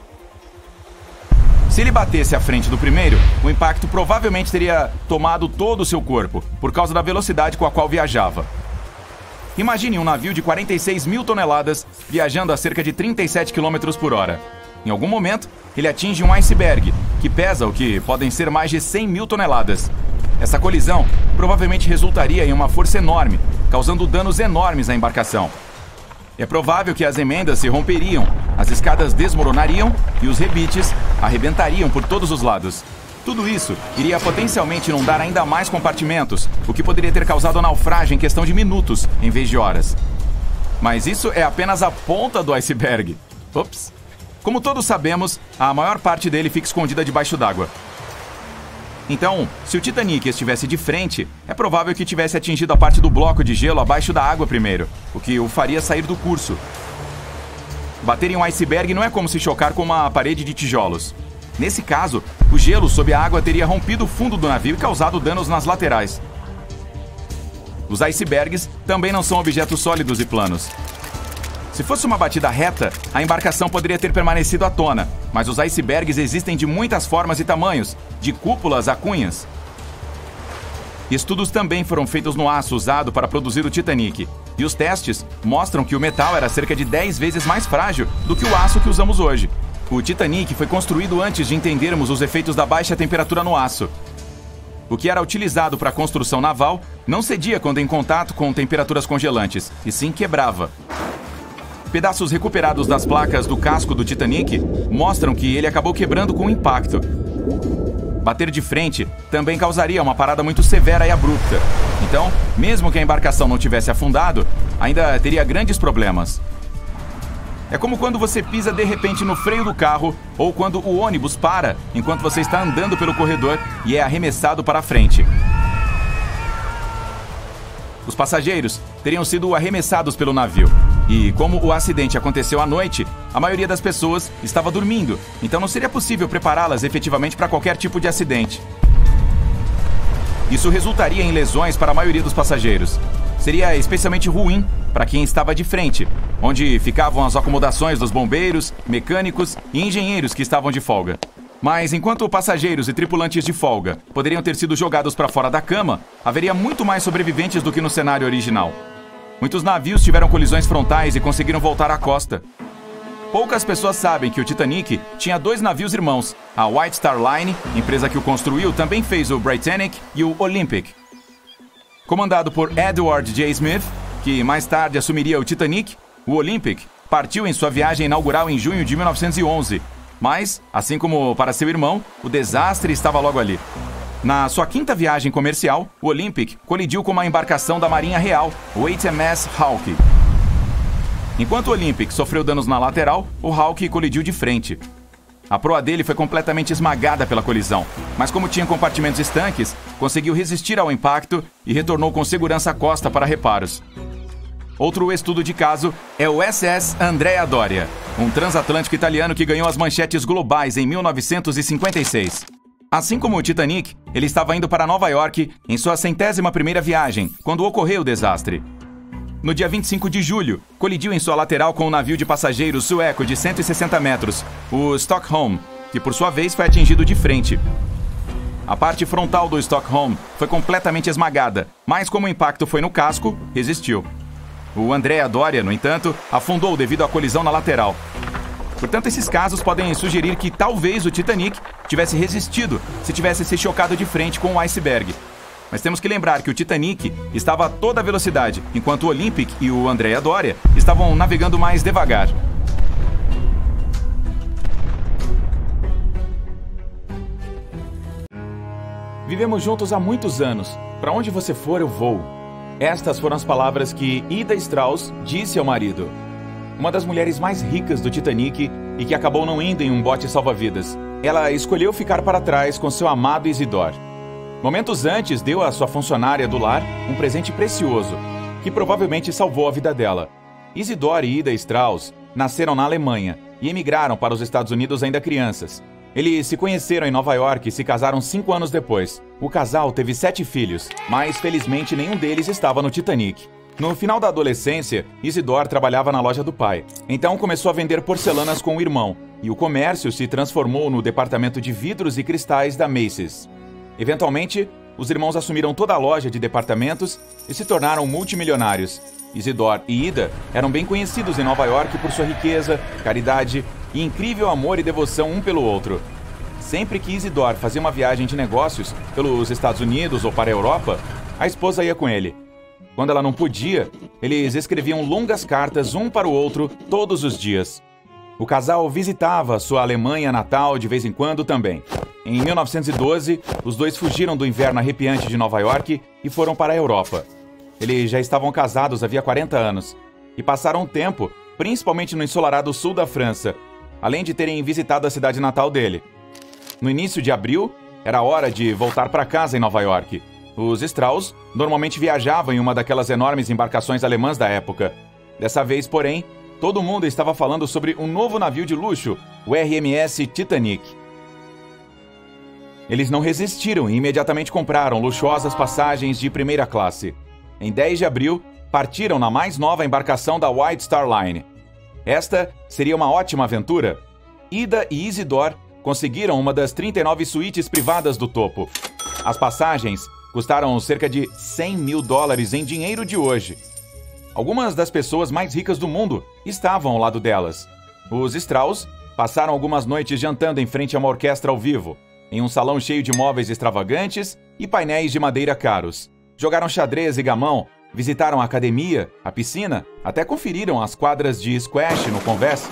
Se ele batesse à frente do primeiro, o impacto provavelmente teria tomado todo o seu corpo, por causa da velocidade com a qual viajava. Imagine um navio de 46 mil toneladas viajando a cerca de 37 km por hora. Em algum momento, ele atinge um iceberg, que pesa o que podem ser mais de 100 mil toneladas. Essa colisão provavelmente resultaria em uma força enorme, causando danos enormes à embarcação. É provável que as emendas se romperiam, as escadas desmoronariam e os rebites arrebentariam por todos os lados. Tudo isso iria potencialmente inundar ainda mais compartimentos, o que poderia ter causado naufrágio em questão de minutos, em vez de horas. Mas isso é apenas a ponta do iceberg. Ops! Como todos sabemos, a maior parte dele fica escondida debaixo d'água. Então, se o Titanic estivesse de frente, é provável que tivesse atingido a parte do bloco de gelo abaixo da água primeiro, o que o faria sair do curso. Bater em um iceberg não é como se chocar com uma parede de tijolos. Nesse caso, o gelo sob a água teria rompido o fundo do navio e causado danos nas laterais. Os icebergs também não são objetos sólidos e planos. Se fosse uma batida reta, a embarcação poderia ter permanecido à tona, mas os icebergs existem de muitas formas e tamanhos, de cúpulas a cunhas. Estudos também foram feitos no aço usado para produzir o Titanic, e os testes mostram que o metal era cerca de 10 vezes mais frágil do que o aço que usamos hoje. O Titanic foi construído antes de entendermos os efeitos da baixa temperatura no aço. O que era utilizado para a construção naval não cedia quando em contato com temperaturas congelantes, e sim quebrava. Pedaços recuperados das placas do casco do Titanic mostram que ele acabou quebrando com o impacto. Bater de frente também causaria uma parada muito severa e abrupta. Então, mesmo que a embarcação não tivesse afundado, ainda teria grandes problemas. É como quando você pisa de repente no freio do carro ou quando o ônibus para enquanto você está andando pelo corredor e é arremessado para a frente. Os passageiros teriam sido arremessados pelo navio. E como o acidente aconteceu à noite, a maioria das pessoas estava dormindo, então não seria possível prepará-las efetivamente para qualquer tipo de acidente. Isso resultaria em lesões para a maioria dos passageiros. seria especialmente ruim para quem estava de frente, onde ficavam as acomodações dos bombeiros, mecânicos e engenheiros que estavam de folga. Mas enquanto passageiros e tripulantes de folga poderiam ter sido jogados para fora da cama, haveria muito mais sobreviventes do que no cenário original. Muitos navios tiveram colisões frontais e conseguiram voltar à costa. Poucas pessoas sabem que o Titanic tinha 2 navios irmãos. A White Star Line, empresa que o construiu, também fez o Britannic e o Olympic. Comandado por Edward J. Smith, que mais tarde assumiria o Titanic, o Olympic partiu em sua viagem inaugural em junho de 1911. Mas, assim como para seu irmão, o desastre estava logo ali. Na sua 5ª viagem comercial, o Olympic colidiu com uma embarcação da Marinha Real, o HMS Hawke. Enquanto o Olympic sofreu danos na lateral, o Hawke colidiu de frente. A proa dele foi completamente esmagada pela colisão, mas como tinha compartimentos estanques, conseguiu resistir ao impacto e retornou com segurança à costa para reparos. Outro estudo de caso é o SS Andrea Doria, um transatlântico italiano que ganhou as manchetes globais em 1956. Assim como o Titanic, ele estava indo para Nova York em sua 101ª viagem, quando ocorreu o desastre. No dia 25 de julho, colidiu em sua lateral com um navio de passageiros sueco de 160 metros, o Stockholm, que por sua vez foi atingido de frente. A parte frontal do Stockholm foi completamente esmagada, mas como o impacto foi no casco, resistiu. O Andrea Doria, no entanto, afundou devido à colisão na lateral. Portanto, esses casos podem sugerir que talvez o Titanic tivesse resistido se tivesse se chocado de frente com o iceberg. Mas temos que lembrar que o Titanic estava a toda velocidade, enquanto o Olympic e o Andrea Doria estavam navegando mais devagar. Vivemos juntos há muitos anos. Para onde você for, eu vou. Estas foram as palavras que Ida Strauss disse ao marido. Uma das mulheres mais ricas do Titanic e que acabou não indo em um bote salva-vidas. Ela escolheu ficar para trás com seu amado Isidore. Momentos antes, deu à sua funcionária do lar um presente precioso, que provavelmente salvou a vida dela. Isidore e Ida Strauss nasceram na Alemanha e emigraram para os Estados Unidos ainda crianças. Eles se conheceram em Nova York e se casaram 5 anos depois. O casal teve 7 filhos, mas felizmente nenhum deles estava no Titanic. No final da adolescência, Isidore trabalhava na loja do pai. Então começou a vender porcelanas com o irmão, e o comércio se transformou no departamento de vidros e cristais da Macy's. Eventualmente, os irmãos assumiram toda a loja de departamentos e se tornaram multimilionários. Isidore e Ida eram bem conhecidos em Nova York por sua riqueza, caridade e incrível amor e devoção um pelo outro. Sempre que Isidore fazia uma viagem de negócios pelos Estados Unidos ou para a Europa, a esposa ia com ele. Quando ela não podia, eles escreviam longas cartas um para o outro todos os dias. O casal visitava sua Alemanha natal de vez em quando também. Em 1912, os dois fugiram do inverno arrepiante de Nova York e foram para a Europa. Eles já estavam casados havia 40 anos e passaram um tempo, principalmente no ensolarado sul da França, além de terem visitado a cidade natal dele. No início de abril, era hora de voltar para casa em Nova York. Os Strauss normalmente viajavam em uma daquelas enormes embarcações alemãs da época. Dessa vez, porém, todo mundo estava falando sobre um novo navio de luxo, o RMS Titanic. Eles não resistiram e imediatamente compraram luxuosas passagens de primeira classe. Em 10 de abril, partiram na mais nova embarcação da White Star Line. Esta seria uma ótima aventura. Ida e Isidore conseguiram uma das 39 suítes privadas do topo. As passagens custaram cerca de $100 mil em dinheiro de hoje. Algumas das pessoas mais ricas do mundo estavam ao lado delas. Os Strauss passaram algumas noites jantando em frente a uma orquestra ao vivo, em um salão cheio de móveis extravagantes e painéis de madeira caros. Jogaram xadrez e gamão, visitaram a academia, a piscina, até conferiram as quadras de squash no Converse.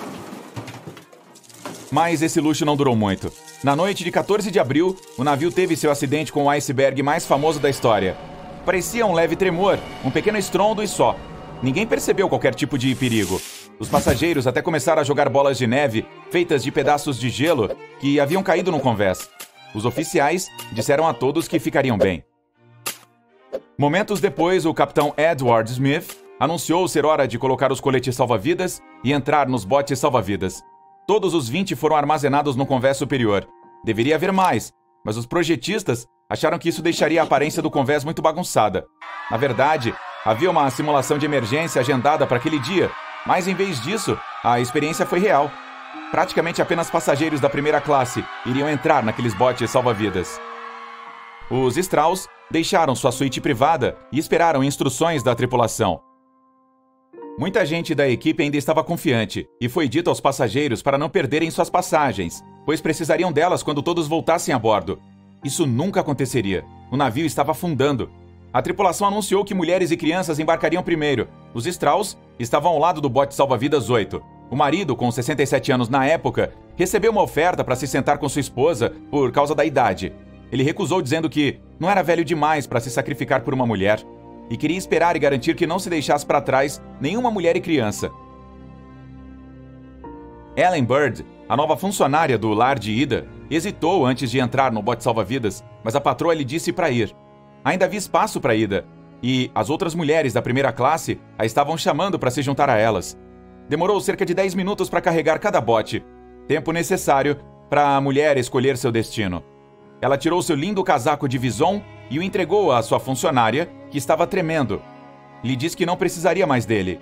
Mas esse luxo não durou muito. Na noite de 14 de abril, o navio teve seu acidente com o iceberg mais famoso da história. Parecia um leve tremor, um pequeno estrondo e só. Ninguém percebeu qualquer tipo de perigo. Os passageiros até começaram a jogar bolas de neve, feitas de pedaços de gelo, que haviam caído no convés. Os oficiais disseram a todos que ficariam bem. Momentos depois, o capitão Edward Smith anunciou ser hora de colocar os coletes salva-vidas e entrar nos botes salva-vidas. Todos os 20 foram armazenados no convés superior. Deveria haver mais, mas os projetistas acharam que isso deixaria a aparência do convés muito bagunçada. Na verdade, Havia uma simulação de emergência agendada para aquele dia, mas em vez disso, a experiência foi real. Praticamente apenas passageiros da primeira classe iriam entrar naqueles botes salva-vidas. Os Strauss deixaram sua suíte privada e esperaram instruções da tripulação. Muita gente da equipe ainda estava confiante, e foi dito aos passageiros para não perderem suas passagens, pois precisariam delas quando todos voltassem a bordo. Isso nunca aconteceria. O navio estava afundando. A tripulação anunciou que mulheres e crianças embarcariam primeiro. Os Strauss estavam ao lado do bote salva-vidas 8. O marido, com 67 anos na época, recebeu uma oferta para se sentar com sua esposa por causa da idade. Ele recusou, dizendo que não era velho demais para se sacrificar por uma mulher e queria esperar e garantir que não se deixasse para trás nenhuma mulher e criança. Ellen Bird, a nova funcionária do lar de Ida, hesitou antes de entrar no bote salva-vidas, mas a patroa lhe disse para ir. Ainda havia espaço para Ida, e as outras mulheres da primeira classe a estavam chamando para se juntar a elas. Demorou cerca de 10 minutos para carregar cada bote, tempo necessário para a mulher escolher seu destino. Ela tirou seu lindo casaco de vison e o entregou à sua funcionária, que estava tremendo. Lhe disse que não precisaria mais dele.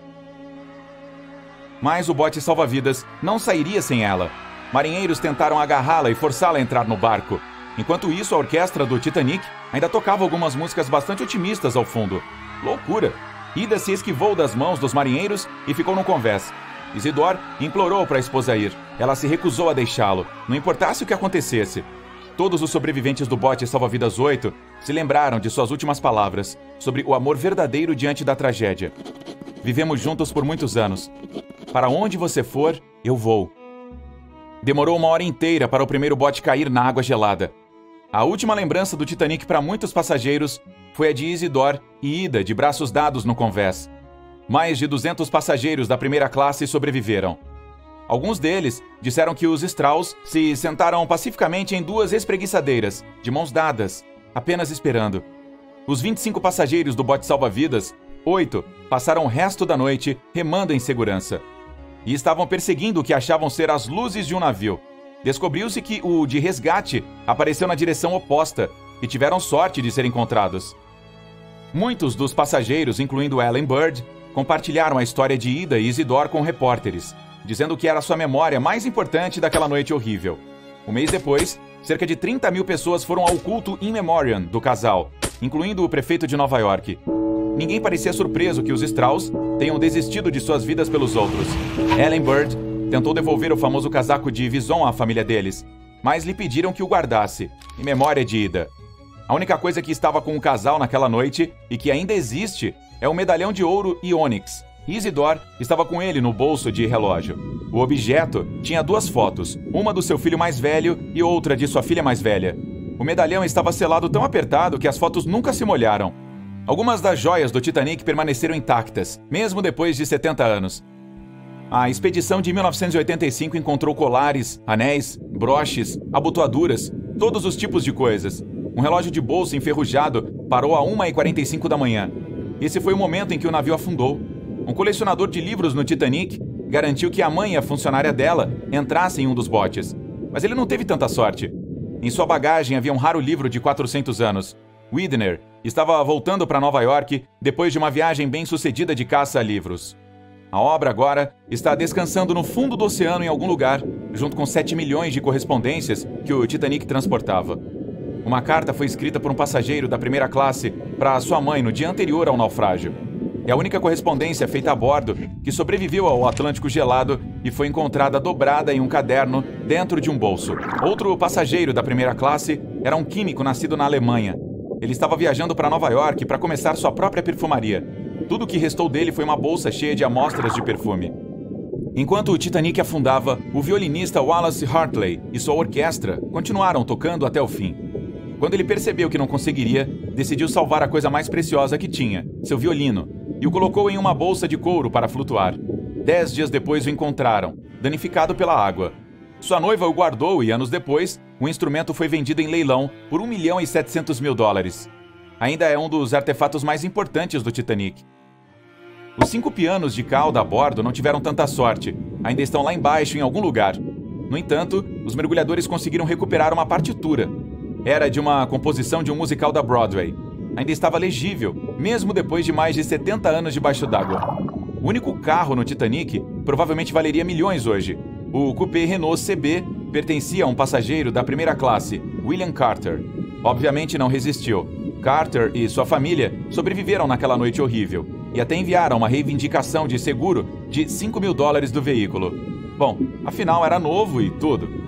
Mas o bote salva-vidas não sairia sem ela. Marinheiros tentaram agarrá-la e forçá-la a entrar no barco. Enquanto isso, a orquestra do Titanic ainda tocava algumas músicas bastante otimistas ao fundo. Loucura! Ida se esquivou das mãos dos marinheiros e ficou no convés. Isidore implorou para a esposa ir. Ela se recusou a deixá-lo, não importasse o que acontecesse. Todos os sobreviventes do bote salva-vidas 8 se lembraram de suas últimas palavras sobre o amor verdadeiro diante da tragédia. Vivemos juntos por muitos anos. Para onde você for, eu vou. Demorou 1 hora inteira para o primeiro bote cair na água gelada. A última lembrança do Titanic para muitos passageiros foi a de Isidore e Ida de braços dados no convés. Mais de 200 passageiros da primeira classe sobreviveram. Alguns deles disseram que os Strauss se sentaram pacificamente em 2 espreguiçadeiras, de mãos dadas, apenas esperando. Os 25 passageiros do bote salva-vidas, 8 passaram o resto da noite remando em segurança. E estavam perseguindo o que achavam ser as luzes de um navio. Descobriu-se que o de resgate apareceu na direção oposta e tiveram sorte de ser encontrados. Muitos dos passageiros, incluindo Ellen Bird, compartilharam a história de Ida e Isidore com repórteres, dizendo que era sua memória mais importante daquela noite horrível. Um mês depois, cerca de 30 mil pessoas foram ao culto in memoriam do casal, incluindo o prefeito de Nova York. Ninguém parecia surpreso que os Strauss tenham desistido de suas vidas pelos outros. Ellen Bird tentou devolver o famoso casaco de vison à família deles, mas lhe pediram que o guardasse, em memória de Ida. A única coisa que estava com o casal naquela noite, e que ainda existe, é um medalhão de ouro e ônix. Isidore estava com ele no bolso de relógio. O objeto tinha 2 fotos, uma do seu filho mais velho e outra de sua filha mais velha. O medalhão estava selado tão apertado que as fotos nunca se molharam. Algumas das joias do Titanic permaneceram intactas, mesmo depois de 70 anos. A expedição de 1985 encontrou colares, anéis, broches, abotoaduras, todos os tipos de coisas. Um relógio de bolso enferrujado parou a 1h45 da manhã. Esse foi o momento em que o navio afundou. Um colecionador de livros no Titanic garantiu que a mãe e a funcionária dela entrassem em um dos botes. Mas ele não teve tanta sorte. Em sua bagagem havia um raro livro de 400 anos. Widener estava voltando para Nova York depois de uma viagem bem-sucedida de caça a livros. A obra agora está descansando no fundo do oceano em algum lugar, junto com 7 milhões de correspondências que o Titanic transportava. Uma carta foi escrita por um passageiro da primeira classe para sua mãe no dia anterior ao naufrágio. É a única correspondência feita a bordo que sobreviveu ao Atlântico gelado e foi encontrada dobrada em um caderno dentro de um bolso. Outro passageiro da primeira classe era um químico nascido na Alemanha. Ele estava viajando para Nova York para começar sua própria perfumaria. Tudo o que restou dele foi uma bolsa cheia de amostras de perfume. Enquanto o Titanic afundava, o violinista Wallace Hartley e sua orquestra continuaram tocando até o fim. Quando ele percebeu que não conseguiria, decidiu salvar a coisa mais preciosa que tinha, seu violino, e o colocou em uma bolsa de couro para flutuar. 10 dias depois o encontraram, danificado pela água. Sua noiva o guardou e, anos depois, o instrumento foi vendido em leilão por $1.700.000. Ainda é um dos artefatos mais importantes do Titanic. Os 5 pianos de cauda a bordo não tiveram tanta sorte. Ainda estão lá embaixo em algum lugar. No entanto, os mergulhadores conseguiram recuperar uma partitura. Era de uma composição de um musical da Broadway. Ainda estava legível, mesmo depois de mais de 70 anos debaixo d'água. O único carro no Titanic provavelmente valeria milhões hoje. O coupé Renault CB pertencia a um passageiro da primeira classe, William Carter. Obviamente não resistiu. Carter e sua família sobreviveram naquela noite horrível e até enviaram uma reivindicação de seguro de $5.000 do veículo. Bom, afinal era novo e tudo.